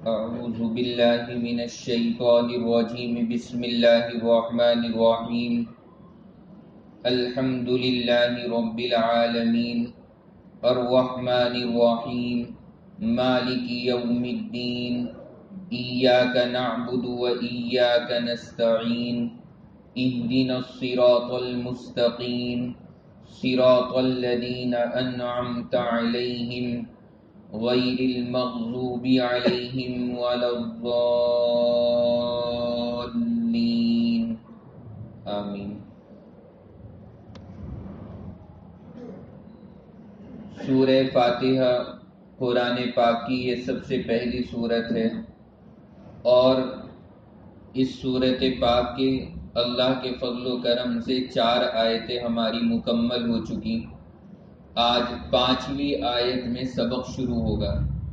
اعوذ باللہ من الشیطان الرجیم بسم اللہ الرحمن الرحیم الحمد للہ رب العالمین الرحمن الرحیم مالک یوم الدین ایاک نعبد و ایاک نستعین اہدنا الصراط المستقیم صراط الذین انعمت علیہم غیر المغضوب علیہم ولا الضالین آمین۔ سورہ فاتحہ قرآن پاک کی یہ سب سے پہلی سورت ہے، اور اس سورت پاک کے اللہ کے فضل و کرم سے 4 آیتیں ہماری مکمل ہو چکی۔ آج 5ویں آیت میں سبق شروع ہوگا۔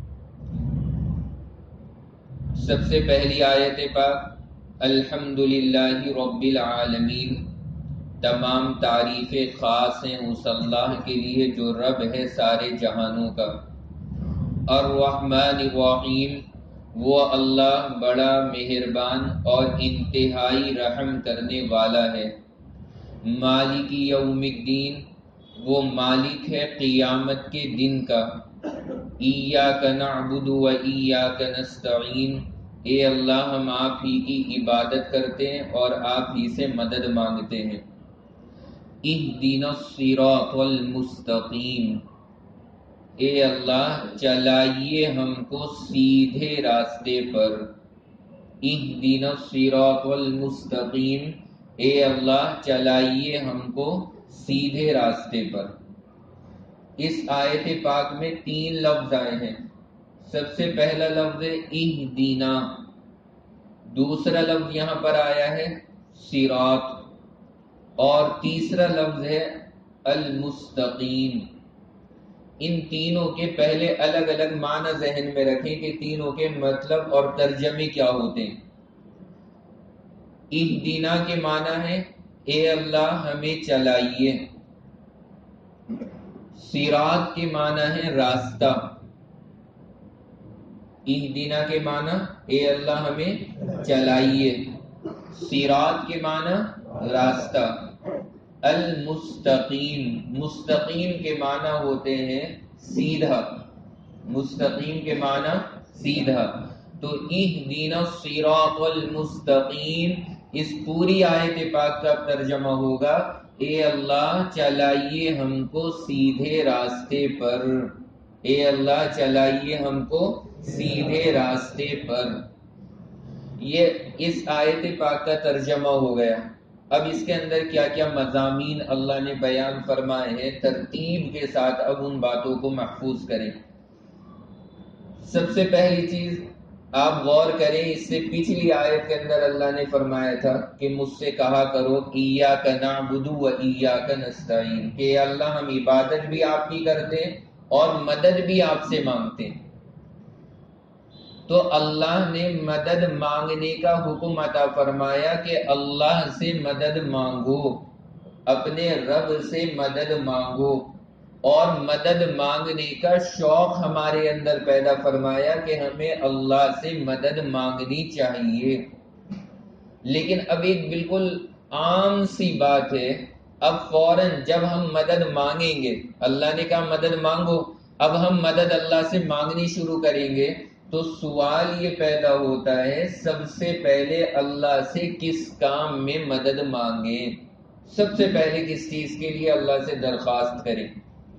سب سے پہلی آیت پاک الحمدللہ رب العالمین، تمام تعریفیں خاص ہیں اس اللہ کے لیے جو رب ہے سارے جہانوں کا۔ الرحمن الرحیم، وہ اللہ بڑا مہربان اور انتہائی رحم کرنے والا ہے۔ مالک یوم الدین، وہ مالک ہے قیامت کے دن کا۔ ایاک نعبد و ایاک نستعین، اے اللہ ہم آپ ہی کی عبادت کرتے ہیں اور آپ ہی سے مدد مانگتے ہیں۔ اہدنا الصراط المستقیم، اے اللہ چلائیے ہم کو سیدھے راستے پر۔ اہدنا الصراط المستقیم، اے اللہ چلائیے ہم کو سیدھے راستے پر۔ اس آیت پاک میں 3 لفظ آئے ہیں۔ سب سے پہلا لفظ ہے اہدنا، دوسرا لفظ یہاں پر آیا ہے صراط، اور تیسرا لفظ ہے المستقیم۔ ان تینوں کے پہلے الگ الگ معنی ذہن میں رکھیں کہ تینوں کے مطلب اور ترجمے کیا ہوتے ہیں۔ اہدنا کے معنی ہے اے اللہ ہمیں چلائیے، صراط کے معنی ہے راستہ۔ اہدنا کے معنی اے اللہ ہمیں چلائیے، صراط کے معنی راستہ۔ المستقیم، مستقیم کے معنی ہوتے ہیں سیدھا، مستقیم کے معنی سیدھا۔ تو اہدنا الصراط المستقیم، اس پوری آیت پاک کا ترجمہ ہوگا اے اللہ چلائیے ہم کو سیدھے راستے پر، اے اللہ چلائیے ہم کو سیدھے راستے پر۔ یہ اس آیت پاک کا ترجمہ ہو گیا۔ اب اس کے اندر کیا کیا مضامین اللہ نے بیان فرمائے ہیں، ترتیب کے ساتھ اب ان باتوں کو محفوظ کریں۔ سب سے پہلی چیز آپ غور کریں، اس سے پچھلی آیت کے اندر اللہ نے فرمایا تھا کہ مجھ سے کہا کرو ایاک نعبد و ایاک نستعین، کہ اللہ ہم عبادت بھی آپ کی کرتے ہیں اور مدد بھی آپ سے مانگتے ہیں۔ تو اللہ نے مدد مانگنے کا حکم عطا فرمایا کہ اللہ سے مدد مانگو، اپنے رب سے مدد مانگو، اور مدد مانگنے کا شوق ہمارے اندر پیدا فرمایا کہ ہمیں اللہ سے مدد مانگنی چاہیے۔ لیکن اب ایک بالکل عام سی بات ہے، اب فوراً جب ہم مدد مانگیں گے، اللہ نے کہا مدد مانگو، اب ہم مدد اللہ سے مانگنی شروع کریں گے تو سوال یہ پیدا ہوتا ہے سب سے پہلے اللہ سے کس کام میں مدد مانگیں، سب سے پہلے کس چیز کے لیے اللہ سے درخواست کریں۔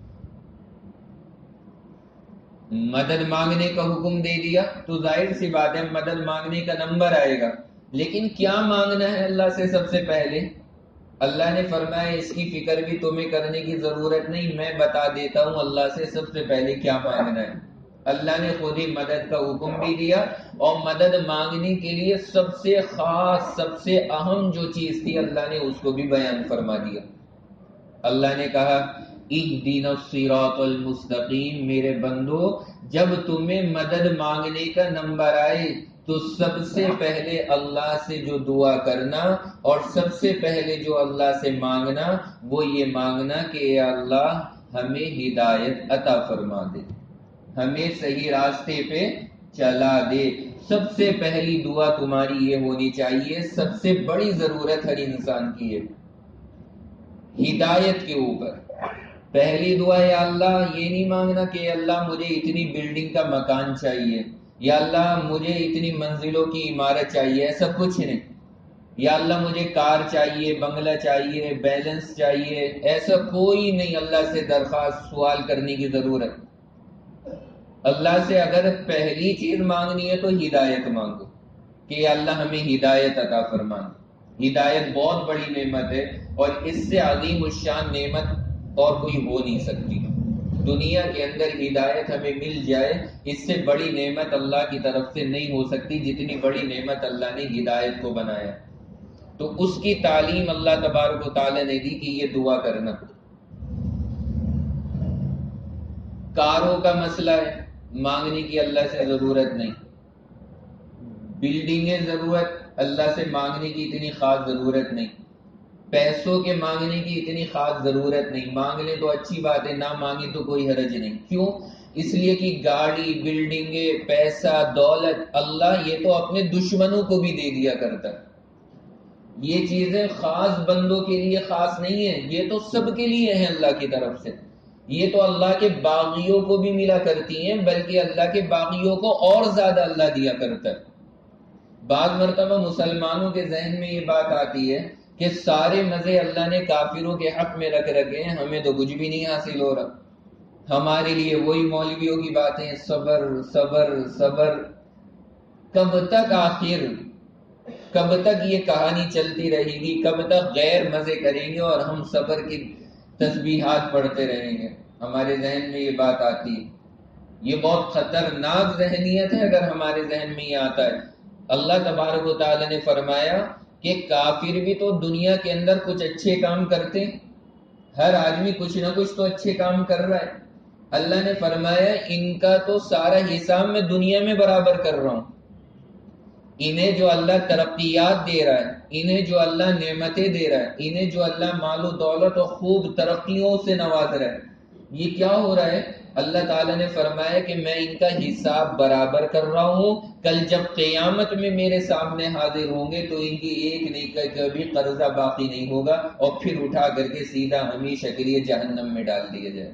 مدد مانگنے کا حکم دے دیا تو ظاہر سی بات ہے مدد مانگنے کا نمبر آئے گا، لیکن کیا مانگنا ہے اللہ سے سب سے پہلے؟ اللہ نے فرمایا اس کی فکر بھی تمہیں کرنے کی ضرورت نہیں، میں بتا دیتا ہوں اللہ سے سب سے پہلے کیا مانگنا ہے۔ اللہ نے خود ہی مدد کا حکم بھی دیا، اور مدد مانگنے کے لیے سب سے خاص سب سے اہم جو چیز تھی اللہ نے اس کو بھی بیان فرما دیا۔ اللہ نے کہا اہدنا الصراط المستقیم، میرے بندو جب تمہیں مدد مانگنے کا نمبر آئے تو سب سے پہلے اللہ سے جو دعا کرنا اور سب سے پہلے جو اللہ سے مانگنا وہ یہ مانگنا کہ اے اللہ ہمیں ہدایت عطا فرما دے، ہمیں صحیح راستے پہ چلا دے، سب سے پہلی دعا تمہاری یہ ہونی چاہیے، سب سے بڑی ضرورت ہر انسان کی ہے ہدایت کے اوپر۔ پہلی دعا یا اللہ یہ نہیں مانگنا کہ اللہ مجھے اتنی بلڈنگ کا مکان چاہیے، یا اللہ مجھے اتنی منزلوں کی عمارت چاہیے، ایسا کچھ نہیں۔ یا اللہ مجھے کار چاہیے، بنگلہ چاہیے، بیلنس چاہیے، ایسا کوئی نہیں اللہ سے درخواست سوال کرنے کی ضرورت۔ اللہ سے اگر پہلی چیز مانگنی ہے تو ہدایت مانگو کہ یا اللہ ہمیں ہدایت عطا فرما۔ ہدایت بہت بڑی نعمت ہے، اور اس سے عظیم الشان نعمت اور کوئی ہو نہیں سکتی۔ دنیا کے اندر ہدایت ہمیں مل جائے، اس سے بڑی نعمت اللہ کی طرف سے نہیں ہو سکتی جتنی بڑی نعمت اللہ نے ہدایت کو بنایا۔ تو اس کی تعلیم اللہ تبارک و تعالی نے دی کہ یہ دعا کرنا۔ کاروں کا مسئلہ ہے، مانگنے کی اللہ سے ضرورت نہیں۔ بلڈنگیں ضرورت، اللہ سے مانگنے کی اتنی خاص ضرورت نہیں۔ پیسوں کے مانگنے کی اتنی خاص ضرورت نہیں، مانگ لیں تو اچھی بات ہے، نہ مانگے تو کوئی حرج نہیں۔ کیوں؟ اس لیے کہ گاڑی، بلڈنگیں، پیسہ، دولت، اللہ یہ تو اپنے دشمنوں کو بھی دے دیا کرتا ہے۔ یہ چیزیں خاص بندوں کے لیے خاص نہیں ہیں، یہ تو سب کے لیے ہیں اللہ کی طرف سے۔ یہ تو اللہ کے باغیوں کو بھی ملا کرتی ہیں، بلکہ اللہ کے باغیوں کو اور زیادہ اللہ دیا کرتا ہے۔ بعض مرتبہ مسلمانوں کے ذہن میں یہ بات آتی ہے کہ سارے مزے اللہ نے کافروں کے حق میں رکھ رکھے ہیں، ہمیں تو کچھ بھی نہیں حاصل ہو رہا۔ ہمارے لیے وہی مولویوں کی باتیں، صبر صبر صبر۔ کب تک آخر، کب تک یہ کہانی چلتی رہے گی؟ کب تک غیر مزے کریں گے اور ہم صبر کی تسبیحات پڑھتے رہیں گے؟ ہمارے ذہن میں یہ بات آتی ہے۔ یہ بہت خطرناک ذہنیت ہے اگر ہمارے ذہن میں یہ آتا ہے۔ اللہ تبارک و تعالی نے فرمایا کہ کافر بھی تو دنیا کے اندر کچھ اچھے کام کرتے ہیں، ہر آدمی کچھ نہ کچھ تو اچھے کام کر رہا ہے۔ اللہ نے فرمایا ان کا تو سارا حساب میں دنیا میں برابر کر رہا ہوں۔ انہیں جو اللہ ترقیات دے رہا ہے، انہیں جو اللہ نعمتیں دے رہا ہے، انہیں جو اللہ مال و دولت اور خوب ترقیوں سے نواز رہا ہے، یہ کیا ہو رہا ہے؟ اللہ تعالیٰ نے فرمایا کہ میں ان کا حساب برابر کر رہا ہوں۔ کل جب قیامت میں میرے سامنے حاضر ہوں گے تو ان کی ایک نہیں کہ کبھی قرضہ باقی نہیں ہوگا، اور پھر اٹھا کر کے سیدھا ہمیشہ کے لیے جہنم میں ڈال دیا جائے۔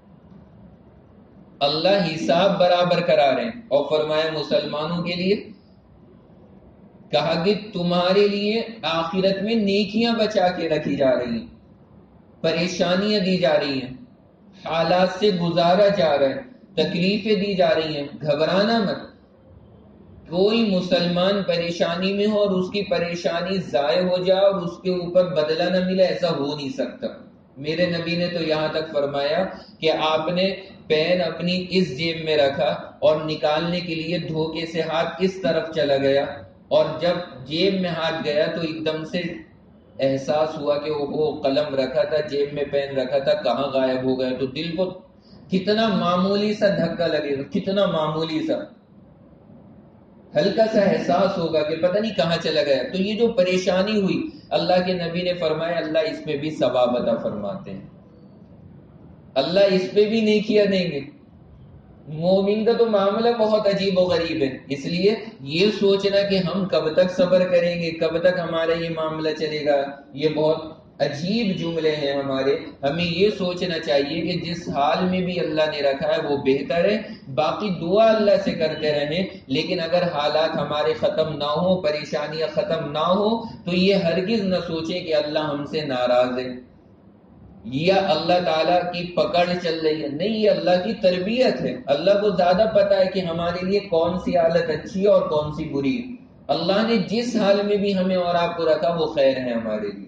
اللہ حساب برابر کرا رہے ہیں، اور فرمایا مسلمانوں کے لیے کہا کہ تمہارے لیے آخرت میں نیکیاں بچا کے رکھی جا رہی ہیں، پریشانیاں دی جا رہی ہیں، حالات سے گزارا جا رہا ہے، تکلیفیں دی جا رہی ہیں۔ گھبرانا مت۔ کوئی مسلمان پریشانی میں ہو اور اس کی پریشانی ضائع ہو جائے اور اس کے اوپر بدلہ نہ ملے، ایسا ہو نہیں سکتا۔ میرے نبی نے تو یہاں تک فرمایا کہ آپ نے پین اپنی اس جیب میں رکھا اور نکالنے کے لیے دھوکے سے ہاتھ اس طرف چلا گیا، اور جب جیب میں ہاتھ گیا تو ایک دم سے احساس ہوا کہ وہ قلم رکھا تھا، جیب میں پین رکھا تھا، کہاں غائب ہو گیا؟ تو دل کو کتنا معمولی سا دھکا لگے گا، کتنا معمولی سا ہلکا سا احساس ہوگا کہ پتہ نہیں کہاں چلا گیا۔ تو یہ جو پریشانی ہوئی، اللہ کے نبی نے فرمایا اللہ اس پہ بھی ثواب عطا فرماتے ہیں، اللہ اس پہ بھی نیکیاں دیں گے۔ مومن کا تو معاملہ بہت عجیب و غریب ہے، اس لیے یہ سوچنا کہ ہم کب تک صبر کریں گے، کب تک ہمارا یہ معاملہ چلے گا، یہ بہت عجیب جملے ہیں ہمارے۔ ہمیں یہ سوچنا چاہیے کہ جس حال میں بھی اللہ نے رکھا ہے وہ بہتر ہے، باقی دعا اللہ سے کرتے رہیں، لیکن اگر حالات ہمارے ختم نہ ہو، پریشانیاں ختم نہ ہو، تو یہ ہرگز نہ سوچیں کہ اللہ ہم سے ناراض ہے یا اللہ تعالیٰ کی پکڑ چل رہی ہے۔ نہیں، یہ اللہ کی تربیت ہے۔ اللہ کو زیادہ پتا ہے کہ ہمارے لیے کون سی حالت اچھی ہے اور کون سی بری ہے۔ اللہ نے جس حال میں بھی ہمیں اور آپ کو رکھا وہ خیر ہے ہمارے لیے۔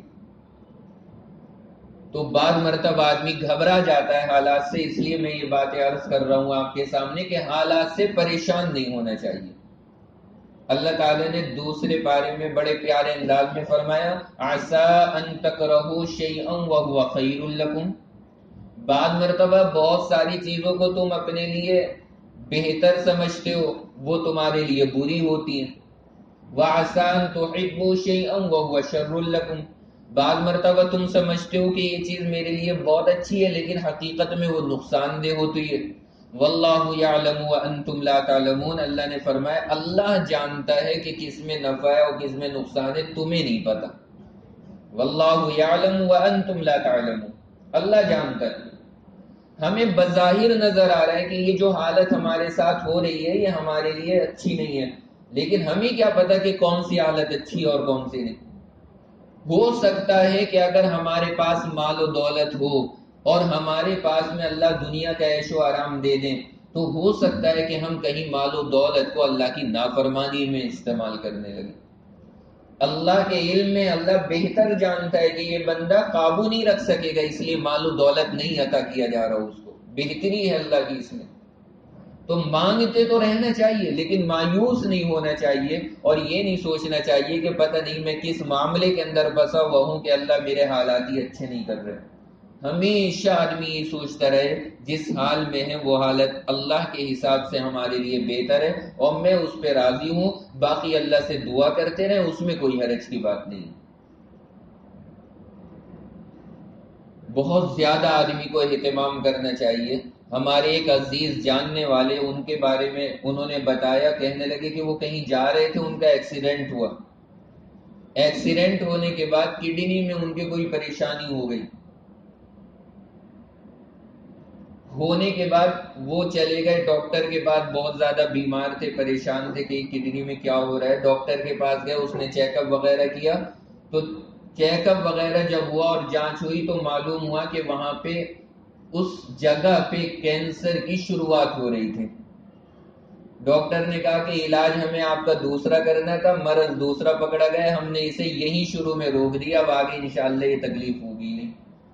تو بعض مرتبہ آدمی گھبرا جاتا ہے حالات سے، اس لیے میں یہ باتیں عرض کر رہا ہوں آپ کے سامنے کہ حالات سے پریشان نہیں ہونا چاہیے۔ اللہ تعالیٰ نے دوسرے پارے میں بڑے پیارے انداز میں فرمایا عَسَىٰ أَن تَكْرَهُوا شَيْئًا وَهُوَ خَيْرٌ لَكُمْ۔ بعض مرتبہ بہت ساری چیزوں کو تم اپنے لیے بہتر سمجھتے ہو، وہ تمہارے لیے بری ہوتی ہیں۔ وَعَسَىٰ أَن تُحِبُّوا شَيْئًا وَهُوَ شَرٌّ لَكُمْ۔ بعض مرتبہ تم سمجھتے ہو کہ یہ چیز میرے لیے بہت اچھی ہے، لیکن حقیقت میں وہ نقصان دہ ہوتی ہے۔ واللہ یعلم وانتم لا تعلمون، اللہ نے فرمایا اللہ جانتا ہے کہ کس میں نفع ہے اور کس میں نقصان ہے، تمہیں نہیں پتا. واللہ یعلم وانتم لا تعلمون، اللہ جانتا ہے. ہمیں بظاہر نظر آ رہا ہے کہ یہ جو حالت ہمارے ساتھ ہو رہی ہے یہ ہمارے لیے اچھی نہیں ہے، لیکن ہمیں کیا پتا کہ کون سی حالت اچھی اور کون سی نہیں. ہو سکتا ہے کہ اگر ہمارے پاس مال و دولت ہو اور ہمارے پاس میں اللہ دنیا کا عیش و آرام دے دیں، تو ہو سکتا ہے کہ ہم کہیں مال و دولت کو اللہ کی نافرمانی میں استعمال کرنے لگیں. اللہ کے علم میں اللہ بہتر جانتا ہے کہ یہ بندہ قابو نہیں رکھ سکے گا، اس لیے مال و دولت نہیں عطا کیا جا رہا اس کو. بہتری ہے اللہ کی اس میں. تو مانگتے تو رہنا چاہیے لیکن مایوس نہیں ہونا چاہیے، اور یہ نہیں سوچنا چاہیے کہ پتہ نہیں میں کس معاملے کے اندر پھنسا ہوا ہوں کہ اللہ میرے حالات ہی اچھے نہیں کر رہے. ہمیشہ آدمی یہ سوچتا رہے جس حال میں ہے وہ حالت اللہ کے حساب سے ہمارے لیے بہتر ہے اور میں اس پہ راضی ہوں، باقی اللہ سے دعا کرتے رہے، اس میں کوئی حرج کی بات نہیں. بہت زیادہ آدمی کو اہتمام کرنا چاہیے. ہمارے ایک عزیز جاننے والے، ان کے بارے میں انہوں نے بتایا، کہنے لگے کہ وہ کہیں جا رہے تھے، ان کا ایکسیڈنٹ ہوا. ایکسیڈنٹ ہونے کے بعد کڈنی میں ان کے کوئی پریشانی ہو گئی. ہونے کے بعد وہ چلے گئے ڈاکٹر کے پاس، بہت زیادہ بیمار تھے، پریشان تھے کہ کڈنی میں کیا ہو رہا ہے. ڈاکٹر کے پاس گئے، اس نے چیک اپ وغیرہ کیا، تو چیک اپ وغیرہ جب ہوا اور جانچ ہوئی تو معلوم ہوا کہ وہاں پہ اس جگہ پہ کینسر کی شروعات ہو رہی تھی. ڈاکٹر نے کہا کہ علاج ہمیں آپ کا دوسرا کرنا تھا، مرض دوسرا پکڑا گیا، ہم نے اسے یہیں شروع میں روک دیا، اب آگے انشاءاللہ یہ تکلیف ہوگی نہیں.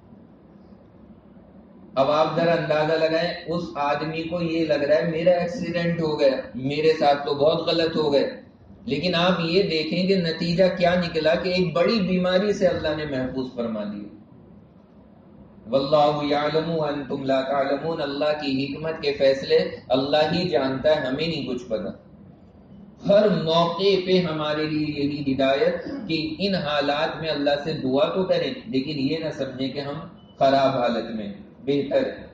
اب آپ ذرا اندازہ لگائیں، اس آدمی کو یہ لگ رہا ہے میرا ایکسیڈنٹ ہو گیا، میرے ساتھ تو بہت غلط ہو گئے، لیکن آپ یہ دیکھیں کہ نتیجہ کیا نکلا کہ ایک بڑی بیماری سے اللہ نے محفوظ فرما دی. واللہ یعلم وانتم لا تعلمون، اللہ کی حکمت کے فیصلے اللہ ہی جانتا ہے، ہمیں نہیں کچھ پتا. ہر موقع پہ ہمارے لیے یہی ہدایت کہ ان حالات میں اللہ سے دعا تو کریں، لیکن یہ نہ سمجھیں کہ ہم خراب حالت میں، بہتر ہے.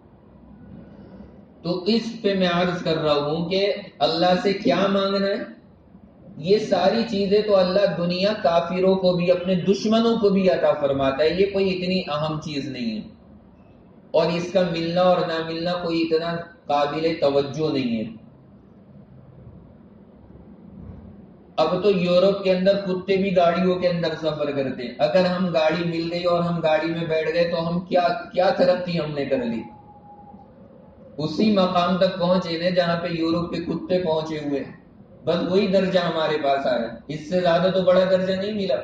تو اس پہ میں عرض کر رہا ہوں کہ اللہ سے کیا مانگنا ہے. یہ ساری چیزیں تو اللہ دنیا کافروں کو بھی، اپنے دشمنوں کو بھی عطا فرماتا ہے، یہ کوئی اتنی اہم چیز نہیں ہے، اور اس کا ملنا اور نہ ملنا کوئی اتنا قابل توجہ نہیں ہے. اب تو یورپ کے اندر کتے بھی گاڑیوں کے اندر سفر کرتے ہیں. اگر ہم گاڑی مل گئی اور ہم گاڑی میں بیٹھ گئے تو ہم کیا ترقی ہم نے کر لی. اسی مقام تک پہنچے نا جہاں پہ یورپ کے کتے پہنچے ہوئے، بس وہی درجہ ہمارے پاس آیا، اس سے زیادہ تو بڑا درجہ نہیں ملا.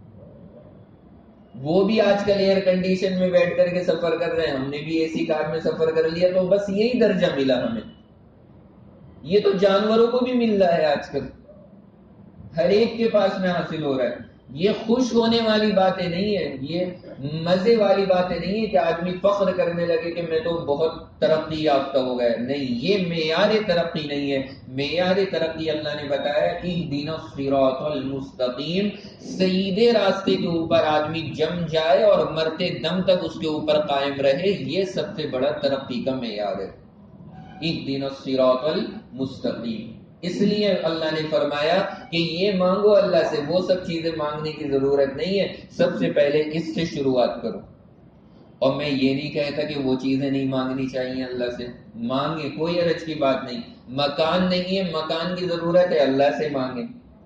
وہ بھی آج کل ایئر کنڈیشن میں بیٹھ کر کے سفر کر رہے ہیں، ہم نے بھی اے سی کار میں سفر کر لیا، تو بس یہی درجہ ملا ہمیں. یہ تو جانوروں کو بھی مل رہا ہے آج کل، ہر ایک کے پاس میں حاصل ہو رہا ہے. یہ خوش ہونے والی باتیں نہیں ہیں، یہ مزے والی باتیں نہیں ہیں کہ آدمی فخر کرنے لگے کہ میں تو بہت ترقی یافتہ ہو گیا. نہیں، یہ معیار ترقی نہیں ہے. معیار ترقی اللہ نے بتایا کہ اهدنا الصراط المستقیم، سیدھے راستے کے اوپر آدمی جم جائے اور مرتے دم تک اس کے اوپر قائم رہے، یہ سب سے بڑا ترقی کا معیار ہے. اهدنا الصراط المستقیم. اس لیے اللہ نے فرمایا کہ یہ مانگو اللہ سے، وہ سب چیزیں مانگنے کی ضرورت نہیں ہے، سب سے پہلے اس سے شروعات کرو. اور میں یہ نہیں کہتا کہ وہ چیزیں نہیں مانگنی چاہیے اللہ سے، مانگے، کوئی حرج کی بات نہیں. مکان نہیں ہے، مکان کی ضرورت ہے، اللہ سے مانگے.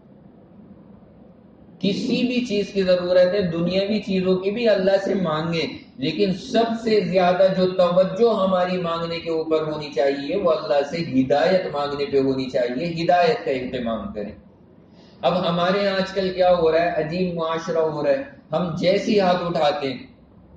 کسی بھی چیز کی ضرورت ہے، دنیاوی چیزوں کی بھی اللہ سے مانگے، لیکن سب سے زیادہ جو توجہ ہماری مانگنے کے اوپر ہونی چاہیے وہ اللہ سے ہدایت مانگنے پہ ہونی چاہیے، ہدایت کا اہتمام کریں. اب ہمارے یہاں آج کل کیا ہو رہا ہے، عجیب معاشرہ ہو رہا ہے. ہم جیسی ہاتھ اٹھاتے ہیں،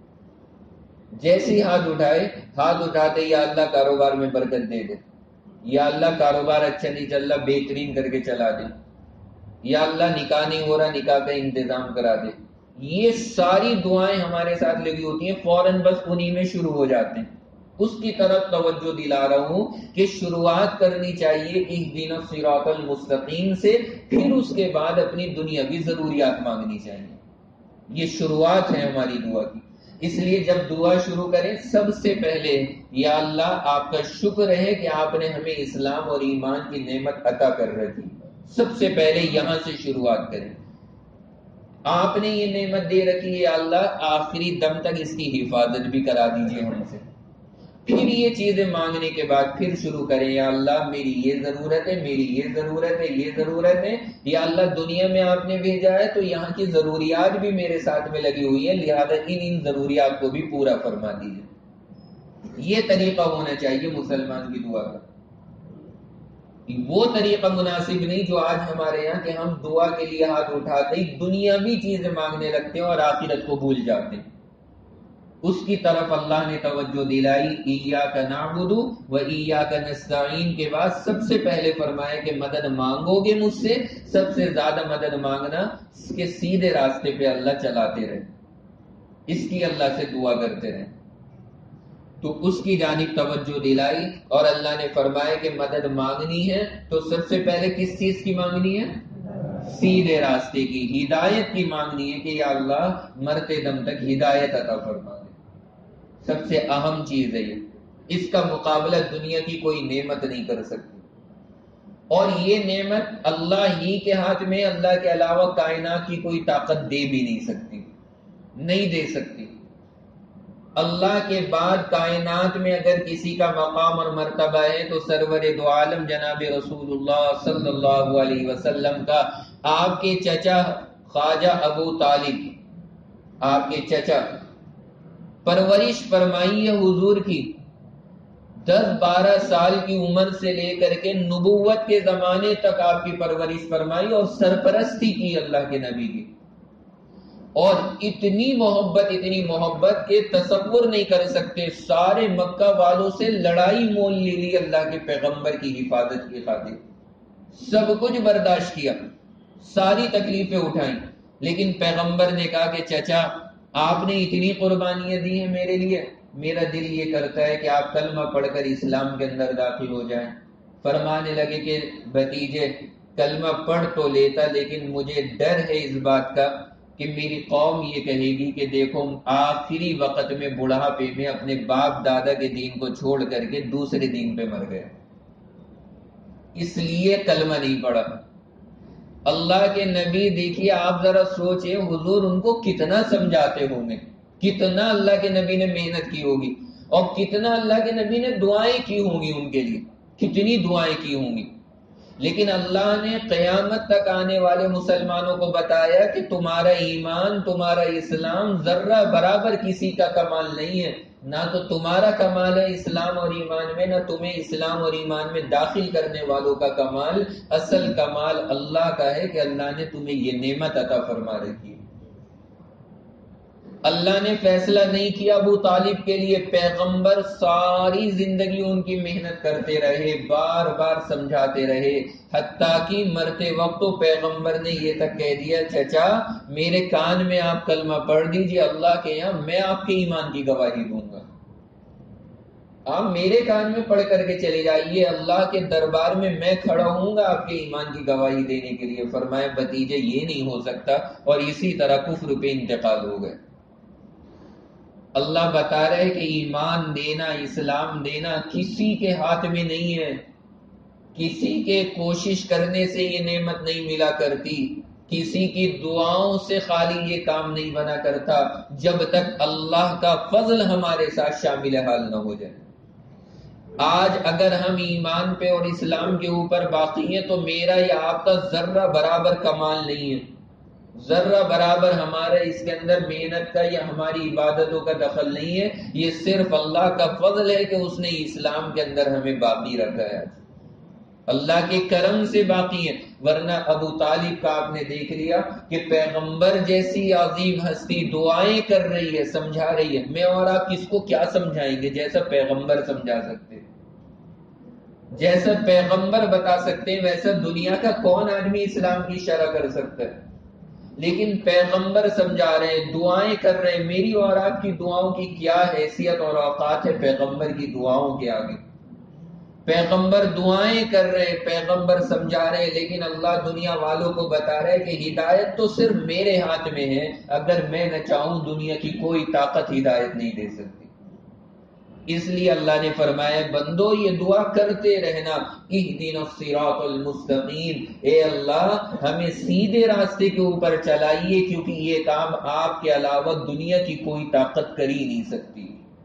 جیسی ہاتھ اٹھاتے یا اللہ کاروبار میں برکت دے دے، یا اللہ کاروبار اچھا نہیں چل رہا بہترین کر کے چلا دے، یا اللہ نکاح نہیں ہو رہا نکاح کا انتظام کرا دے. یہ ساری دعائیں ہمارے ساتھ لگی ہوتی ہیں، فوراً بس انہی میں شروع ہو جاتے ہیں. اس کی طرف توجہ دلا رہا ہوں کہ شروعات کرنی چاہیے اهدنا الصراط المستقیم سے، پھر اس کے بعد اپنی دنیاوی ضروریات مانگنی چاہیے. یہ شروعات ہے ہماری دعا کی. اس لیے جب دعا شروع کریں سب سے پہلے یا اللہ آپ کا شکر ہے کہ آپ نے ہمیں اسلام اور ایمان کی نعمت عطا کر رکھی، سب سے پہلے یہاں سے شروعات کریں۔ آپ نے یہ نعمت دے رکھی ہے، یا اللہ آخری دم تک اس کی حفاظت بھی کرا دیجیے ہم سے۔ پھر یہ چیزیں مانگنے کے بعد پھر شروع کریں، یا اللہ میری یہ ضرورت ہے، میری یہ ضرورت ہے، یہ ضرورت ہے، یا اللہ دنیا میں آپ نے بھیجا ہے تو یہاں کی ضروریات بھی میرے ساتھ میں لگی ہوئی ہے، لہذا ان ضروریات کو بھی پورا فرما دیجیے۔ یہ طریقہ ہونا چاہیے مسلمان کی دعا کا۔ وہ طریقہ مناسب نہیں جو آج ہمارے یہاں کہ ہم دعا کے لیے ہاتھ اٹھاتے ہی دنیاوی چیزیں مانگنے لگتے ہیں اور آخرت کو بھول جاتے ہیں۔ اس کی طرف اللہ نے توجہ دلائی، ایاک نعبد و ایاک نستعین کے بعد سب سے پہلے فرمایا کہ مدد مانگو گے مجھ سے، سب سے زیادہ مدد مانگنا اس کے سیدھے راستے پہ اللہ چلاتے رہے، اس کی اللہ سے دعا کرتے رہے۔ تو اس کی جانب توجہ دلائی اور اللہ نے فرمایا کہ مدد مانگنی ہے تو سب سے پہلے کس چیز کی مانگنی ہے؟ سیدھے راستے کی، ہدایت کی مانگنی ہے کہ یا اللہ مرتے دم تک ہدایت عطا فرما دے۔ سب سے اہم چیز ہے یہ، اس کا مقابلہ دنیا کی کوئی نعمت نہیں کر سکتی، اور یہ نعمت اللہ ہی کے ہاتھ میں، اللہ کے علاوہ کائنات کی کوئی طاقت دے بھی نہیں سکتی، نہیں دے سکتی۔ اللہ کے بعد کائنات میں اگر کسی کا مقام اور مرتبہ ہے تو سرور دو عالم جناب رسول اللہ صلی اللہ علیہ وسلم کا۔ آپ کے چچا خواجہ ابو طالب، آپ کے چچا، پرورش فرمائی ہے حضور کی 10-12 سال کی عمر سے لے کر کے نبوت کے زمانے تک آپ کی پرورش فرمائی اور سرپرستی کی اللہ کے نبی کی، اور اتنی محبت کہ تصور نہیں کر سکتے، سارے مکہ والوں سے لڑائی مول لے لی اللہ کے پیغمبر کی حفاظت کی خاطر، سب کچھ برداشت کیا، ساری تکلیفیں اٹھائیں، لیکن پیغمبر نے کہا کہ چچا آپ نے اتنی قربانیاں دی ہیں میرے لیے، میرا دل یہ کرتا ہے کہ آپ کلمہ پڑھ کر اسلام کے اندر داخل ہو جائیں۔ فرمانے لگے کہ بھتیجے کلمہ پڑھ تو لیتا، لیکن مجھے ڈر ہے اس بات کا کہ میری قوم یہ کہے گی کہ دیکھو آخری وقت میں بڑھاپے میں اپنے باپ دادا کے دین کو چھوڑ کر کے دوسرے دین پہ مر گئے، اس لیے کلمہ نہیں پڑھا۔ اللہ کے نبی دیکھیے، آپ ذرا سوچیں حضور ان کو کتنا سمجھاتے ہوں گے، کتنا اللہ کے نبی نے محنت کی ہوگی، اور کتنا اللہ کے نبی نے دعائیں کی ہوں گی ان کے لیے، کتنی دعائیں کی ہوں گی، لیکن اللہ نے قیامت تک آنے والے مسلمانوں کو بتایا کہ تمہارا ایمان، تمہارا اسلام ذرہ برابر کسی کا کمال نہیں ہے، نہ تو تمہارا کمال ہے اسلام اور ایمان میں، نہ تمہیں اسلام اور ایمان میں داخل کرنے والوں کا کمال، اصل کمال اللہ کا ہے کہ اللہ نے تمہیں یہ نعمت عطا فرما رکھی ہے۔ اللہ نے فیصلہ نہیں کیا ابو طالب کے لیے، پیغمبر ساری زندگی ان کی محنت کرتے رہے، بار بار سمجھاتے رہے، حتیٰ کہ مرتے وقت تو پیغمبر نے یہ تک کہہ دیا چچا میرے کان میں آپ کلمہ پڑھ دیجئے، اللہ کے یہاں میں آپ کے ایمان کی گواہی دوں گا، آپ میرے کان میں پڑھ کر کے چلے جائیے، اللہ کے دربار میں میں کھڑا ہوں گا آپ کے ایمان کی گواہی دینے کے لیے۔ فرمایا بھتیجے یہ نہیں ہو سکتا، اور اسی طرح کفر پہ انتقال ہو گئے۔ اللہ بتا رہے کہ ایمان دینا، اسلام دینا کسی کے ہاتھ میں نہیں ہے، کسی کے کوشش کرنے سے یہ نعمت نہیں ملا کرتی، کسی کی دعاؤں سے خالی یہ کام نہیں بنا کرتا، جب تک اللہ کا فضل ہمارے ساتھ شامل حال نہ ہو جائے۔ آج اگر ہم ایمان پہ اور اسلام کے اوپر باقی ہیں تو میرا یا آپ کا ذرہ برابر کمال نہیں ہے، ذرہ برابر ہمارا اس کے اندر محنت کا یا ہماری عبادتوں کا دخل نہیں ہے، یہ صرف اللہ کا فضل ہے کہ اس نے اسلام کے اندر ہمیں باقی رکھا ہے، اللہ کے کرم سے باقی ہے۔ ورنہ ابو طالب کا آپ نے دیکھ لیا کہ پیغمبر جیسی عظیم ہستی دعائیں کر رہی ہے، سمجھا رہی ہے، میں اور آپ کس کو کیا سمجھائیں گے جیسا پیغمبر سمجھا سکتے ہیں، جیسا پیغمبر بتا سکتے ہیں ویسا دنیا کا کون آدمی اسلام کی شرح کر سکتا ہے، لیکن پیغمبر سمجھا رہے ہیں، دعائیں کر رہے ہیں۔ میری اور آپ کی دعاؤں کی کیا حیثیت اور اوقات ہے پیغمبر کی دعاؤں کے آگے؟ پیغمبر دعائیں کر رہے، پیغمبر سمجھا رہے، لیکن اللہ دنیا والوں کو بتا رہے کہ ہدایت تو صرف میرے ہاتھ میں ہے، اگر میں نہ چاہوں دنیا کی کوئی طاقت ہدایت نہیں دے سکتی۔ اس لیے اللہ نے فرمایا بندو یہ دعا کرتے رہنا، اہدنا الصراط المستقیم، اے اللہ ہمیں سیدھے راستے کے اوپر چلائیے، کیونکہ یہ کام آپ کے علاوہ دنیا کی کوئی طاقت کر ہی نہیں سکتی۔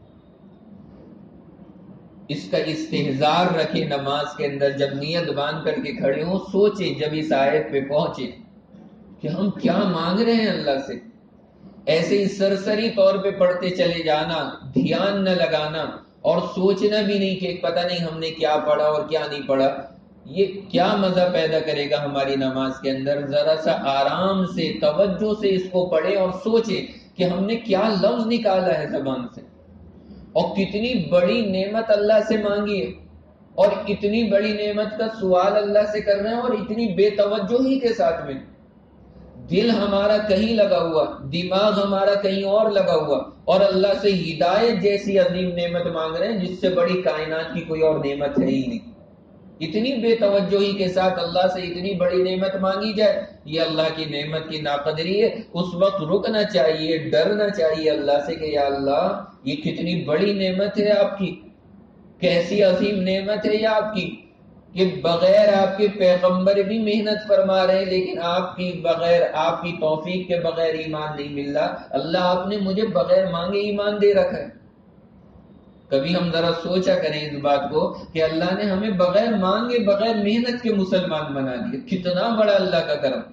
اس کا استحضار رکھے نماز کے اندر، جب نیت باندھ کر کے کھڑے ہوں سوچیں جب اس آیت پہ پہنچے کہ ہم کیا مانگ رہے ہیں اللہ سے۔ ایسے ہی سرسری طور پہ پڑھتے چلے جانا، دھیان نہ لگانا اور سوچنا بھی نہیں کہ پتہ نہیں ہم نے کیا پڑھا اور کیا نہیں پڑھا، یہ کیا مزہ پیدا کرے گا ہماری نماز کے اندر۔ ذرا سا آرام سے توجہ سے اس کو پڑھیں اور سوچیں کہ ہم نے کیا لفظ نکالا ہے زبان سے، اور کتنی بڑی نعمت اللہ سے مانگی ہے، اور اتنی بڑی نعمت کا سوال اللہ سے کر رہے ہیں، اور اتنی بے توجہی کے ساتھ میں۔ دل ہمارا کہیں لگا ہوا، دماغ ہمارا کہیں اور لگا ہوا، اور اللہ سے ہدایت جیسی عظیم نعمت مانگ رہے ہیں جس سے بڑی کائنات کی کوئی اور نعمت ہے ہی نہیں۔ اتنی بے توجہی کے ساتھ اللہ سے اتنی بڑی نعمت مانگی جائے، یہ اللہ کی نعمت کی ناقدری ہے۔ اس وقت رکنا چاہیے، ڈرنا چاہیے اللہ سے کہ یا اللہ یہ کتنی بڑی نعمت ہے آپ کی، کیسی عظیم نعمت ہے یہ آپ کی، کہ بغیر آپ کے پیغمبر بھی محنت فرما رہے ہیں، لیکن آپ کی بغیر، آپ کی توفیق کے بغیر ایمان نہیں مل رہا۔ اللہ آپ نے مجھے بغیر مانگے ایمان دے رکھا ہے۔ کبھی ہم ذرا سوچا کریں اس بات کو کہ اللہ نے ہمیں بغیر مانگے، بغیر محنت کے مسلمان بنا دیا، کتنا بڑا اللہ کا کرم۔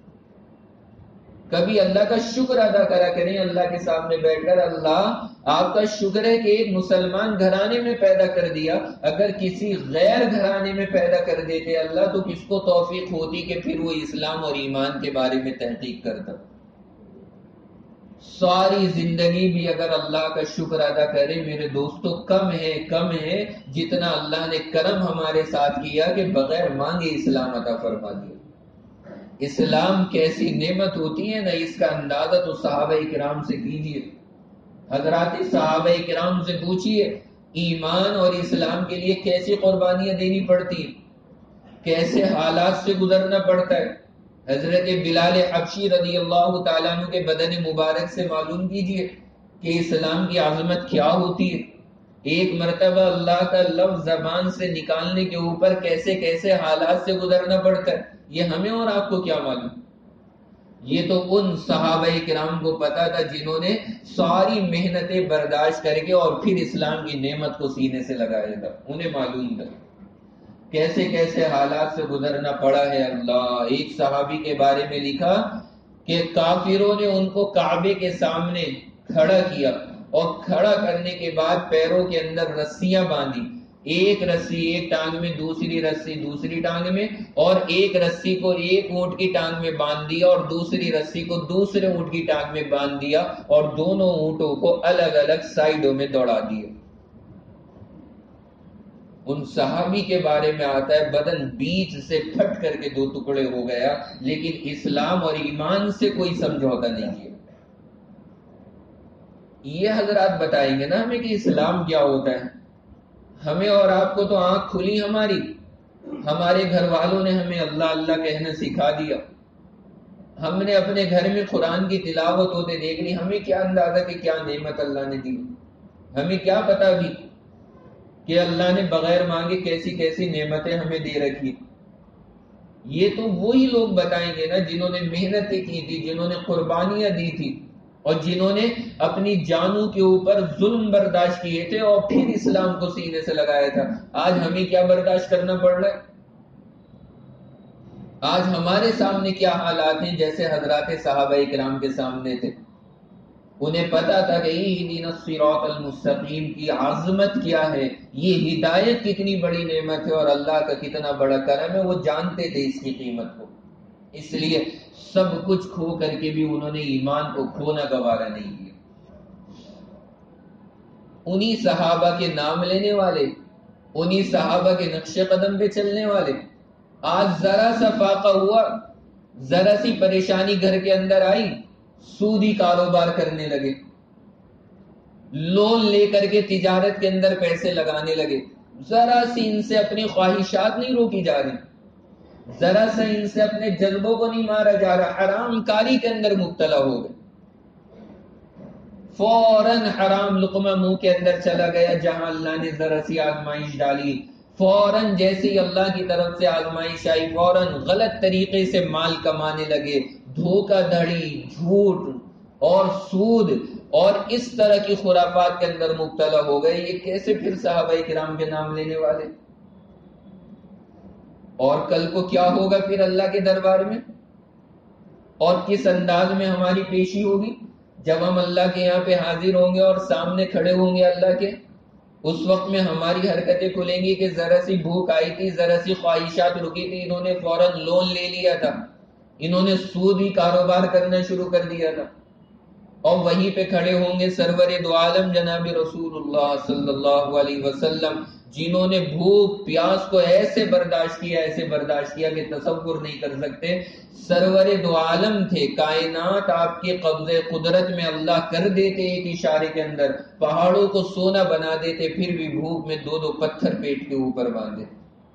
کبھی اللہ کا شکر ادا کرا کریں اللہ کے سامنے بیٹھ کر، اللہ آپ کا شکر ہے کہ ایک مسلمان گھرانے میں پیدا کر دیا، اگر کسی غیر گھرانے میں پیدا کر دیتے اللہ تو کس کو توفیق ہوتی کہ پھر وہ اسلام اور ایمان کے بارے میں تحقیق کرتا۔ ساری زندگی بھی اگر اللہ کا شکر ادا کرے میرے دوستو کم ہے جتنا اللہ نے کرم ہمارے ساتھ کیا کہ بغیر مانگے اسلام عطا فرما دیا۔ اسلام کیسی نعمت ہوتی ہے نا، اس کا اندازہ تو صحابہ کرام سے کیجئے، حضرات صحابہ کرام سے پوچھئے ایمان اور اسلام کے لیے کیسی قربانیاں دینی پڑتی ہیں، کیسے حالات سے گزرنا پڑتا ہے۔ حضرت بلال حبشی رضی اللہ تعالیٰ عنہ کے بدن مبارک سے معلوم کیجئے کہ اسلام کی عظمت کیا ہوتی ہے۔ ایک مرتبہ اللہ کا لفظ زبان سے نکالنے کے اوپر کیسے کیسے حالات سے گزرنا پڑتا ہے، یہ ہمیں اور آپ کو کیا معلوم۔ یہ تو ان صحابہ کرام کو پتا تھا جنہوں نے ساری محنتیں برداشت کر کے اور پھر اسلام کی نعمت کو سینے سے لگایا تھا، انہیں معلوم تھا کیسے کیسے حالات سے گزرنا پڑا ہے۔ اللہ ایک صحابی کے بارے میں لکھا کہ کافروں نے ان کو کعبے کے سامنے کھڑا کیا، اور کھڑا کرنے کے بعد پیروں کے اندر رسیاں باندھی، ایک رسی ایک ٹانگ میں، دوسری رسی دوسری ٹانگ میں، اور ایک رسی کو ایک اونٹ کی ٹانگ میں باندھ دیا اور دوسری رسی کو دوسرے اونٹ کی ٹانگ میں باندھ دیا، اور دونوں اونٹوں کو الگ الگ سائیڈوں میں دوڑا دیا۔ ان صحابی کے بارے میں آتا ہے بدن بیچ سے پھٹ کر کے دو ٹکڑے ہو گیا، لیکن اسلام اور ایمان سے کوئی سمجھوتا نہیں کیا۔ یہ حضرات بتائیں گے نا ہمیں کہ اسلام کیا ہوتا ہے۔ ہمیں اور آپ کو تو آنکھ کھلی ہماری، ہمارے گھر والوں نے ہمیں اللہ اللہ کہنا سکھا دیا، ہم نے اپنے گھر میں قرآن کی تلاوت ہوتے دیکھ لی، ہمیں کیا اندازہ کہ کیا نعمت اللہ نے دی، ہمیں کیا پتا بھی کہ اللہ نے بغیر مانگے کیسی کیسی نعمتیں ہمیں دے رکھی۔ یہ تو وہی لوگ بتائیں گے نا جنہوں نے محنتیں کی تھی، جنہوں نے قربانیاں دی تھی، اور جنہوں نے اپنی جانوں کے اوپر ظلم برداشت کیے تھے اور پھر اسلام کو سینے سے لگایا تھا۔ آج ہمیں کیا برداشت کرنا پڑ رہا ہے؟ آج ہمارے سامنے کیا حالات ہیں جیسے حضرات صحابہ کرام کے سامنے تھے۔ انہیں پتا تھا کہ اہدنا الصراط المستقیم کی عظمت کیا ہے، یہ ہدایت کتنی بڑی نعمت ہے اور اللہ کا کتنا بڑا کرم ہے، وہ جانتے تھے اس کی قیمت کو، اس لیے سب کچھ کھو کر کے بھی انہوں نے ایمان کو کھونا گوارا نہیں کیا۔ انہی صحابہ کے نام لینے والے، انہی صحابہ کے نقش قدم پہ چلنے والے آج ذرا سا فاقہ ہوا، ذرا سی پریشانی گھر کے اندر آئی، سودی کاروبار کرنے لگے، لون لے کر کے تجارت کے اندر پیسے لگانے لگے، ذرا سی ان سے اپنی خواہشات نہیں روکی جا رہی، ذرا سا ان سے اپنے جذبوں کو نہیں مارا جا رہا، حرام کاری کے اندر مبتلا ہو گئے، فوراً حرام لقمہ منہ کے اندر چلا گیا جہاں اللہ نے ذرا سی آزمائش ڈالی، فوراً جیسے ہی اللہ کی طرف سے آزمائش آئی فوراً غلط طریقے سے مال کمانے لگے، دھوکہ دھڑی، جھوٹ اور سود اور اس طرح کی خرافات کے اندر مبتلا ہو گئے۔ یہ کیسے پھر صحابہ کرام کے نام لینے والے؟ اور کل کو کیا ہوگا پھر اللہ کے دربار میں، اور کس انداز میں ہماری پیشی ہوگی جب ہم اللہ کے یہاں پہ حاضر ہوں گے اور سامنے کھڑے ہوں گے اللہ کے؟ اس وقت میں ہماری حرکتیں کھلیں گی کہ ذرا سی بھوک آئی تھی، ذرا سی خواہشات رکی تھی، انہوں نے فوراً لون لے لیا تھا، انہوں نے سودی کاروبار کرنا شروع کر دیا تھا، اور وہیں پہ کھڑے ہوں گے سرور دو عالم جناب رسول اللہ صلی اللہ علیہ وسلم، جنہوں نے بھوک پیاس کو ایسے برداشت کیا کہ تصور نہیں کر سکتے۔ سرور دو عالم تھے، کائنات آپ کے قبضے قدرت میں اللہ کر دیتے، ایک اشارے کے اندر پہاڑوں کو سونا بنا دیتے، پھر بھی بھوک میں دو دو پتھر پیٹ کے اوپر باندھے۔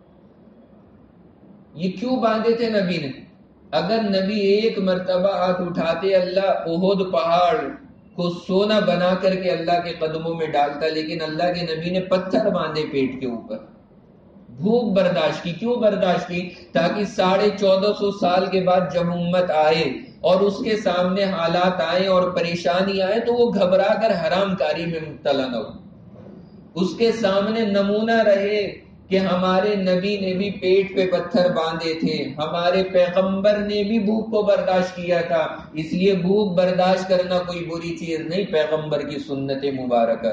یہ کیوں باندھے تھے نبی نے؟ اگر نبی ایک مرتبہ ہاتھ اٹھاتے اللہ احد پہاڑ کو سونا بنا کر کے اللہ کے قدموں میں ڈالتا، لیکن اللہ کے نبی نے پتھر باندھے پیٹ کے اوپر۔ بھوک برداشت کی، کیوں برداشت کی؟ تاکہ 1450 سال کے بعد جب امت آئے اور اس کے سامنے حالات آئے اور پریشانی آئے تو وہ گھبرا کر حرام کاری میں مبتلا نہ ہو، اس کے سامنے نمونہ رہے کہ ہمارے نبی نے بھی پیٹ پہ پتھر باندھے تھے، ہمارے پیغمبر نے بھی بھوک کو برداشت کیا تھا، اس لیے بھوک برداشت کرنا کوئی بری چیز نہیں، پیغمبر کی سنت مبارکہ۔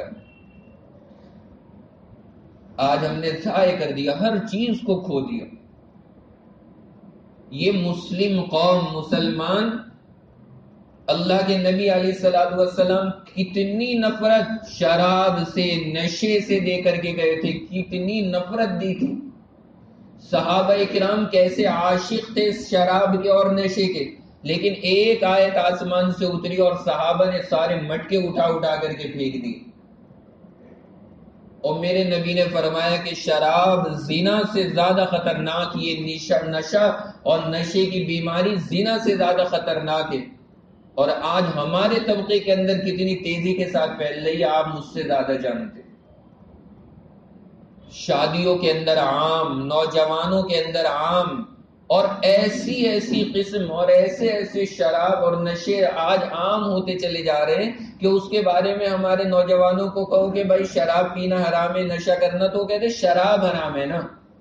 آج ہم نے ضائع کر دیا، ہر چیز کو کھو دیا۔ یہ مسلم قوم، مسلمان اللہ کے نبی علیہ الصلوۃ والسلام کتنی نفرت شراب سے، نشے سے دے کر کے گئے تھے، کتنی نفرت دی تھی۔ صحابہ کرام کیسے عاشق تھے شراب کے اور نشے کے، لیکن ایک آیت آسمان سے اتری اور صحابہ نے سارے مٹکے اٹھا اٹھا کر کے پھینک دی، اور میرے نبی نے فرمایا کہ شراب زنا سے زیادہ خطرناک، یہ نشہ اور نشے کی بیماری زنا سے زیادہ خطرناک ہے، اور آج ہمارے طبقے کے اندر کتنی تیزی کے ساتھ پھیل رہی ہے آپ مجھ سے زیادہ جانتے۔ شادیوں کے اندر عام، نوجوانوں کے اندر عام، اور ایسی قسم اور ایسے شراب اور نشے آج عام ہوتے چلے جا رہے ہیں کہ اس کے بارے میں ہمارے نوجوانوں کو کہو کہ بھائی شراب پینا حرام ہے، نشہ کرنا، تو کہتے شراب حرام ہے نا،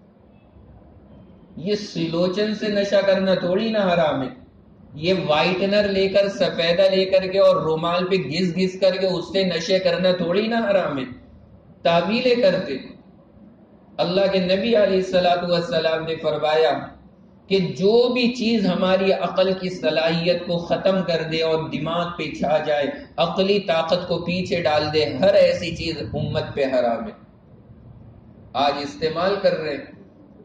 یہ سلوچن سے نشہ کرنا تھوڑی نہ حرام ہے، یہ وائٹنر لے کر، سفیدہ لے کر کے اور رومال پہ گھس گھس کر کے اس سے نشے کرنا تھوڑی نہ حرام ہے، تعویلیں کرتے۔ اللہ کے نبی علیہ الصلوۃ والسلام نے فرمایا کہ جو بھی چیز ہماری عقل کی صلاحیت کو ختم کر دے اور دماغ پہ چھا جائے، عقلی طاقت کو پیچھے ڈال دے، ہر ایسی چیز امت پہ حرام ہے۔ آج استعمال کر رہے ہیں،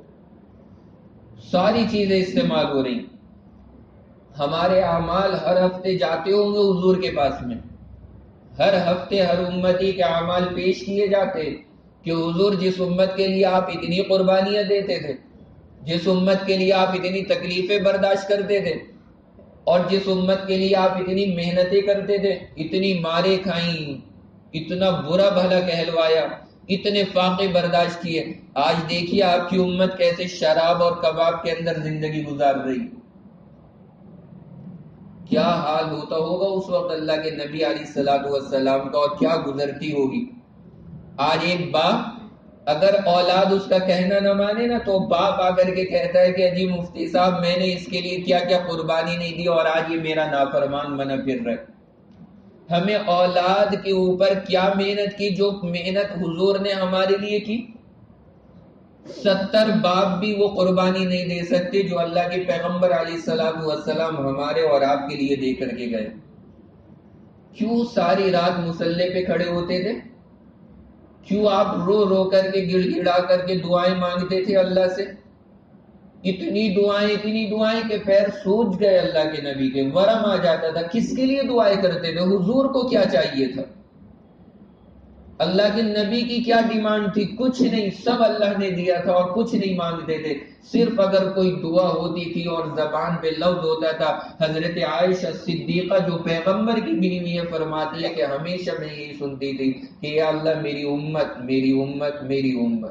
ساری چیزیں استعمال ہو رہی۔ ہمارے اعمال ہر ہفتے جاتے ہوں گے حضور کے پاس میں، ہر ہفتے ہر امتی کے اعمال پیش کیے جاتے کہ حضور جس امت کے لیے آپ اتنی قربانیاں دیتے تھے، جس امت کے لیے آپ اتنی تکلیفیں برداشت کرتے تھے، اور جس امت کے لیے آپ اتنی محنتیں کرتے تھے، اتنی مارے کھائیں، اتنا برا بھلا کہلوایا، اتنے فاقے برداشت کیے، آج دیکھیے آپ کی امت کیسے شراب اور کباب کے اندر زندگی گزار رہی۔ کیا حال ہوتا ہوگا اس وقت اللہ کے نبی علیہ الصلوۃ والسلام کا، اور کیا گزرتی ہوگی۔ آج ایک باپ اگر اولاد اس کا کہنا نہ مانے نا، تو باپ آ کر کے کہتا ہے کہ جی مفتی صاحب میں نے اس کے لیے کیا کیا قربانی نہیں دی اور آج یہ میرا نافرمان بنا پھر رہا ہے۔ ہمیں اولاد کے اوپر کیا محنت کی جو محنت حضور نے ہمارے لیے کی؟ 70 باپ بھی وہ قربانی نہیں دے سکتے جو اللہ کے پیغمبر علیہ الصلوۃ والسلام ہمارے اور آپ کے لیے دے کر کے گئے۔ کیوں ساری رات مصلی پہ کھڑے ہوتے تھے؟ کیوں آپ رو رو کر کے گڑ گڑا کر کے دعائیں مانگتے تھے اللہ سے؟ اتنی دعائیں کہ پیر سوج گئے اللہ کے نبی کے، ورم آ جاتا تھا۔ کس کے لیے دعائیں کرتے تھے؟ حضور کو کیا چاہیے تھا؟ اللہ کے نبی کی کیا ڈیمانڈ تھی؟ کچھ نہیں، سب اللہ نے دیا تھا اور کچھ نہیں مانگتے تھے. صرف اگر کوئی دعا ہوتی تھی اور زبان پہ لفظ ہوتا تھا، حضرت عائشہ صدیقہ جو پیغمبر کی بیوی ہے فرماتی ہے کہ ہمیشہ میں یہی سنتی تھی کہ یا اللہ میری امت میری امت میری امت.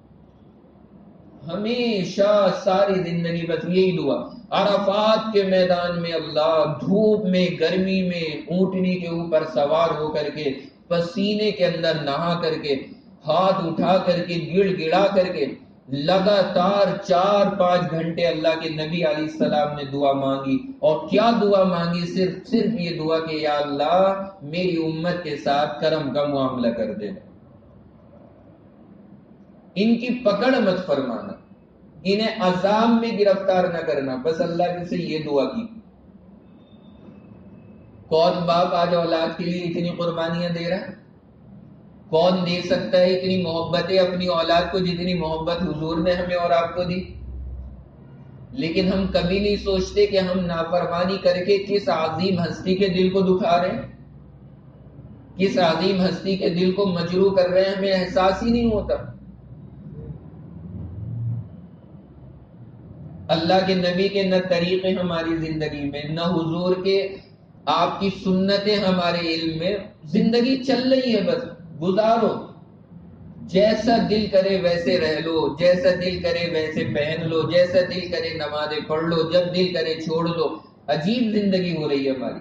ہمیشہ ساری زندگی بس یہی دعا. عرفات کے میدان میں اللہ دھوپ میں گرمی میں اونٹنی کے اوپر سوار ہو کر کے پسینے کے اندر نہا کر کے ہاتھ اٹھا کر کے گڑ گڑا کر کے لگاتار 4-5 گھنٹے اللہ کے نبی علیہ السلام نے دعا مانگی. اور کیا دعا مانگی؟ صرف یہ دعا کہ یا اللہ میری امت کے ساتھ کرم کا معاملہ کر دینا، ان کی پکڑ مت فرمانا، انہیں عذاب میں گرفتار نہ کرنا. بس اللہ سے یہ دعا کی. کون باپ آج اولاد کے لیے اتنی قربانیاں دے رہا ہے؟ کون دے سکتا ہے اتنی محبتیں اپنی اولاد کو جتنی محبت حضور نے ہمیں اور آپ کو دی؟ لیکن ہم کبھی نہیں سوچتے کہ ہم نافرمانی کر کے کس عظیم ہستی کے دل کو دکھا رہے ہیں، کس عظیم ہستی کے دل کو مجروح کر رہے ہیں، ہمیں احساس ہی نہیں ہوتا. اللہ کے نبی کے نہ طریقے ہماری زندگی میں، نہ حضور کے آپ کی سنتیں ہمارے علم میں. زندگی چل رہی ہے، بس گزارو، جیسا دل کرے ویسے رہ لو، جیسا دل کرے ویسے پہن لو، جیسا دل کرے نمازیں پڑھ لو، جب دل کرے چھوڑ لو. عجیب زندگی ہو رہی ہے ہماری.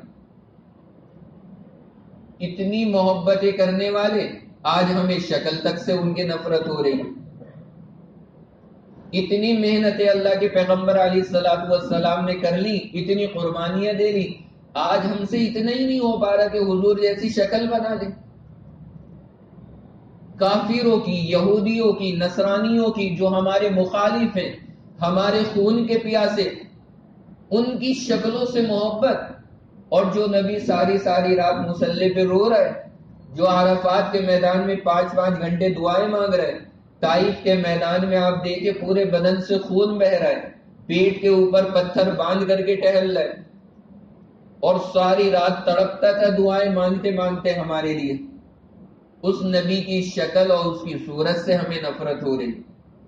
اتنی محبتیں کرنے والے آج ہمیں شکل تک سے ان کے نفرت ہو رہی ہے. اتنی محنتیں اللہ کے پیغمبر علیہ الصلوۃ والسلام نے کر لی، اتنی قربانیاں دے لی، آج ہم سے اتنا ہی نہیں ہو پا رہا کہ حضور جیسی شکل بنا لیں. کافروں کی، یہودیوں کی، نصرانیوں کی، جو ہمارے مخالف ہیں، ہمارے خون کے پیاسے، ان کی شکلوں سے محبت. اور جو نبی ساری رات مصلی پہ رو رہا ہے، جو عرفات کے میدان میں 5-5 گھنٹے دعائیں مانگ رہے ہیں، طائف کے میدان میں آپ دیکھیں پورے بدن سے خون بہ رہا ہے، پیٹ کے اوپر پتھر باندھ کر کے ٹہل رہا ہے، اور ساری رات تڑپتا تھا دعائیں مانگتے مانگتے ہمارے لیے. اس نبی کی شکل اور اس کی صورت سے ہمیں نفرت ہو رہی.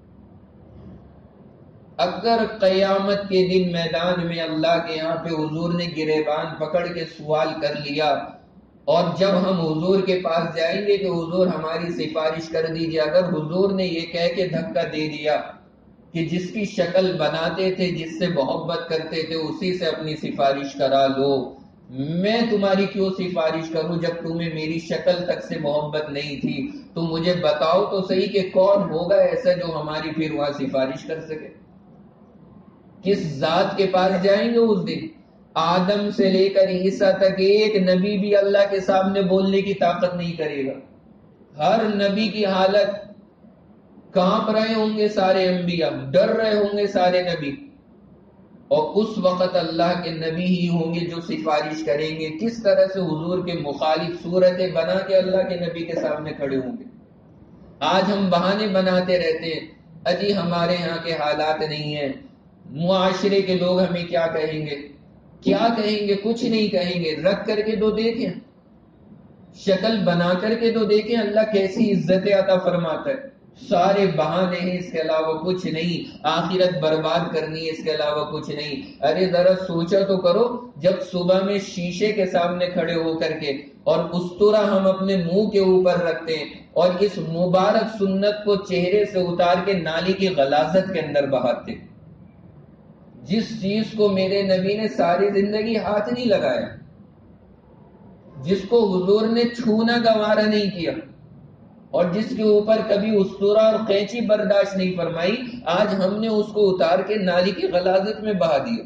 اگر قیامت کے دن میدان میں اللہ کے یہاں پہ حضور نے گریبان پکڑ کے سوال کر لیا، اور جب ہم حضور کے پاس جائیں گے کہ حضور ہماری سفارش کر دیجیے، اگر حضور نے یہ کہہ کے دھکا دے دیا کہ جس کی شکل بناتے تھے، جس سے محبت کرتے تھے، اسی سے اپنی سفارش کرا لو، میں تمہاری کیوں سفارش کروں جب تمہیں میری شکل تک سے محبت نہیں تھی؟ تو مجھے بتاؤ تو صحیح کہ کون ہوگا ایسا جو ہماری پھر وہاں سفارش کر سکے؟ کس ذات کے پاس جائیں گے اس دن؟ آدم سے لے کر عیسیٰ تک ایک نبی بھی اللہ کے سامنے بولنے کی طاقت نہیں کرے گا. ہر نبی کی حالت، کانپ رہے ہوں گے سارے انبیاء، ڈر رہے ہوں گے سارے نبی، اور اس وقت اللہ کے نبی ہی ہوں گے جو سفارش کریں گے. کس طرح سے حضور کے مخالف صورتیں بنا کے اللہ کے نبی کے سامنے کھڑے ہوں گے. آج ہم بہانے بناتے رہتے ہیں، اجی ہمارے ہاں کے حالات نہیں ہیں، معاشرے کے لوگ ہمیں کیا کہیں گے، کیا کہیں گے؟ کچھ نہیں کہیں گے. رکھ کر کے تو دیکھیں، شکل بنا کر کے تو دیکھیں اللہ کیسی عزت عطا فرماتا ہے. سارے بہانے ہیں، اس کے علاوہ کچھ نہیں. آخرت برباد کرنی ہے، اس کے علاوہ کچھ نہیں. ارے ذرا سوچا تو کرو، جب صبح میں شیشے کے سامنے کھڑے ہو کر کے اور استورا ہم اپنے منہ کے اوپر رکھتے ہیں اور اس مبارک سنت کو چہرے سے اتار کے نالی کی غلاظت کے اندر بہاتے ہیں، جس چیز کو میرے نبی نے ساری زندگی ہاتھ نہیں لگایا، جس کو حضور نے چھونا گوارا نہیں کیا، اور جس کے اوپر کبھی استورا اور قینچی برداشت نہیں فرمائی، آج ہم نے اس کو اتار کے نالی کی غلاظت میں بہا دیا.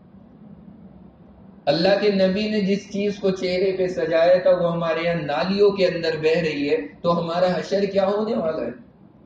اللہ کے نبی نے جس چیز کو چہرے پہ سجایا تھا وہ ہمارے یہاں نالیوں کے اندر بہ رہی ہے، تو ہمارا حشر کیا ہونے والا ہے؟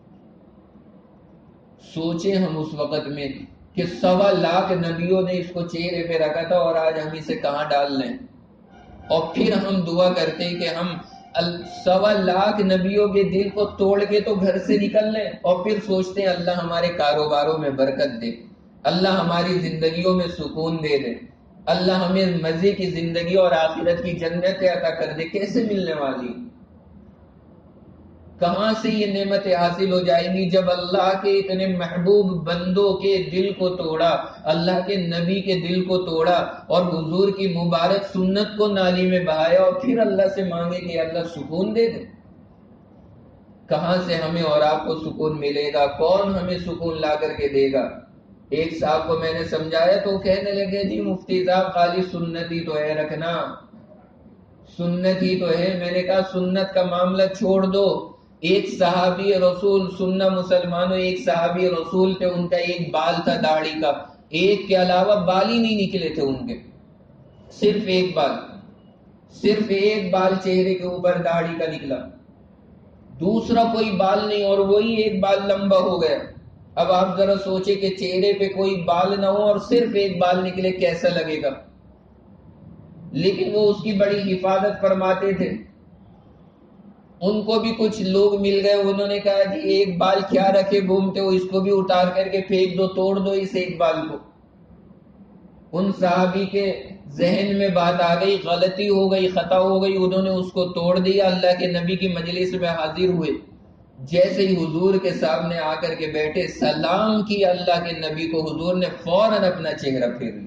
سوچیں ہم اس وقت میں کہ 1.25 لاکھ نبیوں نے اس کو چہرے پہ رکھا تھا، اور آج ہم اسے کہاں ڈال لیں؟ اور پھر ہم دعا کرتے ہیں کہ ہم 1.25 لاکھ نبیوں کے دل کو توڑ کے تو گھر سے نکل لیں، اور پھر سوچتے ہیں اللہ ہمارے کاروباروں میں برکت دے، اللہ ہماری زندگیوں میں سکون دے دے، اللہ ہمیں مزے کی زندگی اور آخرت کی جنت عطا کر دے. کیسے ملنے والی؟ کہاں سے یہ نعمتیں حاصل ہو جائیں گی؟ جب اللہ کے اتنے محبوب بندوں کے دل کو توڑا، اللہ کے نبی کے دل کو توڑا اور حضور کی مبارک سنت کو نالی میں بہایا، اور پھر اللہ سے مانگے کہ اللہ سکون دے دے۔ کہاں سے ہمیں اور آپ کو سکون ملے گا؟ کون ہمیں سکون لا کر کے دے گا؟ ایک صاحب کو میں نے سمجھایا تو کہنے لگے جی مفتی صاحب خالی سنت ہی تو ہے رکھنا، سنت ہی تو ہے۔ میں نے کہا سنت کا معاملہ چھوڑ دو، ایک صحابی رسول، سننا مسلمانوں ایک صحابی رسول تھے، ان کا ایک بال تھا داڑھی کا، ایک کے علاوہ بال ہی نہیں نکلے تھے ان کے، صرف ایک بال، صرف ایک بال چہرے کے اوپر داڑھی کا نکلا، دوسرا کوئی بال نہیں، اور وہی ایک بال لمبا ہو گیا۔ اب آپ ذرا سوچیں کہ چہرے پہ کوئی بال نہ ہو اور صرف ایک بال نکلے، کیسا لگے گا؟ لیکن وہ اس کی بڑی حفاظت فرماتے تھے۔ ان کو بھی کچھ لوگ مل گئے، انہوں نے کہا جی ایک بال کیا رکھے گھومتے ہو، اس کو بھی اتار کر کے پھینک دو، توڑ دو اس ایک بال کو۔ ان صحابی کے ذہن میں بات آ گئی، غلطی ہو گئی، خطا ہو گئی، انہوں نے اس کو توڑ دیا۔ اللہ کے نبی کی مجلس میں حاضر ہوئے، جیسے ہی حضور کے سامنے آ کر کے بیٹھے، سلام کی اللہ کے نبی کو، حضور نے فوراً اپنا چہرہ پھیر لیا۔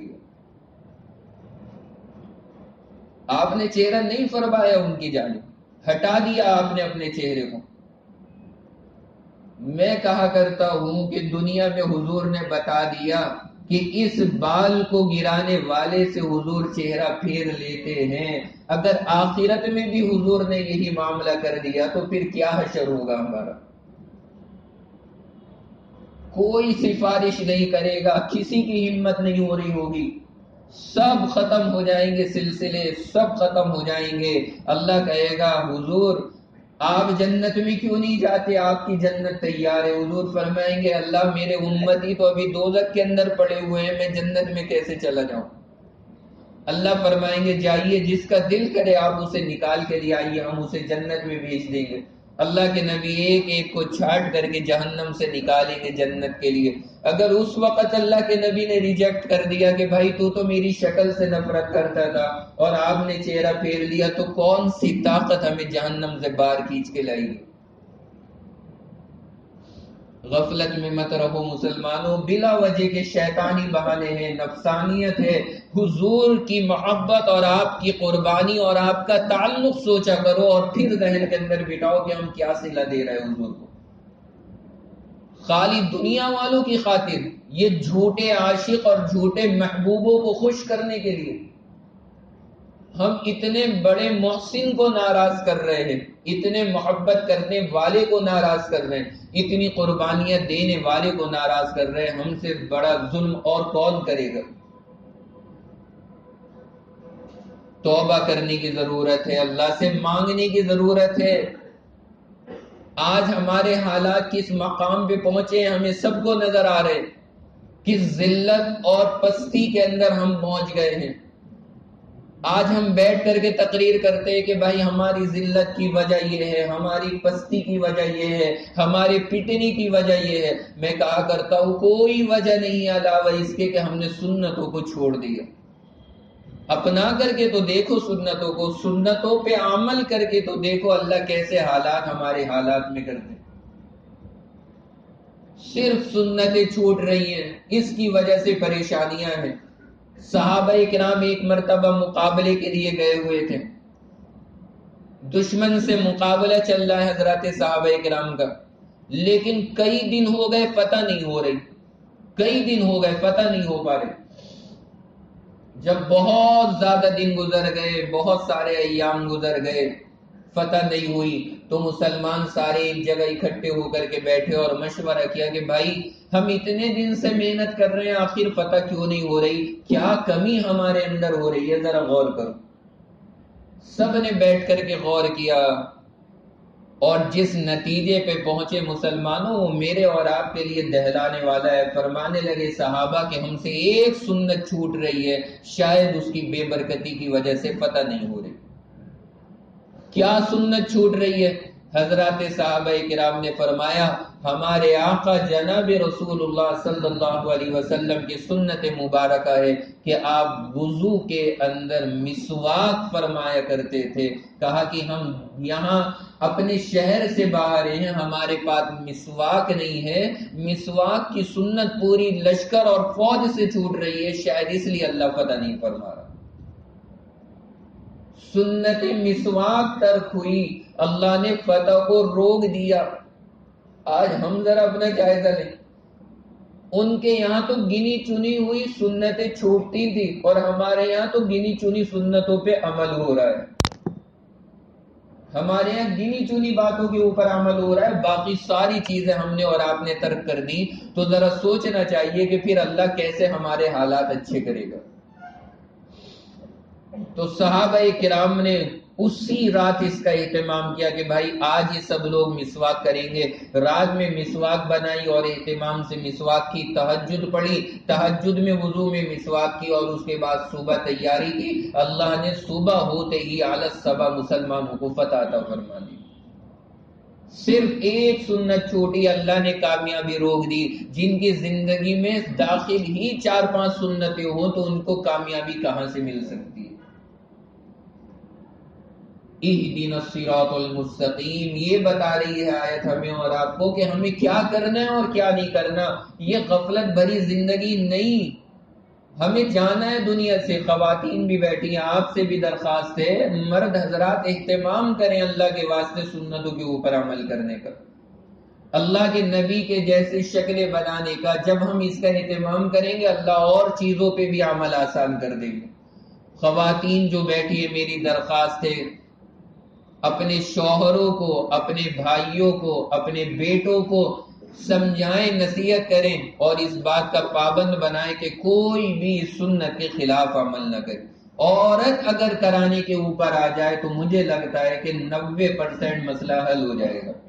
آپ نے چہرہ نہیں فرمایا ان کی جانب، ہٹا دیا آپ نے اپنے چہرے کو۔ میں کہا کرتا ہوں کہ دنیا میں حضور نے بتا دیا کہ اس بال کو گرانے والے سے حضور چہرہ پھیر لیتے ہیں، اگر آخرت میں بھی حضور نے یہی معاملہ کر دیا تو پھر کیا حشر ہوگا ہمارا؟ کوئی سفارش نہیں کرے گا، کسی کی ہمت نہیں ہو رہی ہوگی، سب ختم ہو جائیں گے، سلسلے سب ختم ہو جائیں گے۔ اللہ کہے گا حضور آپ جنت میں کیوں نہیں جاتے؟ آپ کی جنت تیار ہے۔ حضور فرمائیں گے اللہ میرے امتی تو ابھی دوزخ کے اندر پڑے ہوئے ہیں، میں جنت میں کیسے چلا جاؤں؟ اللہ فرمائیں گے جائیے، جس کا دل کرے آپ اسے نکال کے لے آئیے، ہم اسے جنت میں بھیج دیں گے۔ اللہ کے نبی ایک ایک کو چھانٹ کر کے جہنم سے نکالیں گے جنت کے لیے۔ اگر اس وقت اللہ کے نبی نے ریجیکٹ کر دیا کہ بھائی تو میری شکل سے نفرت کرتا تھا اور آپ نے چہرہ پھیر لیا، تو کون سی طاقت ہمیں جہنم سے باہر کھینچ کے لائے گی؟ غفلت میں مت رہو مسلمانوں، بلا وجہ کے شیطانی بہانے ہیں، نفسانیت ہے۔ حضور کی محبت اور آپ کی قربانی اور آپ کا تعلق سوچا کرو، اور پھر ذہن کے اندر بٹھاؤ کہ ہم کیا صلہ دے رہے ہیں حضور کو۔ خالی دنیا والوں کی خاطر، یہ جھوٹے عاشق اور جھوٹے محبوبوں کو خوش کرنے کے لیے ہم اتنے بڑے محسن کو ناراض کر رہے ہیں، اتنے محبت کرنے والے کو ناراض کر رہے ہیں، اتنی قربانیاں دینے والے کو ناراض کر رہے ہیں۔ ہم سے بڑا ظلم اور کون کرے گا؟ توبہ کرنے کی ضرورت ہے، اللہ سے مانگنے کی ضرورت ہے۔ آج ہمارے حالات کس مقام پہ پہنچے ہیں ہمیں سب کو نظر آ رہے، کس ذلت اور پستی کے اندر ہم پہنچ گئے ہیں۔ آج ہم بیٹھ کر کے تقریر کرتے ہیں کہ بھائی ہماری ذلت کی وجہ یہ ہے، ہماری پستی کی وجہ یہ ہے، ہمارے پٹنے کی وجہ یہ ہے۔ میں کہا کرتا ہوں کوئی وجہ نہیں علاوہ اس کے کہ ہم نے سنتوں کو چھوڑ دیا۔ اپنا کر کے تو دیکھو سنتوں کو، سنتوں پہ عمل کر کے تو دیکھو اللہ کیسے حالات ہمارے حالات میں کرتے۔ صرف سنتیں چھوٹ رہی ہیں، اس کی وجہ سے پریشانیاں ہیں۔ صحابہ کرام ایک مرتبہ مقابلے کے لیے گئے ہوئے تھے، دشمن سے مقابلہ چل رہا ہے حضرات صحابہ کرام کا، لیکن کئی دن ہو گئے فتح نہیں ہو رہی، کئی دن ہو گئے فتح نہیں ہو پا رہے۔ جب بہت زیادہ دن گزر گئے، بہت سارے ایام گزر گئے، فتح نہیں ہوئی، تو مسلمان سارے ایک جگہ اکٹھے ہو کر کے بیٹھے اور مشورہ کیا کہ بھائی ہم اتنے دن سے محنت کر رہے ہیں، آخر فتح کیوں نہیں ہو رہی؟ کیا کمی ہمارے اندر ہو رہی ہے؟ ذرا غور کرو۔ سب نے بیٹھ کر کے غور کیا، اور جس نتیجے پہ پہنچے مسلمانوں وہ میرے اور آپ کے لیے دہلانے والا ہے۔ فرمانے لگے صحابہ کہ ہم سے ایک سنت چھوٹ رہی ہے، شاید اس کی بے برکتی کی وجہ سے فتح نہیں ہو رہی۔ کیا سنت چھوٹ رہی ہے؟ حضرات صحابہ کرام نے فرمایا ہمارے آقا جناب رسول اللہ صلی اللہ علیہ وسلم کی سنت مبارکہ ہے کہ آپ وضو کے اندر مسواک فرمایا کرتے تھے. کہا کہ ہم یہاں اپنے شہر سے باہر ہیں, ہمارے پاس مسواک نہیں ہے, مسواک کی سنت پوری لشکر اور فوج سے چھوٹ رہی ہے, شاید اس لیے اللہ فتح نہیں فرما رہا. سنت مسواک ترک ہوئی, اللہ نے فتح کو روک دیا. آج ہم ذرا اپنا جائزہ لیں, ان کے یہاں تو گنی چنی ہوئی سنتیں چھوٹتی تھی اور ہمارے یہاں تو گنی چنی سنتوں پہ عمل ہو رہا ہے. ہمارے یہاں گنی چنی باتوں کے اوپر عمل ہو رہا ہے, باقی ساری چیزیں ہم نے اور آپ نے ترک کر دی. تو ذرا سوچنا چاہیے کہ پھر اللہ کیسے ہمارے حالات اچھے کرے گا. تو صحابہ کرام نے اسی رات اس کا اہتمام کیا کہ بھائی آج یہ سب لوگ مسواک کریں گے. رات میں مسواک بنائی اور اہتمام سے مسواک کی, تہجد پڑھی, تہجد میں وضو میں مسواک کی, اور اس کے بعد صبح تیاری کی. اللہ نے صبح ہوتے ہی علی الصبح مسلمانوں کو فتح عطا فرما دی. صرف ایک سنت چھوٹی, اللہ نے کامیابی روک دی. جن کی زندگی میں داخل ہی 4-5 سنتیں ہوں تو ان کو کامیابی کہاں سے مل سکتی ہے. اہدنا الصراط المستقیم, یہ بتا رہی ہے آیت ہمیں اور آپ کو کہ ہمیں کیا کرنا ہے اور کیا نہیں کرنا. یہ غفلت بھری زندگی نہیں, ہمیں جانا ہے دنیا سے. خواتین بھی بیٹھی ہیں, آپ سے بھی درخواست ہے, مرد حضرات اہتمام کریں اللہ کے واسطے سنتوں کے اوپر عمل کرنے کا, اللہ کے نبی کے جیسے شکلیں بنانے کا. جب ہم اس کا اہتمام کریں گے اللہ اور چیزوں پہ بھی عمل آسان کر دیں گے. خواتین جو بیٹھی ہے, میری درخواست ہے اپنے شوہروں کو, اپنے بھائیوں کو, اپنے بیٹوں کو سمجھائیں, نصیحت کریں اور اس بات کا پابند بنائیں کہ کوئی بھی سنت کے خلاف عمل نہ کرے. عورت اگر کرانے کے اوپر آ جائے تو مجھے لگتا ہے کہ 90% مسئلہ حل ہو جائے گا,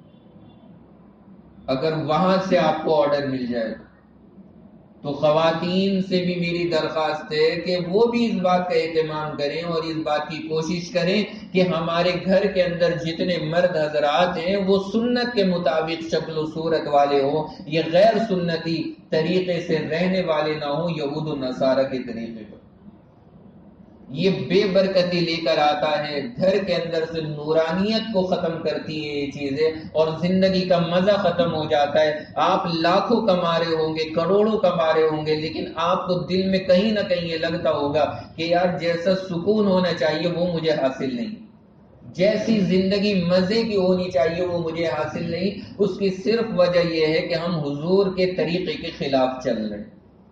اگر وہاں سے آپ کو آرڈر مل جائے. تو خواتین سے بھی میری درخواست ہے کہ وہ بھی اس بات کا اہتمام کریں اور اس بات کی کوشش کریں کہ ہمارے گھر کے اندر جتنے مرد حضرات ہیں وہ سنت کے مطابق شکل و صورت والے ہوں, یہ غیر سنتی طریقے سے رہنے والے نہ ہوں, یہود و نصارہ کے طریقے پر. یہ بے برکتی لے کر آتا ہے, گھر کے اندر سے نورانیت کو ختم کرتی ہے یہ چیزیں, اور زندگی کا مزہ ختم ہو جاتا ہے. آپ لاکھوں کما رہے ہوں گے, کروڑوں کما رہے ہوں گے, لیکن آپ کو دل میں کہیں نہ کہیں یہ لگتا ہوگا کہ یار جیسا سکون ہونا چاہیے وہ مجھے حاصل نہیں, جیسی زندگی مزے کی ہونی چاہیے وہ مجھے حاصل نہیں. اس کی صرف وجہ یہ ہے کہ ہم حضور کے طریقے کے خلاف چل رہے ہیں.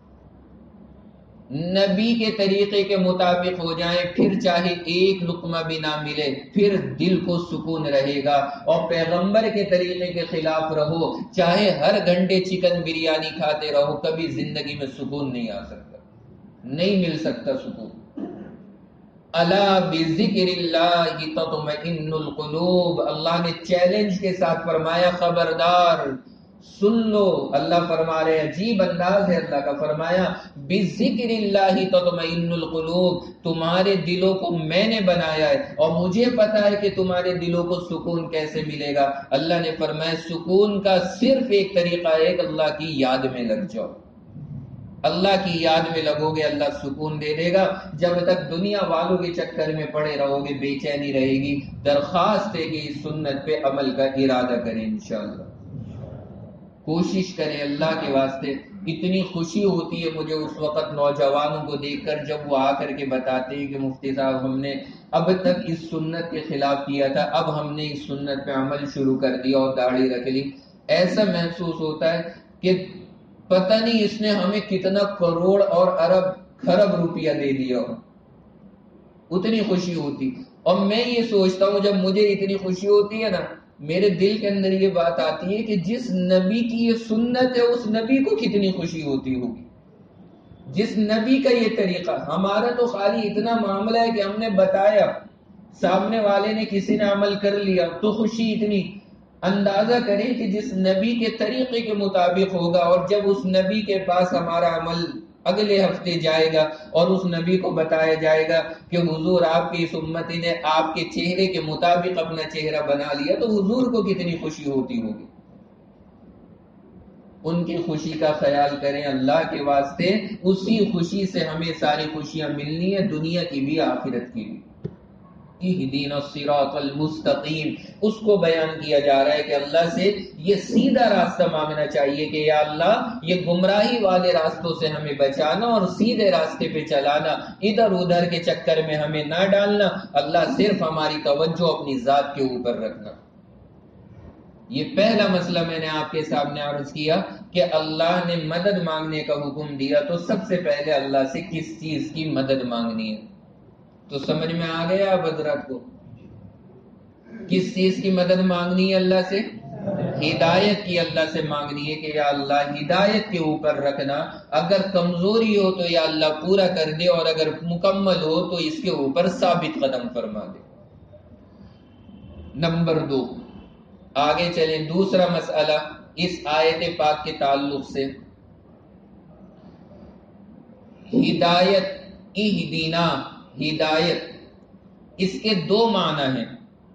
نبی کے طریقے کے مطابق ہو جائیں, پھر چاہے ایک لقمہ بھی نہ ملے پھر دل کو سکون رہے گا. اور پیغمبر کے طریقے کے خلاف رہو, چاہے ہر گھنٹے چکن بریانی کھاتے رہو, کبھی زندگی میں سکون نہیں آ سکتا, نہیں مل سکتا سکون. الا بذکر اللہ تطمئن القلوب, اللہ نے چیلنج کے ساتھ فرمایا خبردار سن لو. اللہ فرما رہے, عجیب انداز ہے اللہ کا, فرمایا بذکر اللہ تطمئن القلوب, تمہارے دلوں کو میں نے بنایا ہے اور مجھے پتا ہے کہ تمہارے دلوں کو سکون کیسے ملے گا. اللہ نے فرمایا سکون کا صرف ایک طریقہ ہے کہ اللہ کی یاد میں لگ جاؤ. اللہ کی یاد میں لگو گے اللہ سکون دے دے گا. جب تک دنیا والوں کے چکر میں پڑے رہو گے بے چینی رہے گی. درخواست ہے کہ اس سنت پہ عمل کا ارادہ کریں, انشاءاللہ کوشش کریں اللہ کے واسطے. اتنی خوشی ہوتی ہے مجھے اس وقت نوجوانوں کو دیکھ کر جب وہ آ کر کے بتاتے ہیں کہ مفتی صاحب ہم نے اب تک اس سنت کے خلاف کیا تھا, اب ہم نے اس سنت پہ عمل شروع کر دیا اور داڑھی رکھ لی. ایسا محسوس ہوتا ہے کہ پتہ نہیں اس نے ہمیں کتنا کروڑ اور ارب خرب روپیہ دے دیا ہو, اتنی خوشی ہوتی. اور میں یہ سوچتا ہوں جب مجھے اتنی خوشی ہوتی ہے نا, میرے دل کے اندر یہ بات آتی ہے کہ جس نبی کی یہ سنت ہے اس نبی کو کتنی خوشی ہوتی ہوگی, جس نبی کا یہ طریقہ. ہمارا تو خالی اتنا معاملہ ہے کہ ہم نے بتایا, سامنے والے نے کسی نے عمل کر لیا تو خوشی اتنی. اندازہ کریں کہ جس نبی کے طریقے کے مطابق ہوگا اور جب اس نبی کے پاس ہمارا عمل اگلے ہفتے جائے گا اور اس نبی کو بتایا جائے گا کہ حضور آپ کی اس امتی نے آپ کے چہرے کے مطابق اپنا چہرہ بنا لیا، تو حضور کو کتنی خوشی ہوتی ہوگی۔ ان کی خوشی کا خیال کریں اللہ کے واسطے، اسی خوشی سے ہمیں ساری خوشیاں ملنی ہے، دنیا کی بھی آخرت کی بھی۔ اہدنا الصراط المستقیم، اس کو بیان کیا جا رہا ہے کہ اللہ سے یہ سیدھا راستہ مانگنا چاہیے کہ یا اللہ یہ گمراہی والے راستوں سے ہمیں بچانا اور سیدھے راستے پہ چلانا، ادھر ادھر کے چکر میں ہمیں نہ ڈالنا، اللہ صرف ہماری توجہ اپنی ذات کے اوپر رکھنا۔ یہ پہلا مسئلہ میں نے آپ کے سامنے عرض کیا کہ اللہ نے مدد مانگنے کا حکم دیا تو سب سے پہلے اللہ سے کس چیز کی مدد مانگنی ہے؟ تو سمجھ میں آ گیا اب حضرات کو کس چیز کی مدد مانگنی ہے اللہ سے؟ ہدایت کی اللہ سے مانگنی ہے کہ یا اللہ ہدایت کے اوپر رکھنا، اگر کمزوری ہو تو یا اللہ پورا کر دے، اور اگر مکمل ہو تو اس کے اوپر ثابت قدم فرما دے۔ نمبر 2، آگے چلیں، دوسرا مسئلہ اس آیت پاک کے تعلق سے، ہدایت، اہدنا، ہدایت، اس کے دو معنی ہیں۔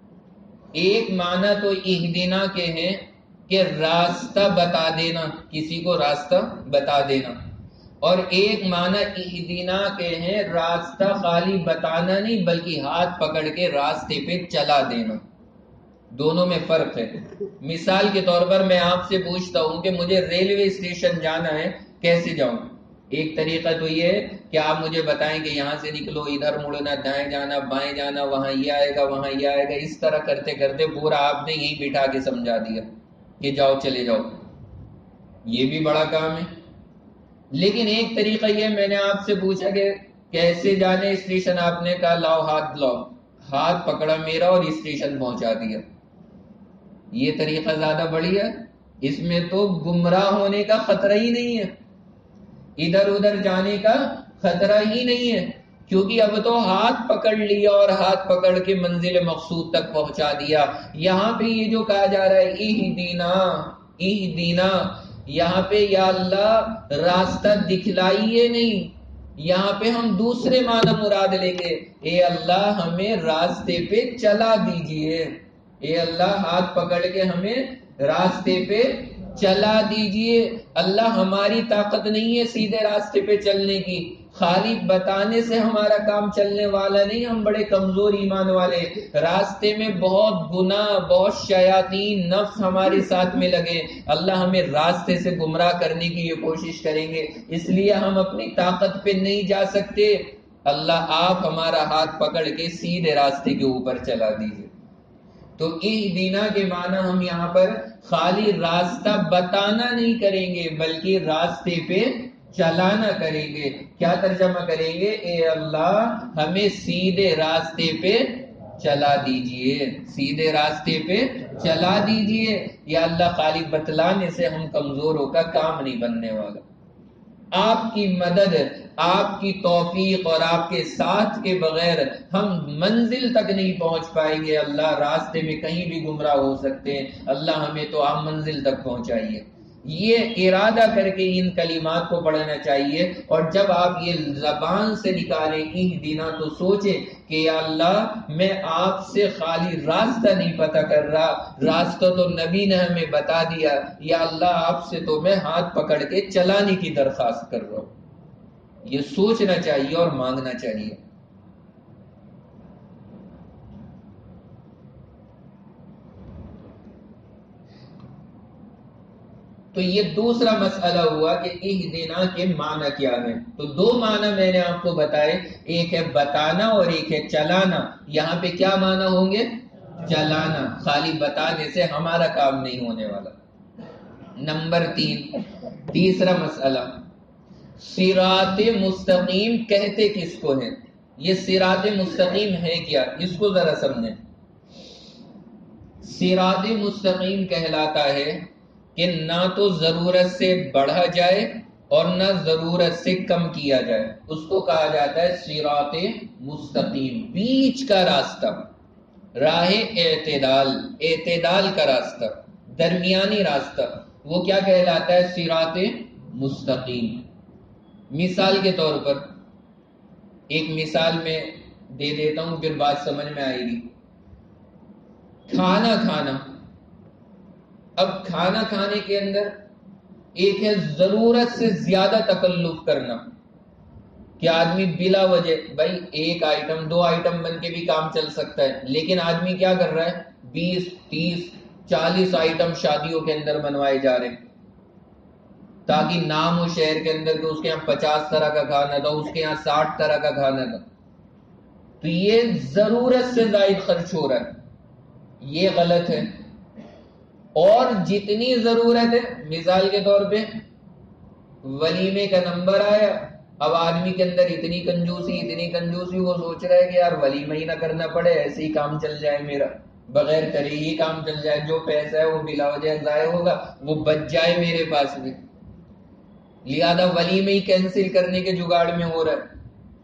ایک معنی تو اہدنا کے ہیں کہ راستہ بتا دینا، کسی کو راستہ بتا دینا، اور ایک معنی اہدنا کے ہیں راستہ خالی بتانا نہیں بلکہ ہاتھ پکڑ کے راستے پہ چلا دینا۔ دونوں میں فرق ہے۔ مثال کے طور پر میں آپ سے پوچھتا ہوں کہ مجھے ریلوے اسٹیشن جانا ہے، کیسے جاؤں؟ ایک طریقہ تو یہ ہے کہ آپ مجھے بتائیں کہ یہاں سے نکلو، ادھر مڑنا، دائیں جانا، بائیں جانا، وہاں یہ آئے گا، وہاں یہ آئے گا، اس طرح کرتے کرتے پورا آپ نے یہی بٹھا کے سمجھا دیا کہ جاؤ چلے جاؤ۔ یہ بھی بڑا کام ہے۔ لیکن ایک طریقہ یہ، میں نے آپ سے پوچھا کہ کیسے جانے اسٹیشن، آپ نے کہا لاؤ ہاتھ لاؤ، ہاتھ پکڑا میرا اور اسٹیشن پہنچا دیا۔ یہ طریقہ زیادہ بڑھیا ہے، اس میں تو گمراہ ہونے کا خطرہ ہی نہیں ہے، ادھر ادھر جانے کا خطرہ ہی نہیں ہے، کیونکہ اب تو ہاتھ پکڑ لیا اور ہاتھ پکڑ کے منزل مقصود تک پہنچا دیا۔ یہاں پہ یہ جو کہا جا رہا ہے اہدنا، اہدنا، یہاں پہ یا اللہ راستہ دکھلائیے نہیں، یہاں پہ ہم دوسرے معنی مراد لیں گے، اے اللہ ہمیں راستے پہ چلا دیجئے، اے اللہ ہاتھ پکڑ کے ہمیں راستے پہ چلا دیجئے۔ اللہ ہماری طاقت نہیں ہے سیدھے راستے پہ چلنے کی، خالی بتانے سے ہمارا کام چلنے والا نہیں، ہم بڑے کمزور ایمان والے، راستے میں بہت گناہ، بہت شیاطین نفس ہمارے ساتھ میں لگے، اللہ ہمیں راستے سے گمراہ کرنے کی یہ کوشش کریں گے، اس لیے ہم اپنی طاقت پہ نہیں جا سکتے، اللہ آپ ہمارا ہاتھ پکڑ کے سیدھے راستے کے اوپر چلا دیجئے۔ تو اہدنا کے معنی ہم یہاں پر خالی راستہ بتانا نہیں کریں گے بلکہ راستے پہ چلانا کریں گے۔ کیا ترجمہ کریں گے؟ اے اللہ ہمیں سیدھے راستے پہ چلا دیجئے، سیدھے راستے پہ چلا دیجئے۔ یا اللہ خالی بتلانے سے ہم کمزوروں کا کام نہیں بننے والا، آپ کی مدد، آپ کی توفیق اور آپ کے ساتھ کے بغیر ہم منزل تک نہیں پہنچ پائیں گے۔ اللہ راستے میں کہیں بھی گمراہ ہو سکتے ہیں، اللہ ہمیں تو آپ منزل تک پہنچائیے۔ یہ ارادہ کر کے ان کلمات کو پڑھنا چاہیے، اور جب آپ یہ زبان سے نکالیں اہدنا تو سوچیں کہ یا اللہ میں آپ سے خالی راستہ نہیں پتہ کر رہا، راستہ تو نبی نے ہمیں بتا دیا، یا اللہ آپ سے تو میں ہاتھ پکڑ کے چلانے کی درخواست کر رہا ہوں۔ یہ سوچنا چاہیے اور مانگنا چاہیے۔ تو یہ دوسرا مسئلہ ہوا کہ اہدنا کے معنی کیا ہے۔ تو دو معنی میں نے آپ کو بتائے، ایک ہے بتانا اور ایک ہے چلانا۔ یہاں پہ کیا معنی ہوں گے؟ چلانا، خالی بتانے سے ہمارا کام نہیں ہونے والا۔ نمبر 3، تیسرا مسئلہ، صراط مستقیم کہتے کس کو ہیں؟ یہ صراط مستقیم ہے کیا؟ اس کو ذرا سمجھیں۔ صراط مستقیم کہلاتا ہے کہ نہ تو ضرورت سے بڑھا جائے اور نہ ضرورت سے کم کیا جائے، اس کو کہا جاتا ہے صراط مستقیم، بیچ کا راستہ، راہ اعتدال، اعتدال کا راستہ، درمیانی راستہ، وہ کیا کہلاتا ہے؟ صراط مستقیم۔ مثال کے طور پر ایک مثال میں دے دیتا ہوں، پھر بات سمجھ میں آئے گی. کھانا کھانا. اب کھانا کھانے کے اندر ایک ہے ضرورت سے زیادہ تکلف کرنا کہ آدمی بلا وجہ، بھائی ایک آئٹم 2 آئٹم بن کے بھی کام چل سکتا ہے، لیکن آدمی کیا کر رہا ہے 20 30 40 آئٹم شادیوں کے اندر بنوائے جا رہے ہیں تاکہ نام ہو شہر کے اندر کہ اس کے یہاں 50 طرح کا کھانا تھا، اس کے یہاں 60 طرح کا کھانا تھا. تو یہ ضرورت سے زائد خرچ ہو رہا ہے، یہ غلط ہے. اور جتنی ضرورت ہے، مثال کے طور پہ ولیمے کا نمبر آیا، اب آدمی کے اندر اتنی کنجوسی وہ سوچ رہا ہے کہ یار ولیمہ ہی نہ کرنا پڑے، ایسے ہی کام چل جائے، میرا بغیر کرے ہی کام چل جائے، جو پیسہ ہے وہ بلا وجہ ضائع ہوگا وہ بچ جائے میرے پاس میں، لہذا ولیمہ ہی کینسل کرنے کے جگاڑ میں ہو رہا ہے.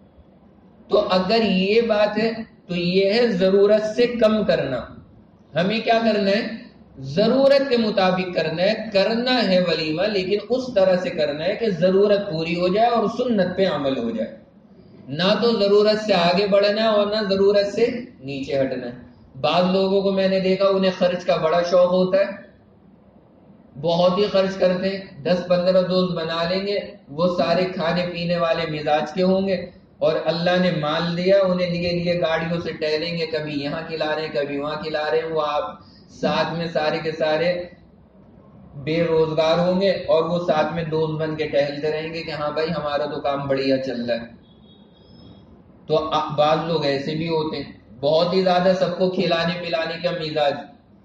تو اگر یہ بات ہے تو یہ ہے ضرورت سے کم کرنا. ہمیں کیا کرنا ہے؟ ضرورت کے مطابق کرنا ہے ولیمہ، لیکن اس طرح سے کرنا ہے کہ ضرورت پوری ہو جائے اور سنت پہ عمل ہو جائے، نہ تو ضرورت سے آگے بڑھنا ہے اور نہ ضرورت سے نیچے ہٹنا ہے. بعض لوگوں کو میں نے دیکھا انہیں خرچ کا بڑا شوق ہوتا ہے، بہت ہی خرچ کرتے ہیں، 10-15 دوست بنا لیں گے، وہ سارے کھانے پینے والے مزاج کے ہوں گے، اور اللہ نے مال دیا انہیں لیے گاڑیوں سے ٹہلیں گے، کبھی یہاں کھلا رہے ہیں کبھی وہاں کھلا رہے ہیں. وہ آپ ساتھ میں سارے کے سارے بے روزگار ہوں گے اور وہ ساتھ میں دوست بن کے ٹہلتے رہیں گے کہ ہاں بھائی ہمارا تو کام بڑھیا چل رہا ہے. تو بعض لوگ ایسے بھی ہوتے ہیں، بہت ہی زیادہ سب کو کھلانے پلانے کا مزاج،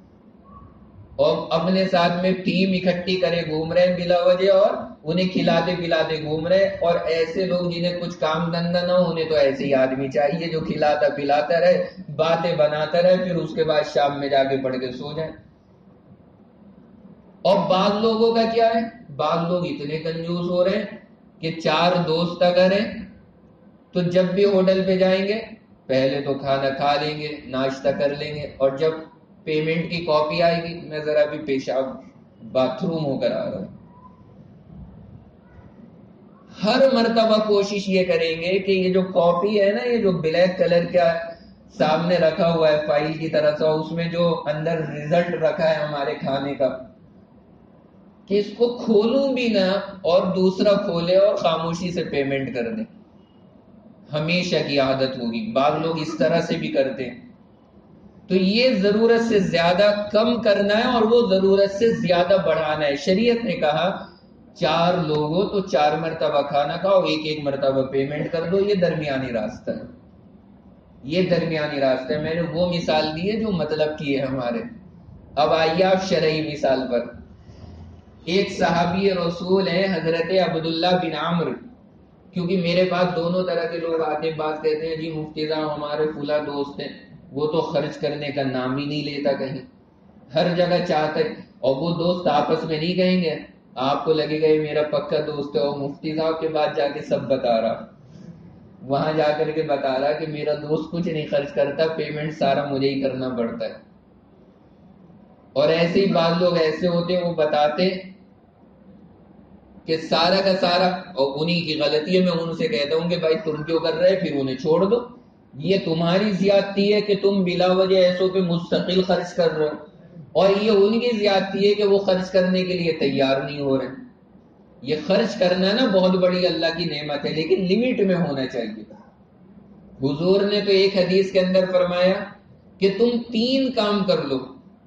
اور اپنے ساتھ میں ٹیم اکٹھی کرے گھوم رہے ہیں بلا وجہ، اور انہیں کھلاتے پلاتے گھوم رہے. اور ایسے لوگ جنہیں کچھ کام دھندا نہ ہو، انہیں تو ایسے ہی آدمی چاہیے جو کھلاتا پلاتا رہے، باتیں بناتا رہے، پھر اس کے بعد شام میں جا کے پڑھ کے سو جائے. اور بعض لوگوں کا کیا ہے، بعض لوگ اتنے کنجوس ہو رہے ہیں کہ 4 دوست اگر ہیں تو جب بھی ہوٹل پہ جائیں گے پہلے تو کھانا کھا لیں گے، ناشتہ کر لیں گے، اور جب پیمنٹ کی کاپی آئے گی، میں ذرا بھی پیشاب باتھ روم ہو کر آ رہا ہوں، ہر مرتبہ کوشش یہ کریں گے کہ یہ جو کاپی ہے نا، یہ جو بلیک کلر کا سامنے رکھا ہوا ہے فائل کی طرح سے، اس میں جو اندر رزلٹ رکھا ہے ہمارے کھانے کا، کہ اس کو کھولوں بھی نہ اور دوسرا کھولے اور خاموشی سے پیمنٹ کر دیں. ہمیشہ کی عادت ہوگی، بعض لوگ اس طرح سے بھی کرتے ہیں. تو یہ ضرورت سے زیادہ کم کرنا ہے اور وہ ضرورت سے زیادہ بڑھانا ہے. شریعت نے کہا 4 لوگ ہو تو 4 مرتبہ کھانا کھاؤ، 1 مرتبہ پیمنٹ کر دو. یہ درمیانی راستہ ہے، یہ درمیانی راستہ ہے. میں نے وہ مثال دی ہے جو مطلب کی ہے ہمارے. اب آئیے آپ شرعی مثال پر. ایک صحابی رسول ہیں حضرت عبداللہ بن عمرو، کیونکہ میرے پاس دونوں طرح کے لوگ آتے ہیں، بات کہتے ہیں جی مفتی صاحب ہمارے فلاں دوست ہیں، وہ تو خرچ کرنے کا نام ہی نہیں لیتا، کہیں ہر جگہ چاہتے، اور وہ دوست آپس میں نہیں کہیں گے، آپ کو لگے گا یہ میرا پکا دوست ہے، اور مفتی صاحب کے بعد جا کے سب بتا رہا، وہاں جا کر کے بتا رہا کہ میرا دوست کچھ نہیں خرچ کرتا، پیمنٹ سارا مجھے ہی کرنا پڑتا ہے. اور ایسے ہی بعض لوگ ایسے ہوتے ہیں وہ بتاتے کہ سارا کا سارا، اور انہی کی غلطی ہے. میں ان سے کہتا ہوں کہ بھائی تم کیوں کر رہے، پھر انہیں چھوڑ دو. یہ تمہاری زیادتی ہے کہ تم بلا وجہ ایسوں پہ مستقل خرچ کر رہے ہو، اور یہ ان کی زیادتی ہے کہ وہ خرچ کرنے کے لیے تیار نہیں ہو رہے. یہ خرچ کرنا نا بہت بڑی اللہ کی نعمت ہے، لیکن لمٹ میں ہونا چاہیے. حضور نے تو ایک حدیث کے اندر فرمایا کہ تم 3 کام کر لو،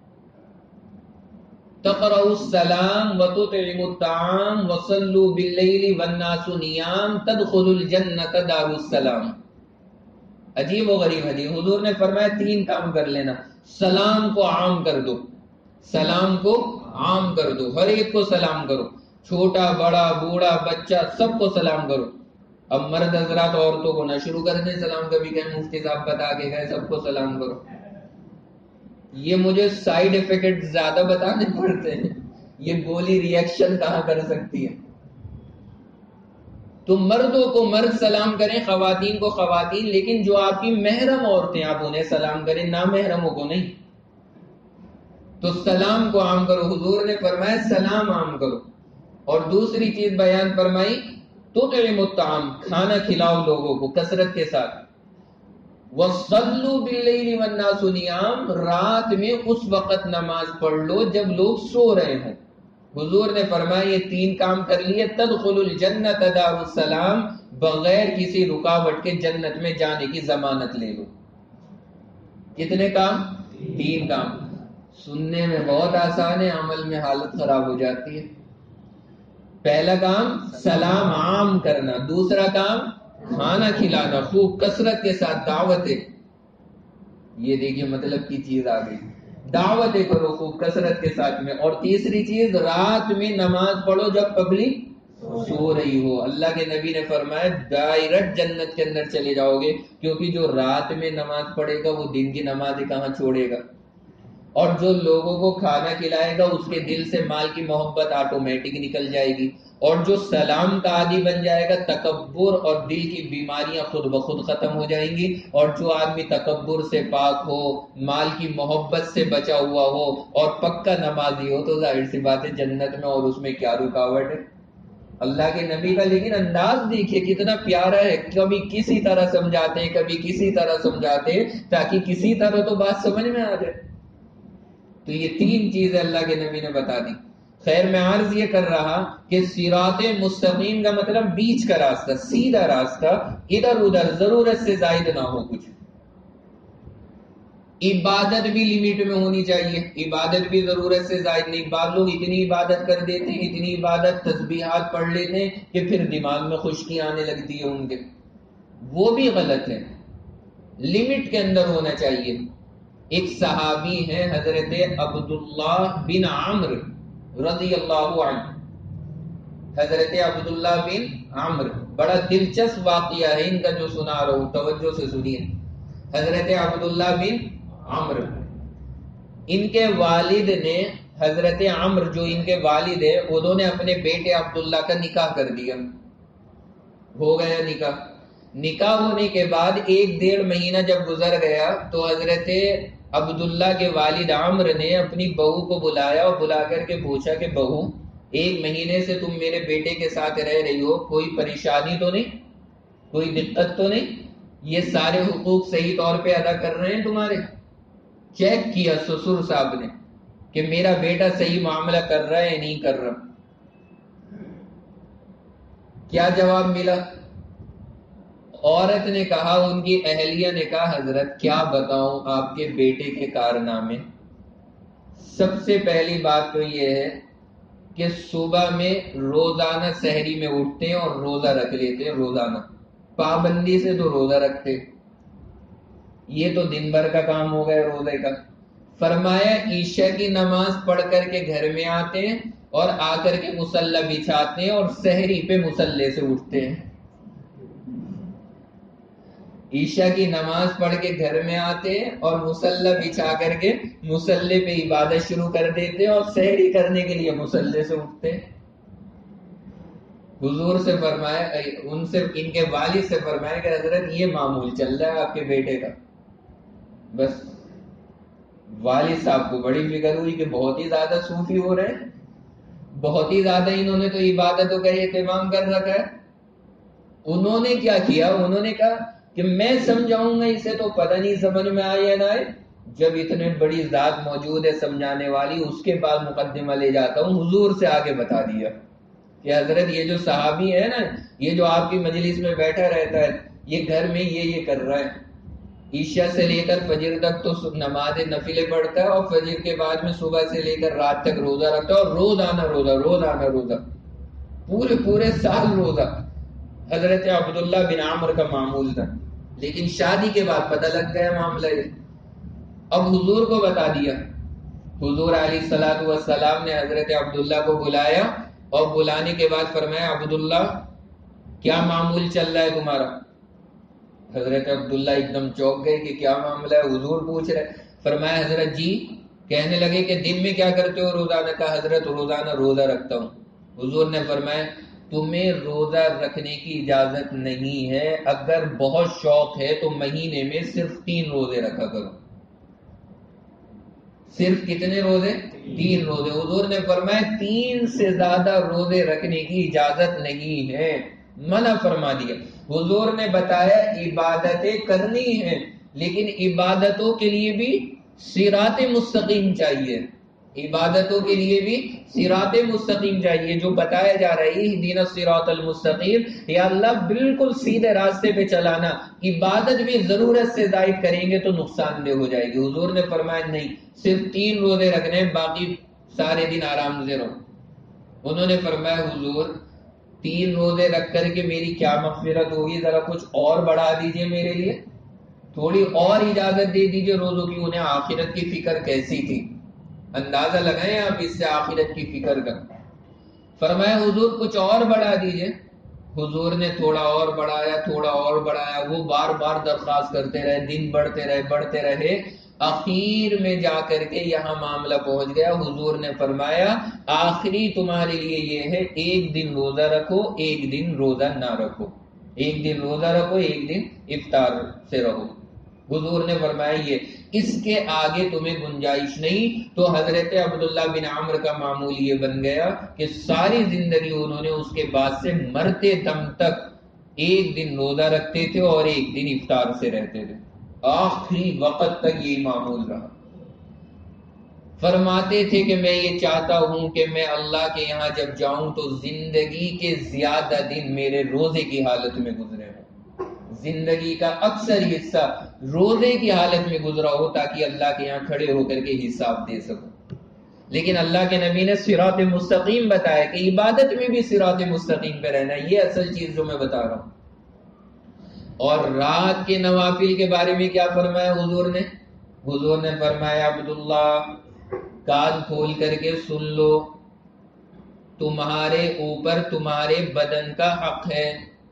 تقرأ السلام وتطعم الطعام وصلوا باللیل والناس نیام تدخل الجنۃ دار السلام. عجیب و غریب حدیث. حضور نے فرمایا 3 کام کر لینا. سلام کو عام کر دو، سلام کو عام کر دو، ہر ایک کو سلام کرو، چھوٹا بڑا بوڑھا بچہ سب کو سلام کرو. اب مرد حضرات عورتوں کو نہ شروع کر دیں سلام، کبھی کہیں مفتی صاحب بتا کے گئے سب کو سلام کرو. یہ مجھے سائیڈ ایفیکٹ زیادہ بتانے پڑتے ہیں، یہ گولی ریئیکشن کہاں کر سکتی ہے. تو مردوں کو مرد سلام کریں، خواتین کو خواتین، لیکن جو آپ کی محرم عورتیں آپ انہیں سلام کریں، نامحرموں کو نہیں. تو سلام کو عام کرو. حضور نے فرمایا سلام عام کرو. اور دوسری چیز بیان فرمائی تطعم الطعام، کھانا کھلاؤ لوگوں کو کثرت کے ساتھ، وصلوا باللیل والناس نیام، رات میں اس وقت نماز پڑھ لو جب لوگ سو رہے ہوں۔ حضور نے فرمایا یہ 3 کام کر لیے تدخل الجنت دار السلام، بغیر کسی رکاوٹ کے جنت میں جانے کی ضمانت لے لو۔ کتنے کام؟ 3 کام۔ سننے میں بہت آسان ہے، عمل میں حالت خراب ہو جاتی ہے۔ پہلا کام سلام عام کرنا، دوسرا کام کھانا کھلانا خوب کثرت کے ساتھ، دعوتیں، یہ دیکھیے مطلب کی چیز آ گئی، دعوتیں کرو خوب کثرت کے ساتھ میں، اور تیسری چیز رات میں نماز پڑھو جب پبلک سو رہی ہو۔ اللہ کے نبی نے فرمایا ڈائریکٹ جنت کے اندر چلے جاؤ گے، کیونکہ جو رات میں نماز پڑھے گا وہ دن کی نماز کہاں چھوڑے گا، اور جو لوگوں کو کھانا کھلائے گا اس کے دل سے مال کی محبت آٹومیٹک نکل جائے گی، اور جو سلام کا عادی بن جائے گا تکبر اور دل کی بیماریاں خود بخود ختم ہو جائیں گی، اور جو آدمی تکبر سے پاک ہو، مال کی محبت سے بچا ہوا ہو اور پکا نمازی ہو تو ظاہر سی بات ہے جنت میں، اور اس میں کیا رکاوٹ ہے۔ اللہ کے نبی کا لیکن انداز دیکھیے کتنا پیارا ہے، کبھی کسی طرح سمجھاتے ہیں کبھی کسی طرح سمجھاتے ہیں تاکہ کسی طرح تو بات سمجھ میں آ جائے۔ تو یہ 3 چیزیں اللہ کے نبی نے بتا دی۔ خیر میں عرض یہ کر رہا کہ صراط مستقیم کا مطلب بیچ کا راستہ، سیدھا راستہ، ادھر ادھر ضرورت سے زائد نہ ہو کچھ۔ عبادت بھی لمٹ میں ہونی چاہیے، عبادت بھی ضرورت سے زائد نہیں۔ بعض لوگ اتنی عبادت کر دیتے ہیں، اتنی عبادت تسبیحات پڑھ لیتے ہیں کہ پھر دماغ میں خشکی آنے لگتی ہے ان کے، وہ بھی غلط ہے۔ لمٹ کے اندر ہونا چاہیے۔ ایک صحابی ہے حضرت عبداللہ بن عمرو رضی اللہ عنہ، حضرت عبداللہ بن عمرو، بڑا دلچسپ واقعہ ہے ان کا جو سنا رہا ہوں، توجہ سے سنیے۔ حضرت عبداللہ بن عمرو، ان کے والد نے، حضرت عمرو جو ان کے والد ہے انہوں نے اپنے بیٹے عبداللہ کا نکاح کر دیا، ہو گیا نکاح۔ نکاح ہونے کے بعد 1-1.5 مہینہ جب گزر گیا تو حضرت عبداللہ کے والد عمرو نے اپنی بہو کو بلایا اور بلا کر کے پوچھا کہ بہو 1 مہینے سے تم میرے بیٹے کے ساتھ رہ رہی ہو، کوئی پریشانی تو نہیں، کوئی دقت تو نہیں، یہ سارے حقوق صحیح طور پہ ادا کر رہے ہیں تمہارے؟ چیک کیا سسر صاحب نے کہ میرا بیٹا صحیح معاملہ کر رہا ہے یا نہیں کر رہا۔ کیا جواب ملا؟ عورت نے کہا، ان کی اہلیہ نے کہا حضرت کیا بتاؤں آپ کے بیٹے کے کارنامے۔ سب سے پہلی بات تو یہ ہے کہ صبح میں روزانہ سحری میں اٹھتے ہیں اور روزہ رکھ لیتے ہیں، روزانہ پابندی سے تو روزہ رکھتے، یہ تو دن بھر کا کام ہو گیا روزے کا۔ فرمایا عشاء کی نماز پڑھ کر کے گھر میں آتے ہیں اور آ کر کے مصلی بچھاتے ہیں اور سحری پہ مصلی سے اٹھتے ہیں۔ عشاء کی نماز پڑھ کے گھر میں آتے ہیں اور مصلی بچھا کر کے مصلی پہ عبادت شروع کر دیتے ہیں اور سحری کرنے کے لیے مصلی سے اٹھتے ہیں۔ حضور سے فرمایا، ان کے والد سے فرمایا کہ حضرت یہ معمول چل رہا ہے آپ کے بیٹے کا۔ بس والد صاحب کو بڑی فکر ہوئی کہ بہت ہی زیادہ صوفی ہو رہے ہیں، بہت ہی زیادہ انہوں نے تو عبادتوں کا اہتمام کر رکھا ہے۔ انہوں نے کیا کیا، انہوں نے کہا کہ میں سمجھاؤں گا اسے تو پتہ نہیں سمجھ میں آئے یا نہ آئے، جب اتنے بڑی ذات موجود ہے سمجھانے والی اس کے بعد مقدمہ لے جاتا ہوں۔ حضور سے آگے بتا دیا کہ حضرت یہ جو صحابی ہے نا، یہ جو آپ کی مجلس میں بیٹھا رہتا ہے، یہ گھر میں یہ کر رہا ہے، عشاء سے لے کر فجر تک تو نماز نفلیں پڑھتا ہے اور فجر کے بعد میں صبح سے لے کر رات تک روزہ رکھتا ہے، اور روزانہ روزہ پورے سال روزہ۔ حضرت عبداللہ بن عمرو کا معمول تھا، لیکن شادی کے بعد پتہ لگ گیا معاملہ یہ، اب حضور کو بتا دیا۔ حضور علیہ الصلوۃ والسلام نے حضرت عبداللہ کو بلایا اور بلانے کے بعد فرمایا عبداللہ کیا معمول چل رہا ہے تمہارا؟ حضرت عبداللہ ایک دم چونک گئے کہ کیا معاملہ ہے، حضور پوچھ رہے۔ فرمایا حضرت جی، کہنے لگے کہ دن میں کیا کرتے ہو روزانہ؟ کا حضرت روزانہ روزہ رکھتا ہوں۔ حضور نے فرمایا تمہیں روزہ رکھنے کی اجازت نہیں ہے، اگر بہت شوق ہے تو مہینے میں صرف 3 روزے رکھا کرو۔ صرف کتنے روزے؟ 3 روزے۔ حضور نے فرمایا 3 سے زیادہ روزے رکھنے کی اجازت نہیں ہے، منع فرما دیا. حضور نے بتایا عبادتیں کرنی ہیں لیکن عبادتوں کے لیے بھی صراط مستقیم چاہیے. عبادتوں کے لیے بھی صراط مستقیم چاہیے. جو بتایا جا رہا ہے اہدنا الصراط المستقیم، یا اللہ بالکل سیدھے راستے پہ چلانا. عبادت بھی ضرورت سے زائد کریں گے تو نقصان دہ ہو جائے گی. حضور نے فرمایا نہیں، صرف 3 روزے رکھنے ہیں، باقی سارے دن آرام سے رہو. انہوں نے فرمایا حضور 3 روزے رکھ کر کے میری کیا مغفرت ہوگی، ذرا کچھ اور بڑھا دیجئے میرے لیے، تھوڑی اور اجازت دے دیجئے روزوں کی. انہیں آخرت کی فکر کیسی تھی، اندازہ لگائیں آپ اس سے آخرت کی فکر کا. فرمایا حضور کچھ اور بڑھا دیجئے. حضور نے تھوڑا اور بڑھایا، تھوڑا اور بڑھایا. وہ بار بار درخواست کرتے رہے، دن بڑھتے رہے. آخر میں جا کر کے یہاں معاملہ پہنچ گیا. حضور نے فرمایا آخری تمہارے لیے یہ ہے، 1 دن روزہ رکھو، 1 دن روزہ نہ رکھو. 1 دن روزہ رکھو، 1 دن افطار سے رہو. حضور نے فرمایا یہ اس کے آگے تمہیں گنجائش نہیں. تو حضرت عبداللہ بن عمرو کا معمول یہ بن گیا کہ ساری زندگی انہوں نے اس کے بعد سے مرتے دم تک 1 دن روزہ رکھتے تھے اور 1 دن افطار سے رہتے تھے. آخری وقت تک یہ معمول رہا. فرماتے تھے کہ میں یہ چاہتا ہوں کہ میں اللہ کے یہاں جب جاؤں تو زندگی کے زیادہ دن میرے روزے کی حالت میں گزرے ہوں. زندگی کا اکثر حصہ روزے کی حالت میں گزرا ہو تاکہ اللہ کے یہاں کھڑے ہو کر کے حساب دے سکوں. لیکن اللہ کے نبی نے صراط مستقیم بتایا کہ عبادت میں بھی صراط مستقیم پہ رہنا. یہ اصل چیز جو میں بتا رہا ہوں. اور رات کے نوافل کے بارے میں کیا فرمایا حضور نے؟ حضور نے فرمایا عبداللہ کان کھول کر کے سن لو، تمہارے اوپر تمہارے بدن کا حق ہے،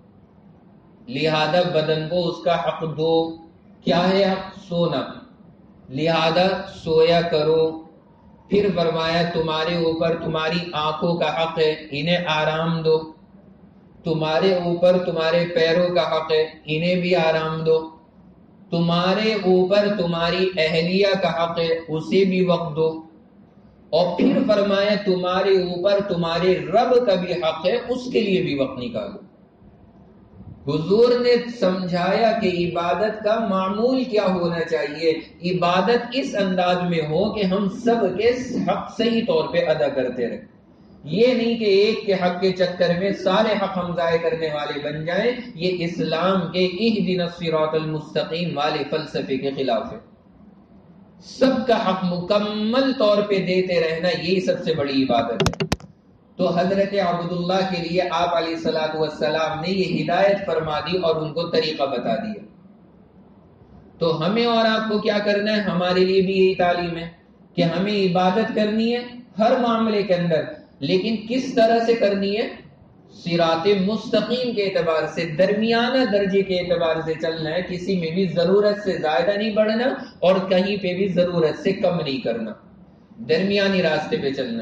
لہذا بدن کو اس کا حق دو. کیا ہے حق؟ سونا، لہذا سویا کرو. پھر فرمایا تمہارے اوپر تمہاری آنکھوں کا حق ہے، انہیں آرام دو. تمہارے اوپر تمہارے پیروں کا حق ہے، انہیں بھی آرام دو. تمہارے اوپر تمہاری اہلیہ کا حق ہے، اسے بھی وقت دو. اور پھر فرمایا تمہارے اوپر تمہارے رب کا بھی حق ہے، اس کے لیے بھی وقت نکالو. حضور نے سمجھایا کہ عبادت کا معمول کیا ہونا چاہیے. عبادت اس انداز میں ہو کہ ہم سب کے حق صحیح طور پہ ادا کرتے رہیں. یہ نہیں کہ ایک کے حق کے چکر میں سارے حق ہم ضائع کرنے والے بن جائیں. یہ اسلام کے اہدنا الصراط المستقیم والے فلسفے کے خلاف ہے. سب کا حق مکمل طور پہ دیتے رہنا یہی سب سے بڑی عبادت ہے. تو حضرت عبداللہ کے لیے آپ علیہ الصلوۃ والسلام نے یہ ہدایت فرما دی اور ان کو طریقہ بتا دیا. تو ہمیں اور آپ کو کیا کرنا ہے؟ ہمارے لیے بھی یہی تعلیم ہے کہ ہمیں عبادت کرنی ہے ہر معاملے کے اندر، لیکن کس طرح سے کرنی ہے؟ صراط مستقیم کے اعتبار سے، درمیانہ درجے کے اعتبار سے چلنا ہے. کسی میں بھی ضرورت سے زیادہ نہیں بڑھنا اور کہیں پہ بھی ضرورت سے کم نہیں کرنا، درمیانی راستے پہ چلنا.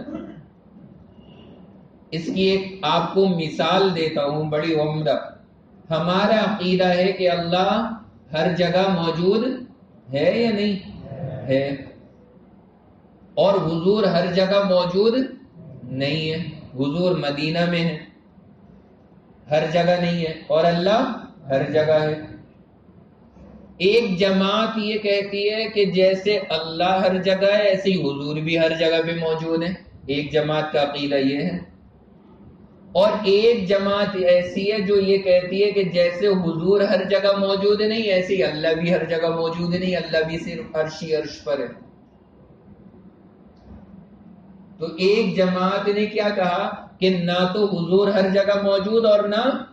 اس کی ایک آپ کو مثال دیتا ہوں بڑی عمدہ. ہمارا عقیدہ ہے کہ اللہ ہر جگہ موجود ہے یا نہیں ہے، اور حضور ہر جگہ موجود نہیں ہے. حضور مدینہ میں ہے، ہر جگہ نہیں ہے، اور اللہ ہر جگہ ہے. ایک جماعت یہ کہتی ہے کہ جیسے اللہ ہر جگہ ہے ایسے ہی حضور بھی ہر جگہ پہ موجود ہے. ایک جماعت کا عقیدہ یہ ہے. اور ایک جماعت ایسی ہے جو یہ کہتی ہے کہ جیسے حضور ہر جگہ موجود نہیں ایسے ہی اللہ بھی ہر جگہ موجود نہیں، اللہ بھی صرف عرش پر ہے. تو ایک جماعت نے کیا کہا کہ نہ تو حضور ہر جگہ موجود اور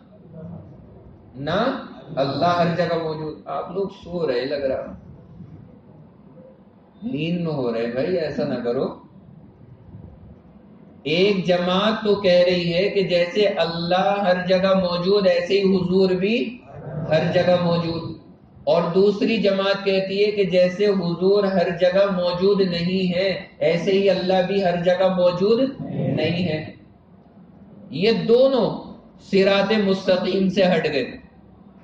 نہ اللہ ہر جگہ موجود. آپ لوگ سو رہے لگ رہا، نیند میں ہو رہے. بھائی ایسا نہ کرو. ایک جماعت تو کہہ رہی ہے کہ جیسے اللہ ہر جگہ موجود ایسے ہی حضور بھی ہر جگہ موجود، اور دوسری جماعت کہتی ہے کہ جیسے حضور ہر جگہ موجود نہیں ہے ایسے ہی اللہ بھی ہر جگہ موجود نہیں ہے. یہ دونوں صراط مستقیم سے ہٹ گئے.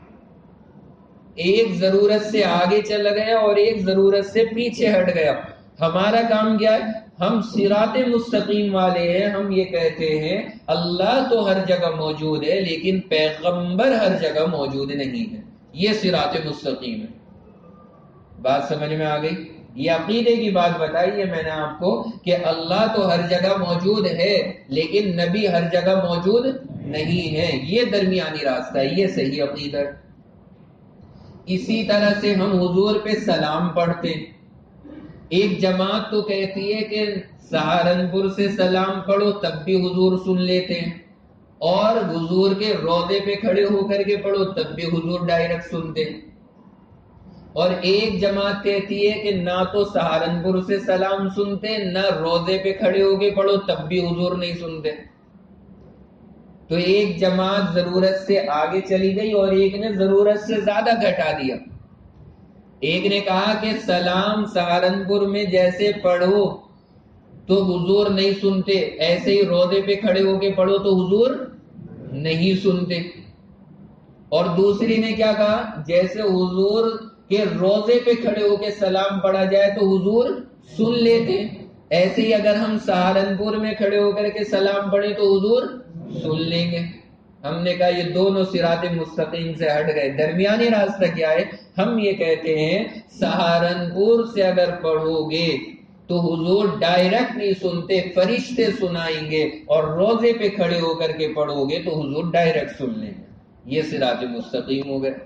ایک ضرورت سے آگے چل گیا اور ایک ضرورت سے پیچھے ہٹ گیا. ہمارا کام کیا ہے؟ ہم صراط مستقیم والے ہیں. ہم یہ کہتے ہیں اللہ تو ہر جگہ موجود ہے لیکن پیغمبر ہر جگہ موجود نہیں ہے. یہ صراط مستقیم ہے. بات سمجھ میں آ گئی؟ یہ عقیدے کی بات بتائی ہے میں نے آپ کو کہ اللہ تو ہر جگہ موجود ہے لیکن نبی ہر جگہ موجود نہیں ہے. یہ درمیانی راستہ ہے، یہ صحیح عقیدہ ہے. اسی طرح سے ہم حضور پہ سلام پڑھتے ہیں. ایک جماعت تو کہتی ہے کہ سہارنپور سے سلام پڑھو تب بھی حضور سن لیتے ہیں، اور حضور کے روضے پہ کھڑے ہو کر کے پڑھو تب بھی حضور ڈائریکٹ سنتے ہیں. اور ایک جماعت کہتی ہے کہ نہ تو سہارنپور سے سلام سنتے، نہ روضے پہ کھڑے ہو کے پڑھو تب بھی حضور نہیں سنتے. تو ایک جماعت ضرورت سے آگے چلی گئی اور ایک نے ضرورت سے زیادہ گھٹا دیا. ایک نے کہا کہ سلام سہارنپور میں جیسے پڑھو تو حضور نہیں سنتے، ایسے ہی روضے پہ کھڑے ہو کے پڑھو تو حضور نہیں سنتے. اور دوسری نے کیا کہا، جیسے حضور کے روضے پہ کھڑے ہو کے سلام پڑھا جائے تو حضور سن لیتے، ایسے ہی اگر ہم سہارنپور میں کھڑے ہو کر کے سلام پڑھیں تو حضور سن لیں گے. ہم نے کہا یہ دونوں صراط مستقیم سے ہٹ گئے. درمیانی راستہ کیا ہے؟ ہم یہ کہتے ہیں سہارنپور سے اگر پڑھو گے تو حضور ڈائریکٹ نہیں سنتے، فرشتے سنائیں گے، اور روضے پہ کھڑے ہو کر کے پڑھو گے تو حضور ڈائریکٹ سن لیں گے. یہ صراط مستقیم ہو گئے.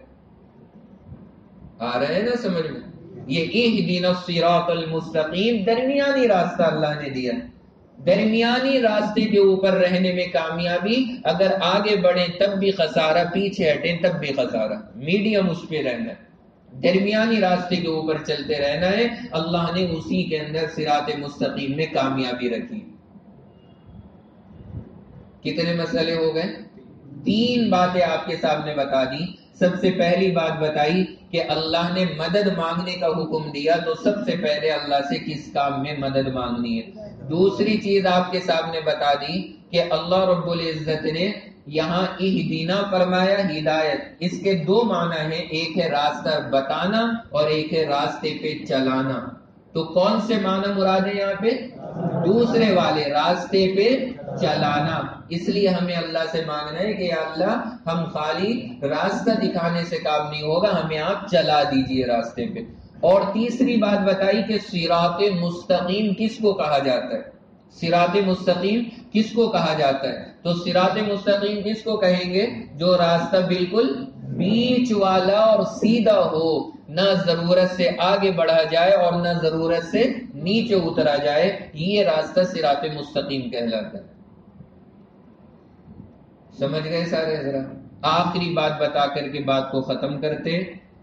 آ رہے ہیں نا سمجھ میں؟ یہ اہدنا الصراط المستقیم درمیانی راستہ اللہ نے دیا. درمیانی راستے کے اوپر رہنے میں کامیابی. اگر آگے بڑھیں تب بھی خسارہ، پیچھے ہٹیں تب بھی خسارہ. میڈیم اس پہ رہنا ہے، درمیانی راستے کے اوپر چلتے رہنا ہے. اللہ نے اسی کے اندر صراط مستقیم میں کامیابی رکھی. کتنے مسئلے ہو گئے؟ 3 باتیں آپ کے سامنے بتا دی. سب سے پہلی بات بتائی کہ اللہ نے مدد مانگنے کا حکم دیا تو سب سے پہلے اللہ سے کس کام میں مدد مانگنی ہے. دوسری چیز آپ کے سامنے بتا دی کہ اللہ رب العزت نے یہاں اہدینا فرمایا، ہدایت. اس کے 2 معنی ہیں، ایک ہے راستہ بتانا اور ایک ہے راستے پہ چلانا. تو کون سے معنی مراد ہے یہاں پہ؟ دوسرے والے، راستے پہ چلانا. اس لیے ہمیں اللہ سے مانگنا ہے کہ یا اللہ ہم خالی راستہ دکھانے سے کام نہیں ہوگا، ہمیں آپ چلا دیجئے راستے پہ. اور تیسری بات بتائی کہ صراط مستقیم کس کو کہا جاتا ہے. صراط مستقیم کس کو کہا جاتا ہے؟ تو صراط مستقیم کس کو کہیں گے؟ جو راستہ بالکل بیچ والا اور سیدھا ہو، نہ ضرورت سے آگے بڑھا جائے اور نہ ضرورت سے نیچے اترا جائے. یہ راستہ صراط مستقیم کہلاتا ہے. سمجھ گئے سارے؟ ذرا آخری بات بتا کر کے بات کو ختم کرتے.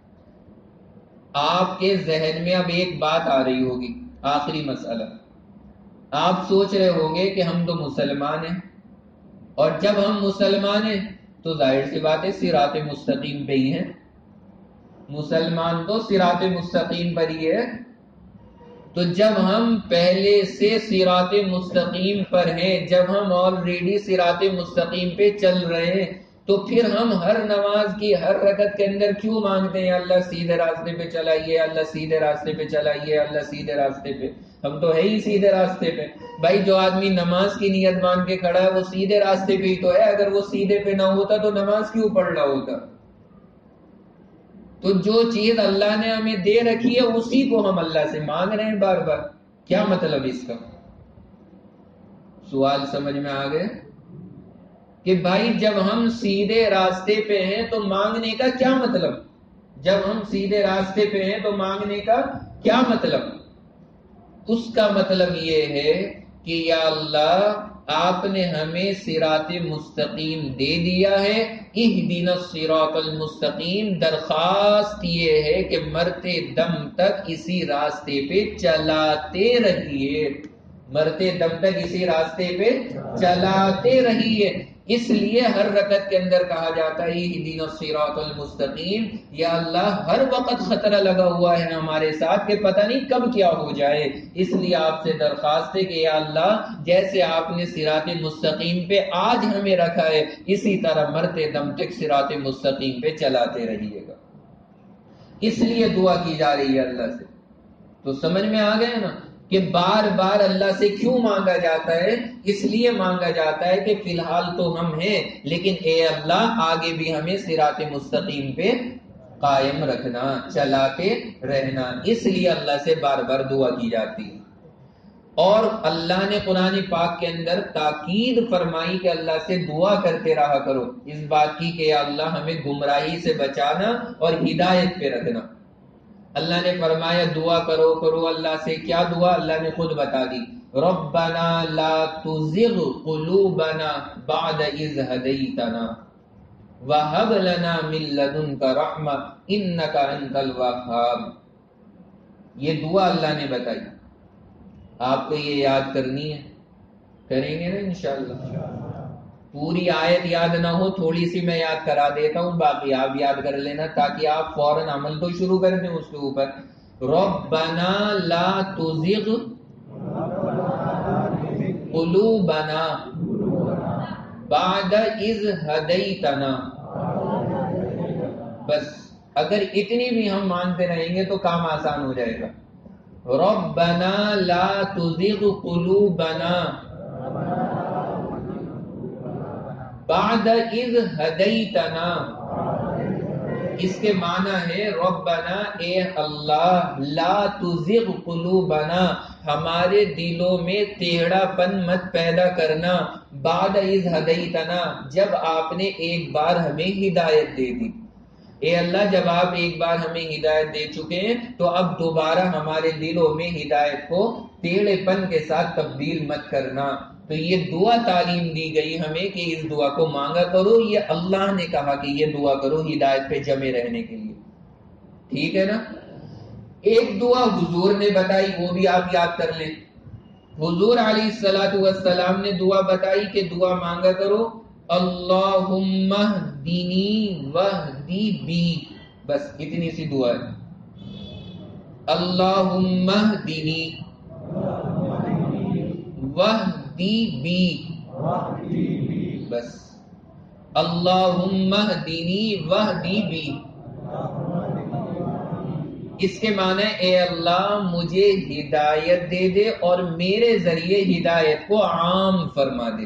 آپ کے ذہن میں اب ایک بات آ رہی ہوگی، آخری مسئلہ. آپ سوچ رہے ہوں گے کہ ہم تو مسلمان ہیں، اور جب ہم مسلمان ہیں تو ظاہر سی بات ہے صراط مستقیم پہ ہی ہیں. مسلمان تو صراط مستقیم پر ہی ہے. تو جب ہم پہلے سے صراط مستقیم پر ہیں، جب ہم آلریڈی صراط مستقیم پہ چل رہے ہیں، تو پھر ہم ہر نماز کی ہر رکعت کے اندر کیوں مانگتے ہیں اللہ سیدھے راستے پہ چلائیے، اللہ سیدھے راستے پہ چلائیے، اللہ سیدھے راستے پہ؟ ہم تو ہے ہی سیدھے راستے پہ. بھائی جو آدمی نماز کی نیت مان کے کھڑا ہے وہ سیدھے راستے پہ ہی تو ہے. اگر وہ سیدھے پہ نہ ہوتا تو نماز کیوں پڑھ رہا ہوتا؟ تو جو چیز اللہ نے ہمیں دے رکھی ہے اسی کو ہم اللہ سے مانگ رہے ہیں بار بار. کیا مطلب اس کا؟ سوال سمجھ میں آ گئے کہ بھائی جب ہم سیدھے راستے پہ ہیں تو مانگنے کا کیا مطلب؟ جب ہم سیدھے راستے پہ ہیں تو مانگنے کا کیا مطلب؟ اس کا مطلب یہ ہے کہ یا اللہ آپ نے ہمیں صراط مستقیم دے دیا ہے، اہدنا الصراط المستقیم. درخواست یہ ہے کہ مرتے دم تک اسی راستے پہ چلاتے رہیے، مرتے دم تک اسی راستے پہ چلاتے رہیے. اس لیے ہر رکعت کے اندر کہا جاتا ہے اہدنا الصراط المستقیم. یا اللہ ہر وقت خطرہ لگا ہوا ہے ہمارے ساتھ کہ پتہ نہیں کب کیا ہو جائے. اس لیے آپ سے درخواست ہے کہ یا اللہ جیسے آپ نے صراط مستقیم پہ آج ہمیں رکھا ہے، اسی طرح مرتے دم تک صراط مستقیم پہ چلاتے رہیے گا. اس لیے دعا کی جا رہی ہے اللہ سے. تو سمجھ میں آ گئے نا کہ بار بار اللہ سے کیوں مانگا جاتا ہے؟ اس لیے مانگا جاتا ہے کہ فی الحال تو ہم ہیں، لیکن اے اللہ آگے بھی ہمیں صراط مستقیم پہ قائم رکھنا، چلاتے رہنا، اس لیے اللہ سے بار بار دعا کی جاتی ہے۔ اور اللہ نے قرآن پاک کے اندر تاکید فرمائی کہ اللہ سے دعا کرتے رہا کرو اس بات کی کہ یا اللہ ہمیں گمراہی سے بچانا اور ہدایت پہ رکھنا۔ اللہ نے فرمایا دعا کرو اللہ سے، کیا دعا؟ اللہ نے خود بتا دی، ربنا لا تزغ قلوبنا بعد اذ ہدیتنا وہب لنا من لدنک رحمہ انک انت الوہاب۔ یہ دعا اللہ نے بتائی، آپ کو یہ یاد کرنی ہے، کریں گے نا انشاءاللہ؟ پوری آیت یاد نہ ہو، تھوڑی سی میں یاد کرا دیتا ہوں، باقی آپ یاد کر لینا تاکہ آپ فوراً عمل تو شروع کر دیں اس کے اوپر۔ ربنا لا تزغ قلوبنا بعد اذ ہدیتنا۔ بس اگر اتنی بھی ہم مانتے رہیں گے تو کام آسان ہو جائے گا۔ ربنا لا تزغ قلوبنا بعد اذ ہدیتنا، اس کے معنی ہے ربنا اے اللہ، لا تزغ قلوبنا ہمارے دلوں میں ٹیڑھا پن مت پیدا کرنا، بعد اذ ہدیتنا جب آپ نے ایک بار ہمیں ہدایت دے دی۔ اے اللہ جب آپ ایک بار ہمیں ہدایت دے چکے ہیں تو اب دوبارہ ہمارے دلوں میں ہدایت کو ٹیڑھے پن کے ساتھ تبدیل مت کرنا۔ تو یہ دعا تعلیم دی گئی ہمیں کہ اس دعا کو مانگا کرو، یہ اللہ نے کہا کہ یہ دعا کرو ہدایت پہ جمے رہنے کے لیے، ٹھیک ہے نا؟ ایک دعا حضور نے بتائی، وہ بھی آپ یاد کر لیں۔ حضور علیہ الصلوۃ والسلام نے دعا بتائی کہ دعا مانگا کرو اللہم اہدنی واہدی بی، بس اتنی سی دعا ہے، اللہم اہدنی واہدی بی، بس اللہم اہدنی واہدی بی۔ اس کے معنی اے اللہ مجھے ہدایت دے دے اور میرے ذریعے ہدایت کو عام فرما دے۔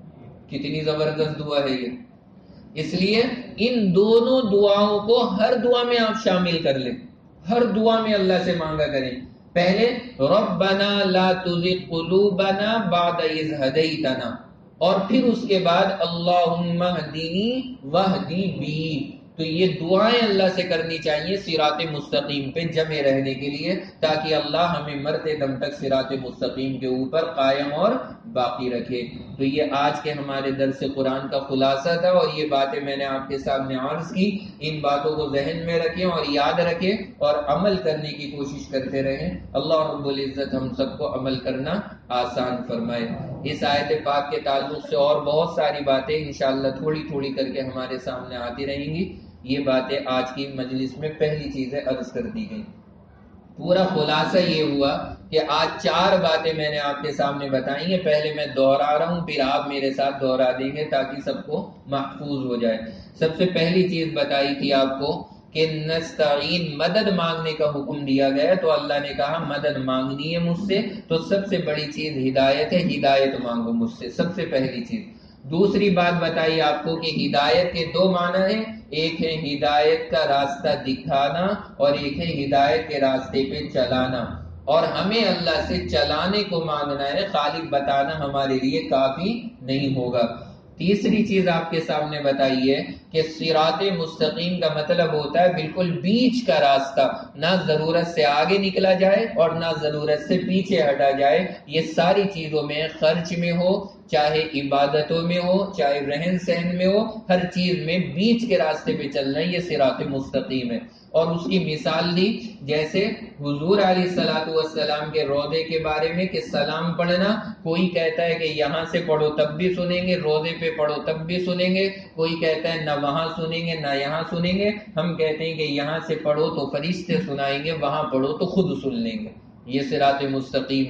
کتنی زبردست دعا ہے یہ۔ اس لیے ان دونوں دعاؤں کو ہر دعا میں آپ شامل کر لیں، ہر دعا میں اللہ سے مانگا کریں۔ پہلے ربنا لا تزغ قلوبنا بعد اذ ہدیتنا، اور پھر اس کے بعد اللہم اہدنی واہدی بی۔ تو یہ دعائیں اللہ سے کرنی چاہیے صراط مستقیم پہ جمے رہنے کے لیے، تاکہ اللہ ہمیں مرتے دم تک صراط مستقیم کے اوپر قائم اور باقی رکھے۔ تو یہ آج کے ہمارے درس قرآن کا خلاصہ تھا، اور یہ باتیں میں نے آپ کے سامنے عرض کی۔ ان باتوں کو ذہن میں رکھیں اور یاد رکھیں اور عمل کرنے کی کوشش کرتے رہیں۔ اللہ رب العزت ہم سب کو عمل کرنا آسان فرمائے۔ اس آیت پاک کے تعلق سے اور بہت ساری باتیں انشاءاللہ تھوڑی تھوڑی کر کے ہمارے سامنے آتی رہیں گی۔ یہ باتیں آج کی مجلس میں پہلی چیزیں عرض کر دی گئی۔ پورا خلاصہ یہ ہوا کہ آج 4 باتیں میں نے آپ کے سامنے بتائی ہیں، پہلے میں دوہرا رہا ہوں پھر آپ میرے ساتھ دوہرا دیں گے تاکہ سب کو محفوظ ہو جائے۔ سب سے پہلی چیز بتائی تھی آپ کو کہ نستعین، مدد مانگنے کا حکم دیا گیا، تو اللہ نے کہا مدد مانگنی ہے مجھ سے، تو سب سے بڑی چیز ہدایت ہے، ہدایت مانگو مجھ سے، سب سے پہلی چیز۔ دوسری بات بتائی آپ کو کہ ہدایت کے 2 معنی ہیں، ایک ہے ہدایت کا راستہ دکھانا اور ایک ہے ہدایت کے راستے پہ چلانا، اور ہمیں اللہ سے چلانے کو مانگنا ہے، خالی بتانا ہمارے لیے کافی نہیں ہوگا۔ تیسری چیز آپ کے سامنے بتائی ہے کہ صراط مستقیم کا مطلب ہوتا ہے بالکل بیچ کا راستہ، نہ ضرورت سے آگے نکلا جائے اور نہ ضرورت سے پیچھے ہٹا جائے۔ یہ ساری چیزوں میں، خرچ میں ہو، چاہے عبادتوں میں ہو، چاہے رہن سہن میں ہو، ہر چیز میں بیچ کے راستے پہ چلنا، یہ صراط مستقیم ہے۔ اور اس کی مثال دی جیسے حضور علیہ الصلوۃ والسلام کے روضے کے بارے میں کہ سلام پڑھنا، کوئی کہتا ہے کہ یہاں سے پڑھو تب بھی سنیں گے، روضے پہ پڑھو تب بھی سنیں گے، کوئی کہتا ہے نہ وہاں سنیں گے نہ یہاں سنیں گے۔ ہم کہتے ہیں کہ یہاں سے پڑھو تو فرشتے سنائیں گے، وہاں پڑھو تو خود سن لیں گے، یہ صراط مستقیم ہے۔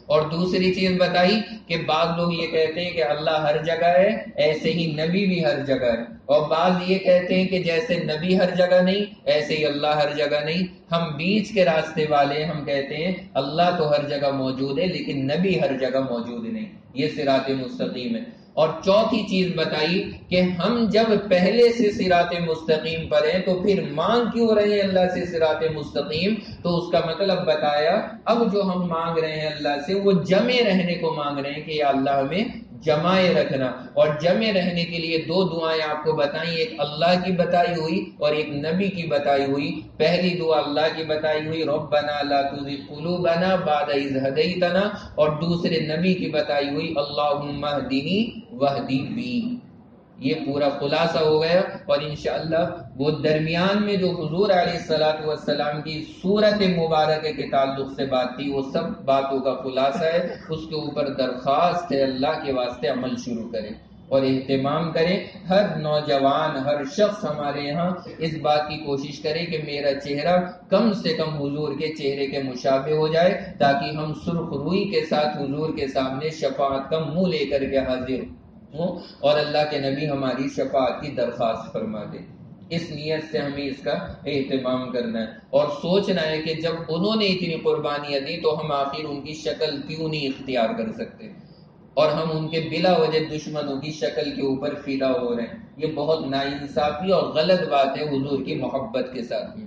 اور دوسری چیز بتائی کہ بعض لوگ یہ کہتے ہیں کہ اللہ ہر جگہ ہے، ایسے ہی نبی بھی ہر جگہ ہے، اور بعض یہ کہتے ہیں کہ جیسے نبی ہر جگہ نہیں ایسے ہی اللہ ہر جگہ نہیں۔ ہم بیچ کے راستے والے، ہم کہتے ہیں اللہ تو ہر جگہ موجود ہے لیکن نبی ہر جگہ موجود نہیں، یہ صراط مستقیم ہے۔ اور چوتھی چیز بتائی کہ ہم جب پہلے سے صراط مستقیم پر ہیں تو پھر مانگ کیوں رہے ہیں اللہ سے صراط مستقیم، تو اس کا مطلب بتایا اب جو ہم مانگ رہے ہیں اللہ سے وہ جمع رہنے کو مانگ رہے ہیں کہ یا اللہ ہمیں جمائے رکھنا۔ اور جمع رہنے کے لیے دو دعائیں آپ کو بتائیں، ایک اللہ کی بتائی ہوئی اور ایک نبی کی بتائی ہوئی۔ پہلی دعا اللہ کی بتائی ہوئی ربنا لا تزغ قلوبنا بعد اذ ہدیتنا، اور دوسرے نبی کی بتائی ہوئی اللہم اہدنی واہدی بی۔ یہ پورا خلاصہ ہو گیا، اور انشاءاللہ وہ درمیان میں جو حضور علیہ السلام کی سورت مبارکہ کے تعلق سے بات تھی وہ سب باتوں کا خلاصہ ہے۔ اس کے اوپر درخواست ہے اللہ کے واسطے عمل شروع کریں اور اہتمام کریں۔ ہر نوجوان، ہر شخص ہمارے یہاں اس بات کی کوشش کرے کہ میرا چہرہ کم سے کم حضور کے چہرے کے مشابہ ہو جائے، تاکہ ہم سرخ روئی کے ساتھ حضور کے سامنے شفاعت کا منہ لے کر کے حاضر ہوں اور اللہ کے نبی ہماری شفاعت کی درخواست فرما دے۔ اس نیت سے ہمیں اس کا اہتمام کرنا ہے اور سوچنا ہے کہ جب انہوں نے اتنی قربانیاں دی تو ہم آخر ان کی شکل کیوں نہیں اختیار کر سکتے، اور ہم ان کے بلا وجہ دشمنوں کی شکل کے اوپر فدا ہو رہے ہیں۔ یہ بہت ناانصافی اور غلط بات ہے حضور کی محبت کے ساتھ میں۔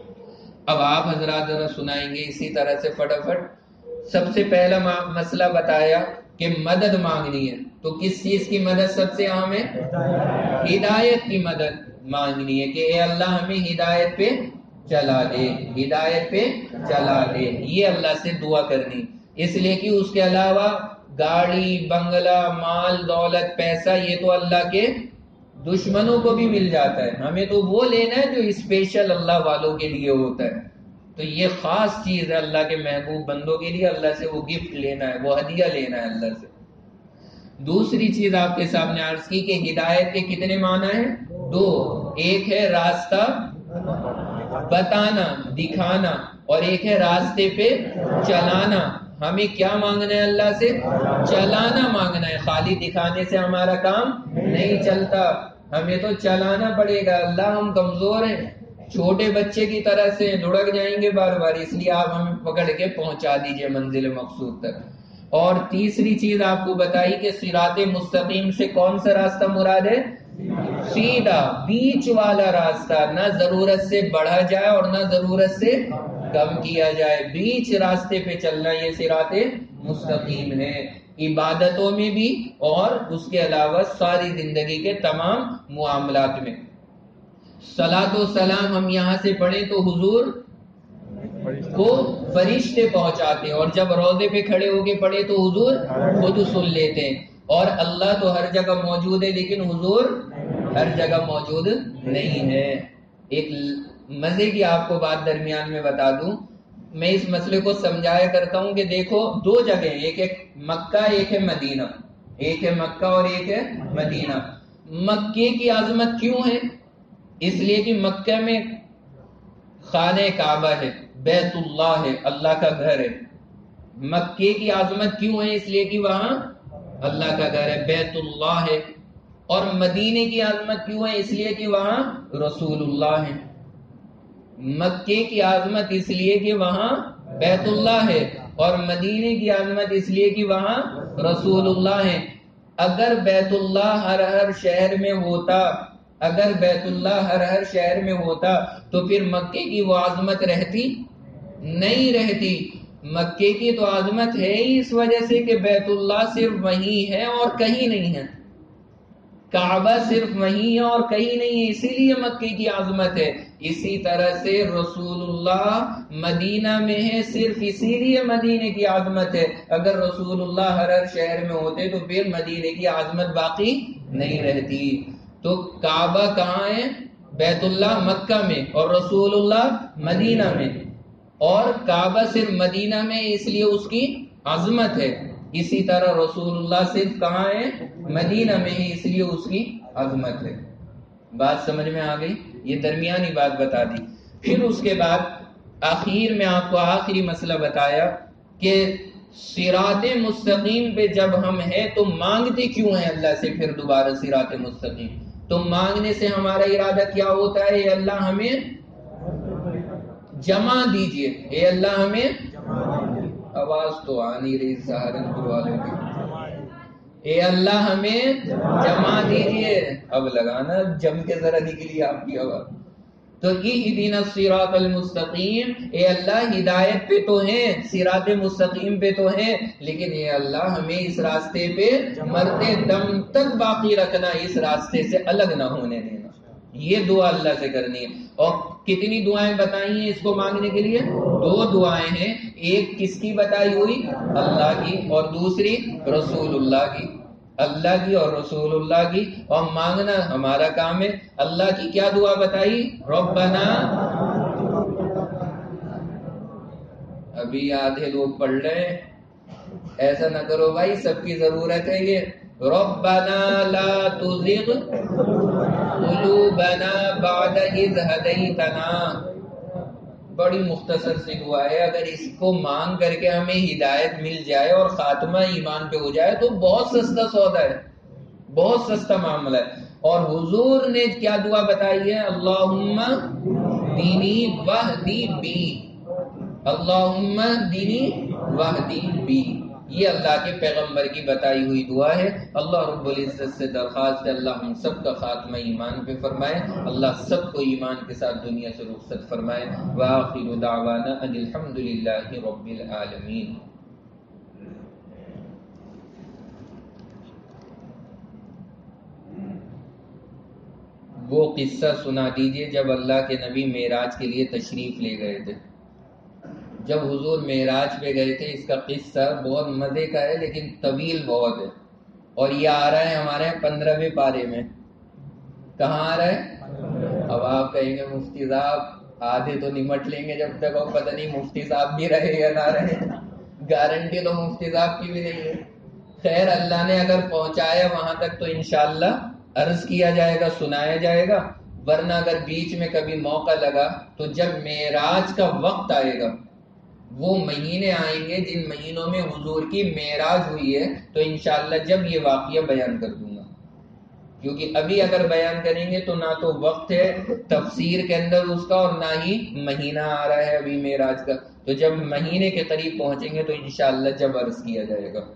اب آپ حضرات ذرا سنائیں گے اسی طرح سے فٹافٹ۔ سب سے پہلا مسئلہ بتایا کہ مدد مانگنی ہے، تو کس چیز کی مدد سب سے اہم ہے؟ ہدایت کی مدد مانگنی ہے کہ اے اللہ ہمیں ہدایت پہ چلا دے، ہدایت پہ چلا دے، یہ اللہ سے دعا کرنی۔ اس لیے کہ اس کے علاوہ گاڑی، بنگلہ، مال، دولت، پیسہ یہ تو اللہ کے دشمنوں کو بھی مل جاتا ہے، ہمیں تو وہ لینا ہے جو اسپیشل اللہ والوں کے لیے ہوتا ہے۔ تو یہ خاص چیز ہے اللہ کے محبوب بندوں کے لیے، اللہ سے وہ گفٹ لینا ہے، وہ ہدیہ لینا ہے اللہ سے۔ دوسری چیز آپ کے سامنے عرض کی کہ ہدایت کے کتنے معنی ہیں؟ دو، ایک ہے راستہ بتانا، دکھانا، اور ایک ہے راستے پہ چلانا۔ ہمیں کیا مانگنا ہے اللہ سے؟ چلانا مانگنا ہے، خالی دکھانے سے ہمارا کام نہیں چلتا، ہمیں تو چلانا پڑے گا۔ اللہ ہم کمزور ہیں، چھوٹے بچے کی طرح سے لڑک جائیں گے بار بار، اس لیے آپ ہمیں پکڑ کے پہنچا دیجئے منزل مقصود تک۔ اور تیسری چیز آپ کو بتائی کہ صراط مستقیم سے کون سا راستہ مراد ہے؟ سیدھا بیچ والا راستہ، نہ ضرورت سے بڑھا جائے اور نہ ضرورت سے کم کیا جائے، بیچ راستے پہ چلنا یہ صراط مستقیم ہے، عبادتوں میں بھی اور اس کے علاوہ ساری زندگی کے تمام معاملات میں۔ صلاۃ و سلام ہم یہاں سے پڑھیں تو حضور کو فرشتے پہنچاتے ہیں، اور جب روضے پہ کھڑے ہو کے پڑھے تو حضور خود سن لیتے ہیں۔ اور اللہ تو ہر جگہ موجود ہے لیکن حضور ہر جگہ موجود نہیں ہے۔ ایک مزے کی آپ کو بات درمیان میں بتا دوں، میں اس مسئلے کو سمجھایا کرتا ہوں کہ دیکھو دو جگہ، ایک ہے مکہ، ایک ہے مدینہ، ایک ہے مکہ اور ایک ہے مدینہ۔ مکے کی عظمت کیوں ہے؟ اس لیے کہ مکہ میں خانہ کعبہ ہے، بیت اللہ ہے، اللہ کا گھر ہے۔ مکے کی عظمت کیوں ہے؟ اس لیے کہ وہاں اللہ کا گھر ہے، بیت اللہ ہے۔ اور مدینے کی عظمت کیوں ہے؟ اس لیے کہ وہاں رسول اللہ ہے۔ مکے کی عظمت اس لیے کہ وہاں بیت اللہ ہے، اور مدینے کی عظمت اس لیے کہ وہاں رسول اللہ ہے۔ اگر بیت اللہ ہر شہر میں ہوتا، اگر بیت اللہ ہر شہر میں ہوتا تو پھر مکے کی وہ عظمت رہتی نہیں رہتی۔ مکے کی تو عظمت ہے ہی اس وجہ سے کہ بیت اللہ صرف وہیں ہے اور کہیں نہیں ہے، کعبہ صرف وہیں ہے اور کہیں نہیں ہے، اسی لیے مکے کی عظمت ہے۔ اسی طرح سے رسول اللہ مدینہ میں ہے، صرف اسی لیے مدینے کی عظمت ہے۔ اگر رسول اللہ ہر شہر میں ہوتے تو پھر مدینے کی عظمت باقی نہیں رہتی۔ تو کعبہ کہاں ہے؟ بیت اللہ مکہ میں، اور رسول اللہ مدینہ میں، اور کعبہ صرف مدینہ میں اس لیے اس کی عظمت ہے۔ اسی طرح رسول اللہ صرف کہاں ہے؟ مدینہ میں ہے، اس لیے اس کی عظمت ہے۔ بات سمجھ میں آ گئی؟ یہ درمیانی بات بتا دی۔ پھر اس کے بعد آخر میں آپ کو آخری مسئلہ بتایا کہ صراط مستقیم پہ جب ہم ہیں تو مانگتے کیوں ہیں اللہ سے پھر دوبارہ صراط مستقیم؟ تو مانگنے سے ہمارا ارادہ کیا ہوتا ہے؟ اے اللہ ہمیں جمع دیجئے، اے اللہ ہمیں، آواز تو آ نہیں رہی سہارنپور والوں کی، اے اللہ ہمیں جمع دیجئے، اب لگانا جم کے ذرا نکلی آپ کی آواز۔ تو اہدنا الصراط المستقیم، اے اللہ ہدایت پہ تو ہیں، صراط مستقیم پہ تو ہیں، لیکن اے اللہ ہمیں اس راستے پہ مرتے دم تک باقی رکھنا، اس راستے سے الگ نہ ہونے دینا۔ یہ دعا اللہ سے کرنی ہے۔ اور کتنی دعائیں بتائی ہیں اس کو مانگنے کے لیے؟ 2 دعائیں ہیں، ایک کس کی بتائی ہوئی؟ اللہ کی، اور دوسری رسول اللہ کی، اللہ کی اور رسول اللہ کی۔ اور مانگنا ہمارا کام ہے۔ اللہ کی کیا دعا بتائی؟ ربنا، ابھی آدھے لوگ پڑھ رہے ہیں، ایسا نہ کرو بھائی، سب کی ضرورت ہے یہ۔ ربنا لا تزغ قلوبنا بعد اذ ہدیتنا، بڑی مختصر سی دعا ہے، اگر اس کو مانگ کر کے ہمیں ہدایت مل جائے اور خاتمہ ایمان پہ ہو جائے تو بہت سستا سودا ہے، بہت سستا معاملہ ہے۔ اور حضور نے کیا دعا بتائی ہے؟ اللہم دینی وحدی بی، اللہم دینی وحدی بی، یہ اللہ کے پیغمبر کی بتائی ہوئی دعا ہے۔ اللہ رب العزت سے درخواست ہے اللہ ہم سب کا خاتمہ ایمان پہ فرمائے، اللہ سب کو ایمان کے ساتھ دنیا سے رخصت فرمائے۔ وآخر دعوانا ان الحمد للہ رب العالمین۔ وہ قصہ سنا دیجئے جب اللہ کے نبی معراج کے لیے تشریف لے گئے تھے۔ جب حضور معراج پہ گئے تھے، اس کا قصہ بہت مزے کا ہے لیکن طویل بہت ہے، اور یہ آ رہا ہے ہمارے 15ویں پارے میں۔ کہاں آ رہا ہے؟ اب آپ کہیں گے مفتی صاحب آدھے تو نمٹ لیں گے جب تک، اور پتہ نہیں مفتی صاحب بھی رہے یا نہ رہے، گارنٹی تو مفتی صاحب کی بھی نہیں ہے۔ خیر، اللہ نے اگر پہنچایا وہاں تک تو انشاءاللہ عرض کیا جائے گا، سنایا جائے گا، ورنہ اگر بیچ میں کبھی موقع لگا تو جب معراج کا وقت آئے گا، وہ مہینے آئیں گے جن مہینوں میں حضور کی معراج ہوئی ہے، تو انشاءاللہ جب یہ واقعہ بیان کر دوں گا، کیونکہ ابھی اگر بیان کریں گے تو نہ تو وقت ہے تفسیر کے اندر اس کا، اور نہ ہی مہینہ آ رہا ہے ابھی معراج کا، تو جب مہینے کے قریب پہنچیں گے تو انشاءاللہ جب عرض کیا جائے گا۔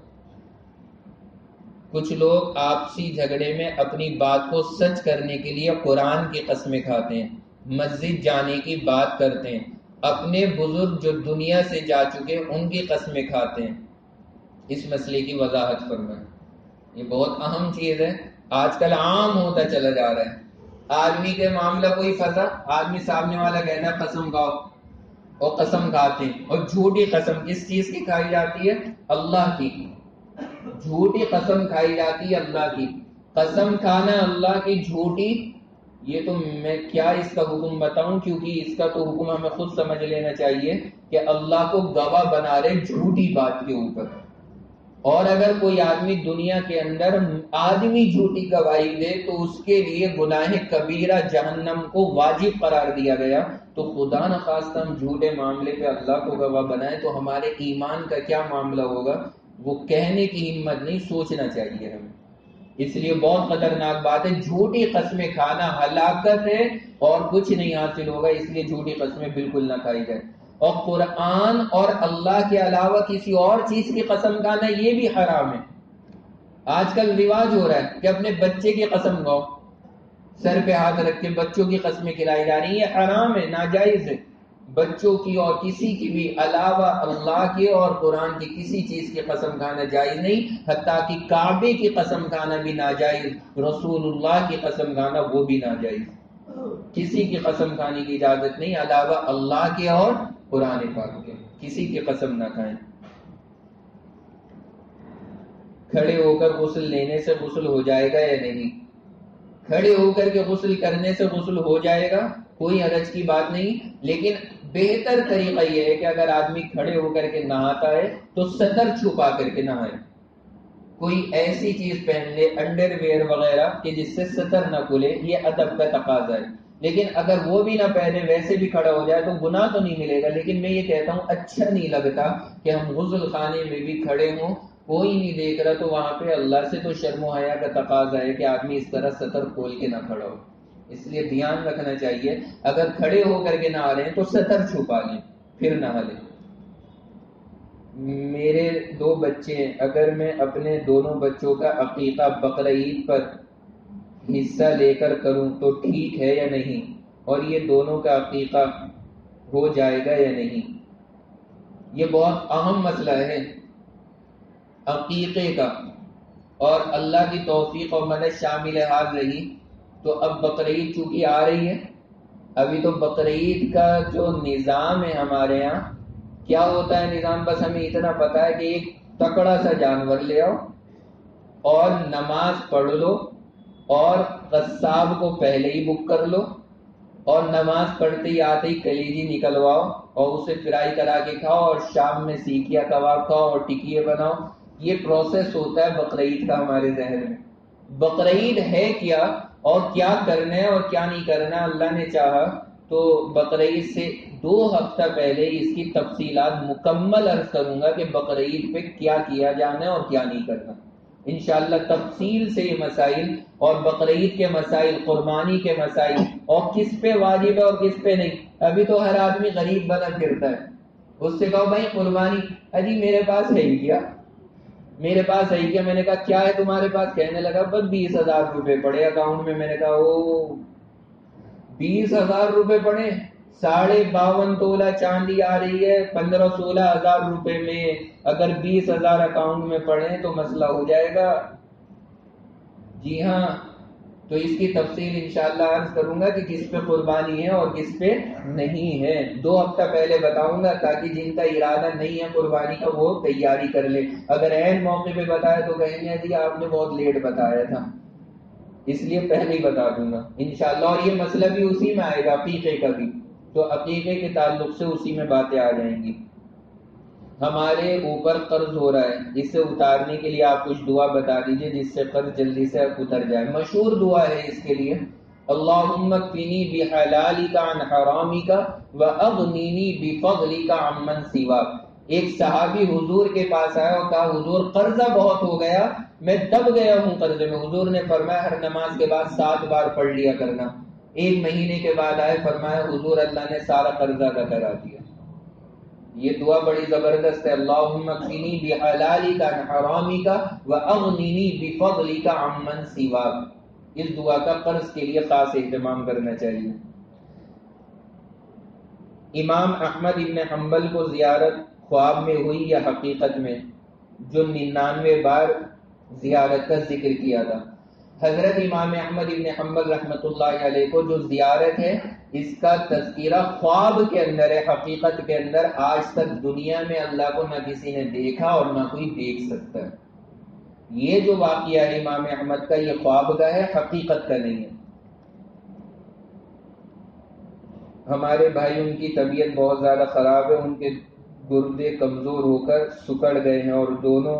کچھ لوگ آپسی جھگڑے میں اپنی بات کو سچ کرنے کے لیے قرآن کی قسمیں کھاتے ہیں، مسجد جانے کی بات کرتے ہیں، اپنے بزرگ جو دنیا سے جا چکے ان کی قسمیں کھاتے ہیں۔ اس مسئلے کی وضاحت فرمائیں، یہ بہت اہم چیز ہے، آج کل عام ہوتا چلا جا رہا ہے۔ آدمی کے معاملہ کوئی پھنسا، آدمی سامنے والا کہتا ہے قسم کھاؤ، اور قسم کھاتے ہیں، اور جھوٹی قسم کس چیز کی کھائی جاتی ہے؟ اللہ کی، جھوٹی قسم کھائی جاتی ہے اللہ کی۔ قسم کھانا اللہ کی جھوٹی، یہ تو میں کیا اس کا حکم بتاؤں، کیونکہ اس کا تو حکم ہمیں خود سمجھ لینا چاہیے کہ اللہ کو گواہ بنا رہے جھوٹی بات کے اوپر۔ اور اگر کوئی آدمی دنیا کے اندر آدمی جھوٹی گواہی دے تو اس کے لیے گناہ کبیرہ جہنم کو واجب قرار دیا گیا، تو خدا نخواستہ ہم جھوٹے معاملے پہ اللہ کو گواہ بنائیں تو ہمارے ایمان کا کیا معاملہ ہوگا، وہ کہنے کی ہمت نہیں، سوچنا چاہیے ہمیں۔ اس لیے بہت خطرناک بات ہے، جھوٹی قسمیں کھانا ہلاکت ہے اور کچھ نہیں حاصل ہوگا، اس لیے جھوٹی قسمیں بالکل نہ کھائی جائے۔ اور قرآن اور اللہ کے علاوہ کسی اور چیز کی قسم کھانا یہ بھی حرام ہے۔ آج کل رواج ہو رہا ہے کہ اپنے بچے کی قسم کھاؤ، سر پہ ہاتھ رکھ کے بچوں کی قسمیں کھلائی جا رہی ہیں، یہ حرام ہے، ناجائز ہے۔ بچوں کی اور کسی کی بھی علاوہ اللہ کے اور قرآن کی کسی چیز کی قسم کھانا جائز نہیں، حتیٰ کہ کعبے کی قسم کھانا بھی ناجائز، رسول اللہ کی قسم کھانا وہ بھی ناجائز۔ کسی کی قسم کھانے کی اجازت نہیں علاوہ اللہ کے اور قرآن پاک کے، کسی کی قسم نہ کھائیں۔ کھڑے ہو کر غسل لینے سے غسل ہو جائے گا یا نہیں؟ کھڑے ہو کر کے غسل کرنے سے غسل ہو جائے گا، کوئی حرج کی بات نہیں، لیکن بہتر طریقہ یہ ہے کہ اگر آدمی کھڑے ہو کر کے نہاتا ہے تو سطر چھپا کر کے نہائے، کوئی ایسی چیز پہن لے، انڈر ویئر وغیرہ کہ جس سے سطر نہ کھلے، یہ ادب کا تقاضا ہے۔ لیکن اگر وہ بھی نہ پہنے ویسے بھی کھڑا ہو جائے تو گناہ تو نہیں ملے گا. لیکن میں یہ کہتا ہوں اچھا نہیں لگتا کہ ہم غسل خانے میں بھی کھڑے ہوں, کوئی نہیں دیکھ رہا, تو وہاں پہ اللہ سے تو شرم و حیا کا تقاضا ہے کہ آدمی اس طرح سطر کھول کے نہ کھڑا ہو. اس لیے دھیان رکھنا چاہیے, اگر کھڑے ہو کر کے نہا رہے ہیں تو سطر چھپا لیں پھر نہا لیں. میرے 2 بچے ہیں, اگر میں اپنے دونوں بچوں کا عقیقہ بقرعید پر حصہ لے کر کروں تو ٹھیک ہے یا نہیں, اور یہ دونوں کا عقیقہ ہو جائے گا یا نہیں؟ یہ بہت اہم مسئلہ ہے عقیقے کا, اور اللہ کی توفیق اور مدد شامل حال رہی تو اب بقرعید چونکہ آ رہی ہے, ابھی تو بقرعید کا جو نظام ہے ہمارے یہاں, کیا ہوتا ہے نظام, بس ہمیں اتنا پتا ہے کہ ایک تکڑا سا جانور لے آؤ اور نماز پڑھ لو, اور قصاب کو پہلے ہی بک کر لو, اور نماز پڑھتے ہی آتے ہی کلیجی نکلواؤ اور اسے فرائی کرا کے کھاؤ, اور شام میں سیکیا کباب کھاؤ اور ٹکیے بناؤ. یہ پروسیس ہوتا ہے بقرعید کا ہمارے ذہن میں. بقرعید ہے کیا اور کیا کرنا ہے اور کیا نہیں کرنا, اللہ نے چاہا تو بقرعید سے 2 ہفتہ پہلے اس کی تفصیلات مکمل عرض کروں گا کہ بقرعید پہ کیا کیا جانا ہے اور کیا نہیں کرنا. انشاءاللہ تفصیل سے یہ مسائل اور بقرعید کے مسائل, قربانی کے مسائل, اور کس پہ واجب ہے اور کس پہ نہیں. ابھی تو ہر آدمی غریب بنا پھرتا ہے, اس سے کہو بھائی قربانی, اجی میرے پاس ہے ہی کیا, میرے پاس ہے ہی کیا. میں نے کہا کیا ہے تمہارے پاس؟ کہنے لگا بس 20,000 روپے پڑے اکاؤنٹ میں. میں نے کہا او 20,000 روپے پڑے, 52.5 تولہ چاندی آ رہی ہے 15-16 ہزار روپے میں, اگر 20,000 اکاؤنٹ میں پڑے تو مسئلہ ہو جائے گا. جی ہاں, تو اس کی تفصیل انشاءاللہ عرض کروں گا کہ کس پہ قربانی ہے اور کس پہ نہیں ہے. 2 ہفتہ پہلے بتاؤں گا تاکہ جن کا ارادہ نہیں ہے قربانی کا وہ تیاری کر لے. اگر عین موقع پہ بتایا تو کہیں گے جی آپ نے بہت لیٹ بتایا تھا, اس لیے پہلے ہی بتا دوں گا انشاءاللہ. اور یہ مسئلہ بھی اسی میں آئے گا, عقیقے کا بھی, تو عقیقے کے تعلق سے اسی میں باتیں آ جائیں گی. ہمارے اوپر قرض ہو رہا ہے, اس سے اتارنے کے لیے آپ کچھ دعا بتا دیجئے جس سے قرض جلدی سے اتر جائے. مشہور دعا ہے اس کے لیے, اللہم اکفنی بحلالک عن حرامک واغننی بفضلک عمن سواک. ایک صحابی حضور کے پاس آیا اور کہا حضور قرضہ بہت ہو گیا, میں دب گیا ہوں قرضے میں. حضور نے فرمایا ہر نماز کے بعد 7 بار پڑھ لیا کرنا. 1 مہینے کے بعد آئے, فرمایا حضور اللہ نے سارا قرضہ ادا کرا دیا. یہ دعا بڑی زبردست ہے, اللہم اکفنی بحلالک عن حرامک واغننی بفضلک عمن سواک. اس دعا کا قرض کے لیے خاص اہتمام کرنا چاہیے. امام احمد ابن حنبل کو زیارت خواب میں ہوئی یا حقیقت میں؟ جو 99 بار زیارت کا ذکر کیا تھا. حضرت امام احمد ابن حنبل رحمۃ اللہ علیہ کو جو زیارت ہے اس کا تذکرہ خواب کے اندر ہے, حقیقت کے اندر آج تک دنیا میں اللہ کو نہ کسی نے دیکھا اور نہ کوئی دیکھ سکتا ہے. یہ جو واقعہ ہے امام احمد کا, یہ خواب کا ہے, حقیقت کا نہیں ہے. ہمارے بھائی ان کی طبیعت بہت زیادہ خراب ہے, ان کے گردے کمزور ہو کر سکڑ گئے ہیں اور دونوں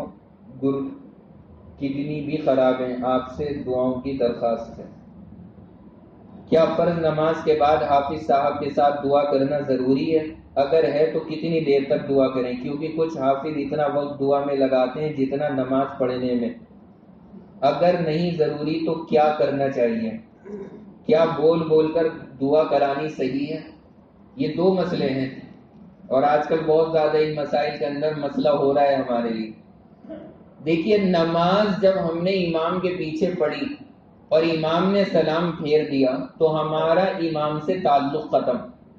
کڈنی بھی خراب ہیں. آپ سے دعاؤں کی درخواست ہے. کیا فرض نماز کے بعد حافظ صاحب کے ساتھ دعا کرنا ضروری ہے؟ اگر ہے تو کتنی دیر تک دعا کریں؟ کیونکہ کچھ حافظ اتنا وقت دعا میں لگاتے ہیں جتنا نماز پڑھنے میں. اگر نہیں ضروری تو کیا کرنا چاہیے؟ کیا بول بول کر دعا کرانی صحیح ہے؟ یہ 2 مسئلے ہیں, اور آج کل بہت زیادہ ان مسائل کے اندر مسئلہ ہو رہا ہے ہمارے لیے. دیکھیے, نماز جب ہم نے امام کے پیچھے پڑھی اور امام نے سلام پھیر دیا تو ہمارا امام سے تعلق ختم.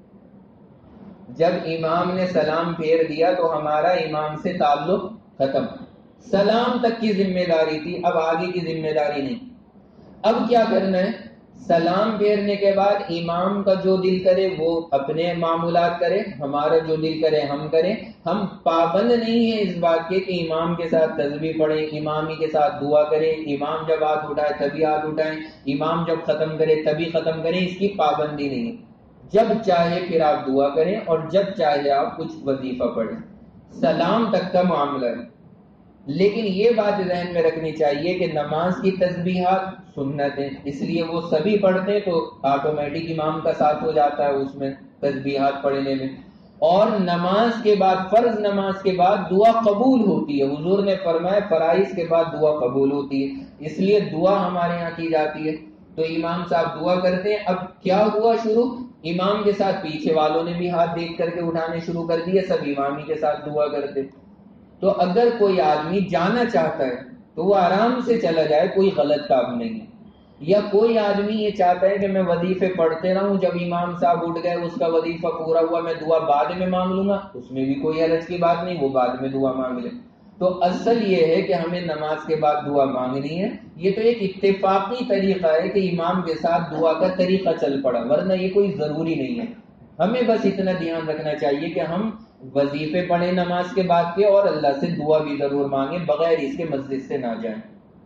جب امام نے سلام پھیر دیا تو ہمارا امام سے تعلق ختم. سلام تک کی ذمہ داری تھی, اب آگے کی ذمہ داری نہیں. اب کیا کرنا ہے؟ سلام پھیرنے کے بعد امام کا جو دل کرے وہ اپنے معمولات کرے, ہمارا جو دل کرے ہم کریں. ہم پابند نہیں ہیں اس بات کے کہ امام کے ساتھ تسبیح پڑھیں, امام ہی کے ساتھ دعا کریں, امام جب ہاتھ اٹھائے تبھی ہاتھ اٹھائیں, امام جب ختم کرے تبھی ختم کریں. اس کی پابندی نہیں. جب چاہے پھر آپ دعا کریں اور جب چاہے آپ کچھ وظیفہ پڑھیں. سلام تک کا معاملہ ہے. لیکن یہ بات ذہن میں رکھنی چاہیے کہ نماز کی تسبیحات سنت ہیں، اس لیے وہ سبھی پڑھتے ہیں تو آٹومیٹک امام کا ساتھ ہو جاتا ہے اس میں تسبیحات پڑھنے میں۔ اور نماز کے بعد، فرض نماز کے بعد دعا قبول ہوتی ہے، حضور نے فرمایا فرائض کے بعد دعا قبول ہوتی ہے، اس لیے دعا ہمارے یہاں کی جاتی ہے۔ تو امام صاحب دعا کرتے ہیں، اب کیا ہوا شروع؟ امام کے ساتھ پیچھے والوں نے بھی ہاتھ دیکھ کر کے اٹھانے شروع کر دیے، سب امامی کے ساتھ دعا کرتے۔ تو اگر کوئی آدمی جانا چاہتا ہے تو وہ آرام سے چلا جائے، کوئی غلط کام نہیں ہے۔ یا کوئی آدمی یہ چاہتا ہے کہ میں وظیفے پڑھتے رہوں، جب امام صاحب اٹھ گئے اس کا وظیفہ پورا ہوا میں دعا بعد میں مانگ لوں گا، اس میں بھی کوئی حرج کی بات نہیں، وہ بعد میں دعا مانگ لے۔ تو اصل یہ ہے کہ ہمیں نماز کے بعد دعا مانگنی ہے۔ یہ تو ایک اتفاقی طریقہ ہے کہ امام کے ساتھ دعا کا طریقہ چل پڑا، ورنہ یہ کوئی ضروری نہیں ہے۔ ہمیں بس اتنا دھیان رکھنا چاہیے کہ ہم وظیفے پڑھیں نماز کے بعد کے، اور اللہ سے دعا بھی ضرور مانگیں، بغیر اس کے مسجد سے نہ جائیں۔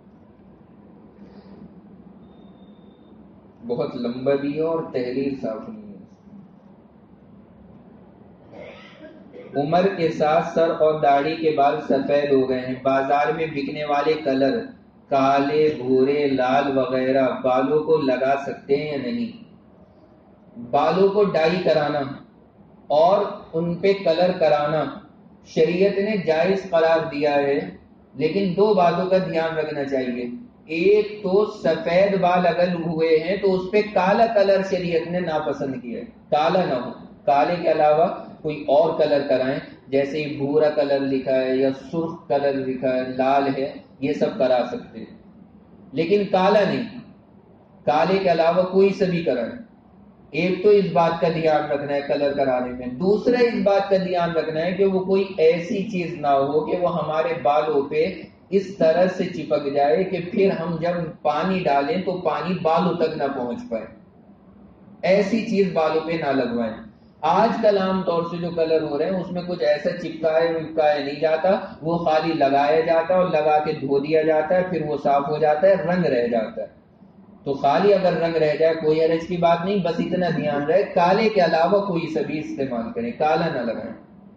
بہت لمبا بھی ہے اور تحریر صاف نہیں ہے۔ عمر کے ساتھ سر اور داڑھی کے بال سفید ہو گئے ہیں، بازار میں بکنے والے کلر کالے، بھورے، لال وغیرہ بالوں کو لگا سکتے ہیں یا نہیں؟ بالوں کو ڈائی کرانا اور ان پہ کلر کرانا شریعت نے جائز قرار دیا ہے، لیکن دو باتوں کا دھیان رکھنا چاہیے۔ ایک تو سفید بال اگر ہوئے ہیں تو اس پہ کالا کلر شریعت نے ناپسند کیا ہے، کالا نہ ہو، کالے کے علاوہ کوئی اور کلر کرائیں، جیسے بھورا کلر لکھا ہے یا سرخ کلر لکھا ہے، لال ہے، یہ سب کرا سکتے ہیں، لیکن کالا نہیں، کالے کے علاوہ کوئی سے بھی کرائیں۔ ایک تو اس بات کا دھیان رکھنا ہے کلر کرانے میں، دوسرا اس بات کا دھیان رکھنا ہے کہ وہ کوئی ایسی چیز نہ ہو کہ وہ ہمارے بالوں پہ اس طرح سے چپک جائے کہ پھر ہم جب پانی ڈالیں تو پانی بالوں تک نہ پہنچ پائے، ایسی چیز بالوں پہ نہ لگوائیں۔ آج کل عام طور سے جو کلر ہو رہے ہیں اس میں کچھ ایسا چپکایا نہیں جاتا، وہ خالی لگایا جاتا ہے اور لگا کے دھو دیا جاتا ہے، پھر وہ صاف ہو جاتا ہے، رنگ رہ جاتا ہے۔ تو خالی اگر رنگ رہ جائے کوئی حرج کی بات نہیں، بس اتنا دھیان رہے کالے کے علاوہ کوئی سا بھی استعمال کریں، کالا نہ لگائیں۔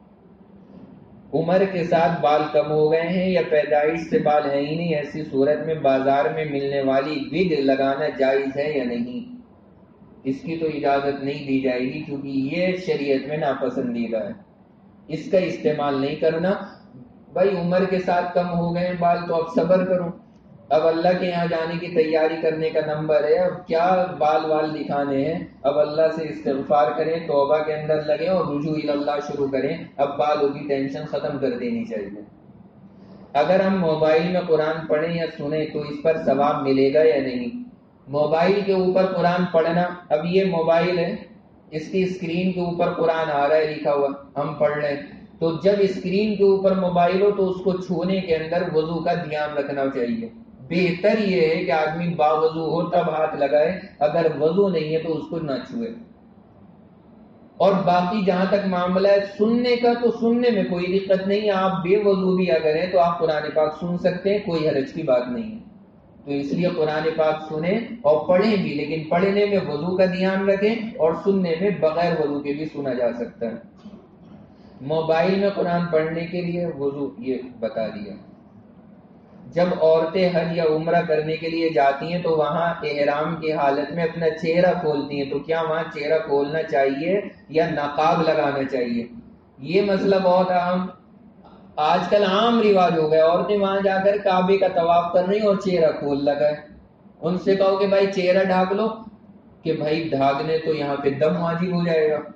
عمر کے ساتھ بال کم ہو گئے ہیں یا پیدائش سے بال ہیں ہی نہیں، ایسی صورت میں بازار میں ملنے والی وگ لگانا جائز ہے یا نہیں؟ اس کی تو اجازت نہیں دی جائے گی، کیونکہ یہ شریعت میں ناپسندیدہ ہے، اس کا استعمال نہیں کرنا۔ بھائی عمر کے ساتھ کم ہو گئے ہیں بال تو اب صبر کرو، اب اللہ کے یہاں جانے کی تیاری کرنے کا نمبر ہے، اب کیا بال دکھانے ہیں، اب اللہ سے استغفار کریں، توبہ کے اندر لگیں اور رجوع اللہ شروع کریں، اب بالوں کی ٹینشن ختم کر دینی چاہیے۔ اگر ہم موبائل میں قرآن پڑھیں یا سنیں تو اس پر ثواب ملے گا یا نہیں؟ موبائل کے اوپر قرآن پڑھنا، اب یہ موبائل ہے، اس کی اسکرین کے اوپر قرآن آ رہا ہے لکھا ہوا، ہم پڑھ رہے ہیں، تو جب اسکرین کے اوپر موبائل ہو تو اس کو چھونے کے اندر وضو کا دھیان رکھنا چاہیے۔ بہتر یہ ہے کہ آدمی باوضو ہو تب ہاتھ لگائے، اگر وضو نہیں ہے تو اس کو نہ چھوئے۔ اور باقی جہاں تک معاملہ ہے سننے کا، تو سننے میں کوئی دقت نہیں ہے، آپ بے وضو بھی اگر ہیں تو آپ قرآن پاک سن سکتے ہیں، کوئی حرج کی بات نہیں ہے۔ تو اس لیے قرآن پاک سنیں اور پڑھیں بھی، لیکن پڑھنے میں وضو کا دھیان رکھیں، اور سننے میں بغیر وضو کے بھی سنا جا سکتا ہے۔ موبائل میں قرآن پڑھنے کے لیے وضو یہ بتا دیا۔ جب عورتیں حج یا عمرہ کرنے کے لیے جاتی ہیں تو وہاں احرام کی حالت میں اپنا چہرہ کھولتی ہیں، تو کیا وہاں چہرہ کھولنا چاہیے یا نقاب لگانا چاہیے؟ یہ مسئلہ بہت اہم آج کل عام رواج ہو گیا، عورتیں وہاں جا کر کعبے کا طواف کر رہی ہیں اور چہرہ کھول لگا ہے۔ ان سے کہو کہ بھائی چہرہ ڈھانک لو، کہ بھائی ڈھانکنے تو یہاں پہ دم واجب ہو جائے گا،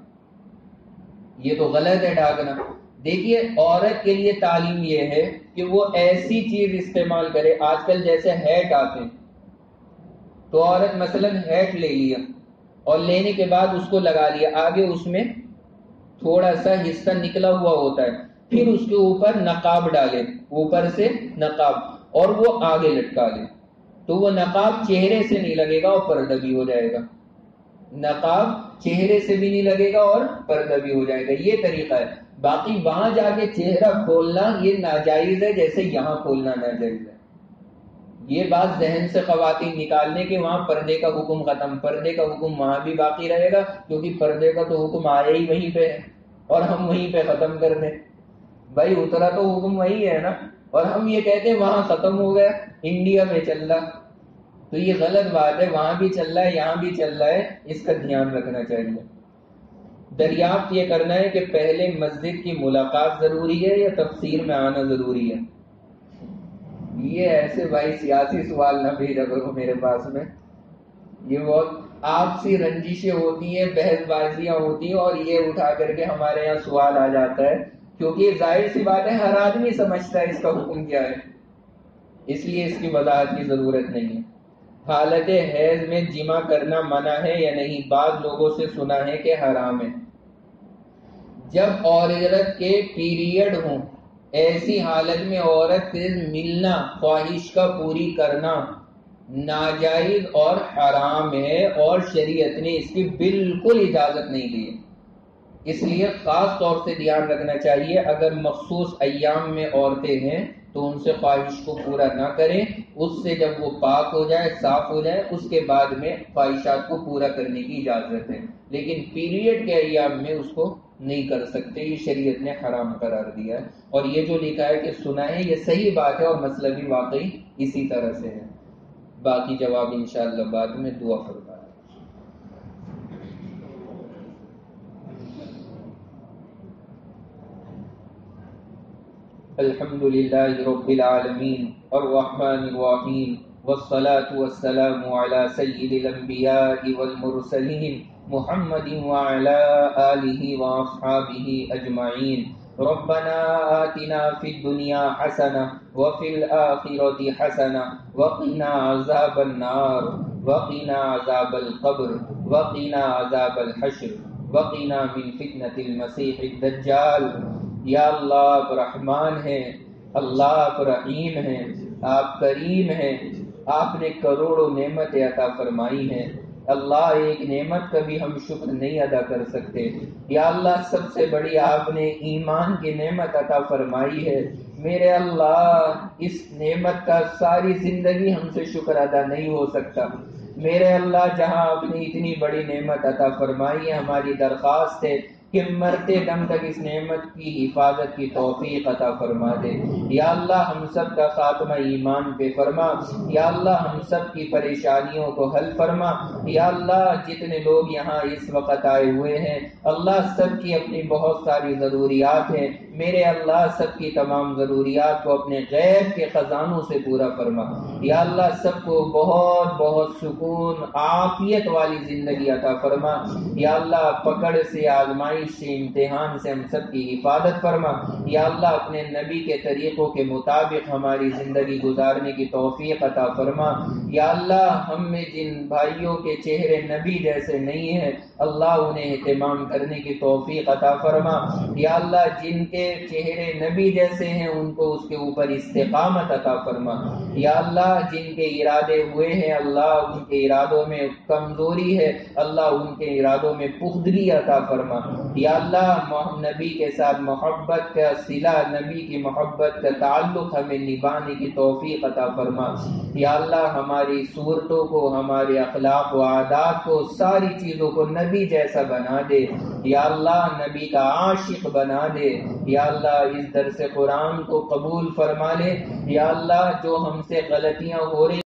یہ تو غلط ہے ڈھانکنا۔ دیکھیے عورت کے لیے تعلیم یہ ہے کہ وہ ایسی چیز استعمال کرے، آج کل جیسے ہیٹ آتے ہیں، تو عورت مثلا ہیٹ لے لیا اور لینے کے بعد اس کو لگا لیا، آگے اس میں تھوڑا سا حصہ نکلا ہوا ہوتا ہے، پھر اس کے اوپر نقاب ڈالے، اوپر سے نقاب، اور وہ آگے لٹکا لے، تو وہ نقاب چہرے سے نہیں لگے گا اور پردہ بھی ہو جائے گا، نقاب چہرے سے بھی نہیں لگے گا اور پردہ بھی ہو جائے گا، یہ طریقہ ہے۔ باقی وہاں جا کے چہرہ کھولنا یہ ناجائز ہے، جیسے یہاں کھولنا ناجائز ہے۔ یہ بات ذہن سے خواتین نکالنے کے وہاں پردے کا حکم ختم، پردے کا حکم وہاں بھی باقی رہے گا، کیونکہ پردے کا تو حکم آیا ہی وہیں پہ ہے اور ہم وہیں پہ ختم کر دیں۔ بھائی اترا تو حکم وہی ہے نا، اور ہم یہ کہتے ہیں وہاں ختم ہو گیا، انڈیا میں چل رہا، تو یہ غلط بات ہے، وہاں بھی چل رہا ہے یہاں بھی چل رہا ہے، اس کا دھیان رکھنا چاہیے۔ دریافت یہ کرنا ہے کہ پہلے مسجد کی ملاقات ضروری ہے یا تفسیر میں آنا ضروری ہے؟ یہ ایسے بھائی سیاسی سوال نہ بھیجا کرو میرے پاس میں، یہ بہت آپسی رنجشیں ہوتی ہیں، بحث بازیاں ہوتی ہیں، اور یہ اٹھا کر کے ہمارے یہاں سوال آ جاتا ہے، کیونکہ ظاہر سی بات ہے ہر آدمی سمجھتا ہے اس کا حکم کیا ہے، اس لیے اس کی وضاحت کی ضرورت نہیں ہے۔ حالت حیض میں جمع کرنا منع ہے یا نہیں؟ بعض لوگوں سے سنا ہے کہ حرام ہے۔ جب عورت کے پیریڈ ہوں، ایسی حالت میں عورت سے ملنا، خواہش کا پوری کرنا ناجائز اور حرام ہے، اور شریعت نے اس کی بالکل اجازت نہیں دی ہے۔ اس لیے خاص طور سے دھیان رکھنا چاہیے، اگر مخصوص ایام میں عورتیں ہیں تو ان سے خواہش کو پورا نہ کریں، اس سے جب وہ پاک ہو جائے، صاف ہو جائے، اس کے بعد میں خواہشات کو پورا کرنے کی اجازت ہے، لیکن پیریڈ کے ایام میں اس کو نہیں کر سکتے، یہ شریعت نے حرام قرار دیا ہے۔ اور یہ جو لکھا ہے کہ سنا ہے، یہ صحیح بات ہے، اور مسئلہ بھی واقعی اسی طرح سے ہے۔ باقی جواب انشاءاللہ بعد میں، دعا فرمائیں۔ الحمد للہ رب العالمین الرحمن الرحیم والصلاة والسلام علی سید الانبیاء والمرسلین محمد وعلی آلہ واصحابہ اجمعین۔ ربنا آتنا فی الدنیا حسنہ وفی الآخرۃ حسنہ وقنا عذاب النار وقنا عذاب القبر وقنا عذاب الحشر وقنا من فتنة المسیح الدجال۔ یا اللہ آپ رحمان ہیں، اللہ آپ رحیم ہیں، آپ کریم ہیں، آپ نے کروڑوں نعمتیں عطا فرمائی ہیں، اللہ ایک نعمت کا بھی ہم شکر نہیں ادا کر سکتے۔ یا اللہ سب سے بڑی آپ نے ایمان کی نعمت عطا فرمائی ہے، میرے اللہ اس نعمت کا ساری زندگی ہم سے شکر ادا نہیں ہو سکتا۔ میرے اللہ جہاں آپ نے اتنی بڑی نعمت عطا فرمائی ہے، ہماری درخواست ہے کہ مرتے دم تک اس نعمت کی حفاظت کی توفیق عطا فرما دے۔ یا اللہ ہم سب کا خاتمہ ایمان پہ فرما، یا اللہ ہم سب کی پریشانیوں کو حل فرما۔ یا اللہ جتنے لوگ یہاں اس وقت آئے ہوئے ہیں، اللہ سب کی اپنی بہت ساری ضروریات ہیں، میرے اللہ سب کی تمام ضروریات کو اپنے غیب کے خزانوں سے پورا فرما۔ یا اللہ سب کو بہت بہت سکون عافیت والی زندگی عطا فرما۔ یا اللہ پکڑ سے، آزمائی سے، امتحان سے ہم سب کی حفاظت فرما۔ یا اللہ اپنے نبی کے طریقوں کے مطابق ہماری زندگی گزارنے کی توفیق عطا فرما۔ یا اللہ ہم میں جن بھائیوں کے چہرے نبی جیسے نہیں ہیں، اللہ انہیں اہتمام کرنے کی توفیق عطا فرما۔ یا اللہ جن کے چہرے نبی جیسے ہیں ان کو اس کے اوپر استقامت عطا فرما۔ یا اللہ جن کے ارادے ہوئے ہیں، اللہ ان کے ارادوں میں کمزوری ہے، اللہ ان کے ارادوں میں پختگی عطا فرما۔ یا اللہ نبی کے ساتھ محبت کا صلہ، نبی کی محبت کا تعلق ہمیں نبھانے کی توفیق عطا فرما۔ یا اللہ ہماری صورتوں کو، ہمارے اخلاق و عادات کو، ساری چیزوں کو نبی جیسا بنا دے۔ یا اللہ نبی کا عاشق بنا دے۔ یا اللہ اس درس قرآن کو قبول فرما لے۔ یا اللہ جو ہم سے غلطیاں ہو رہی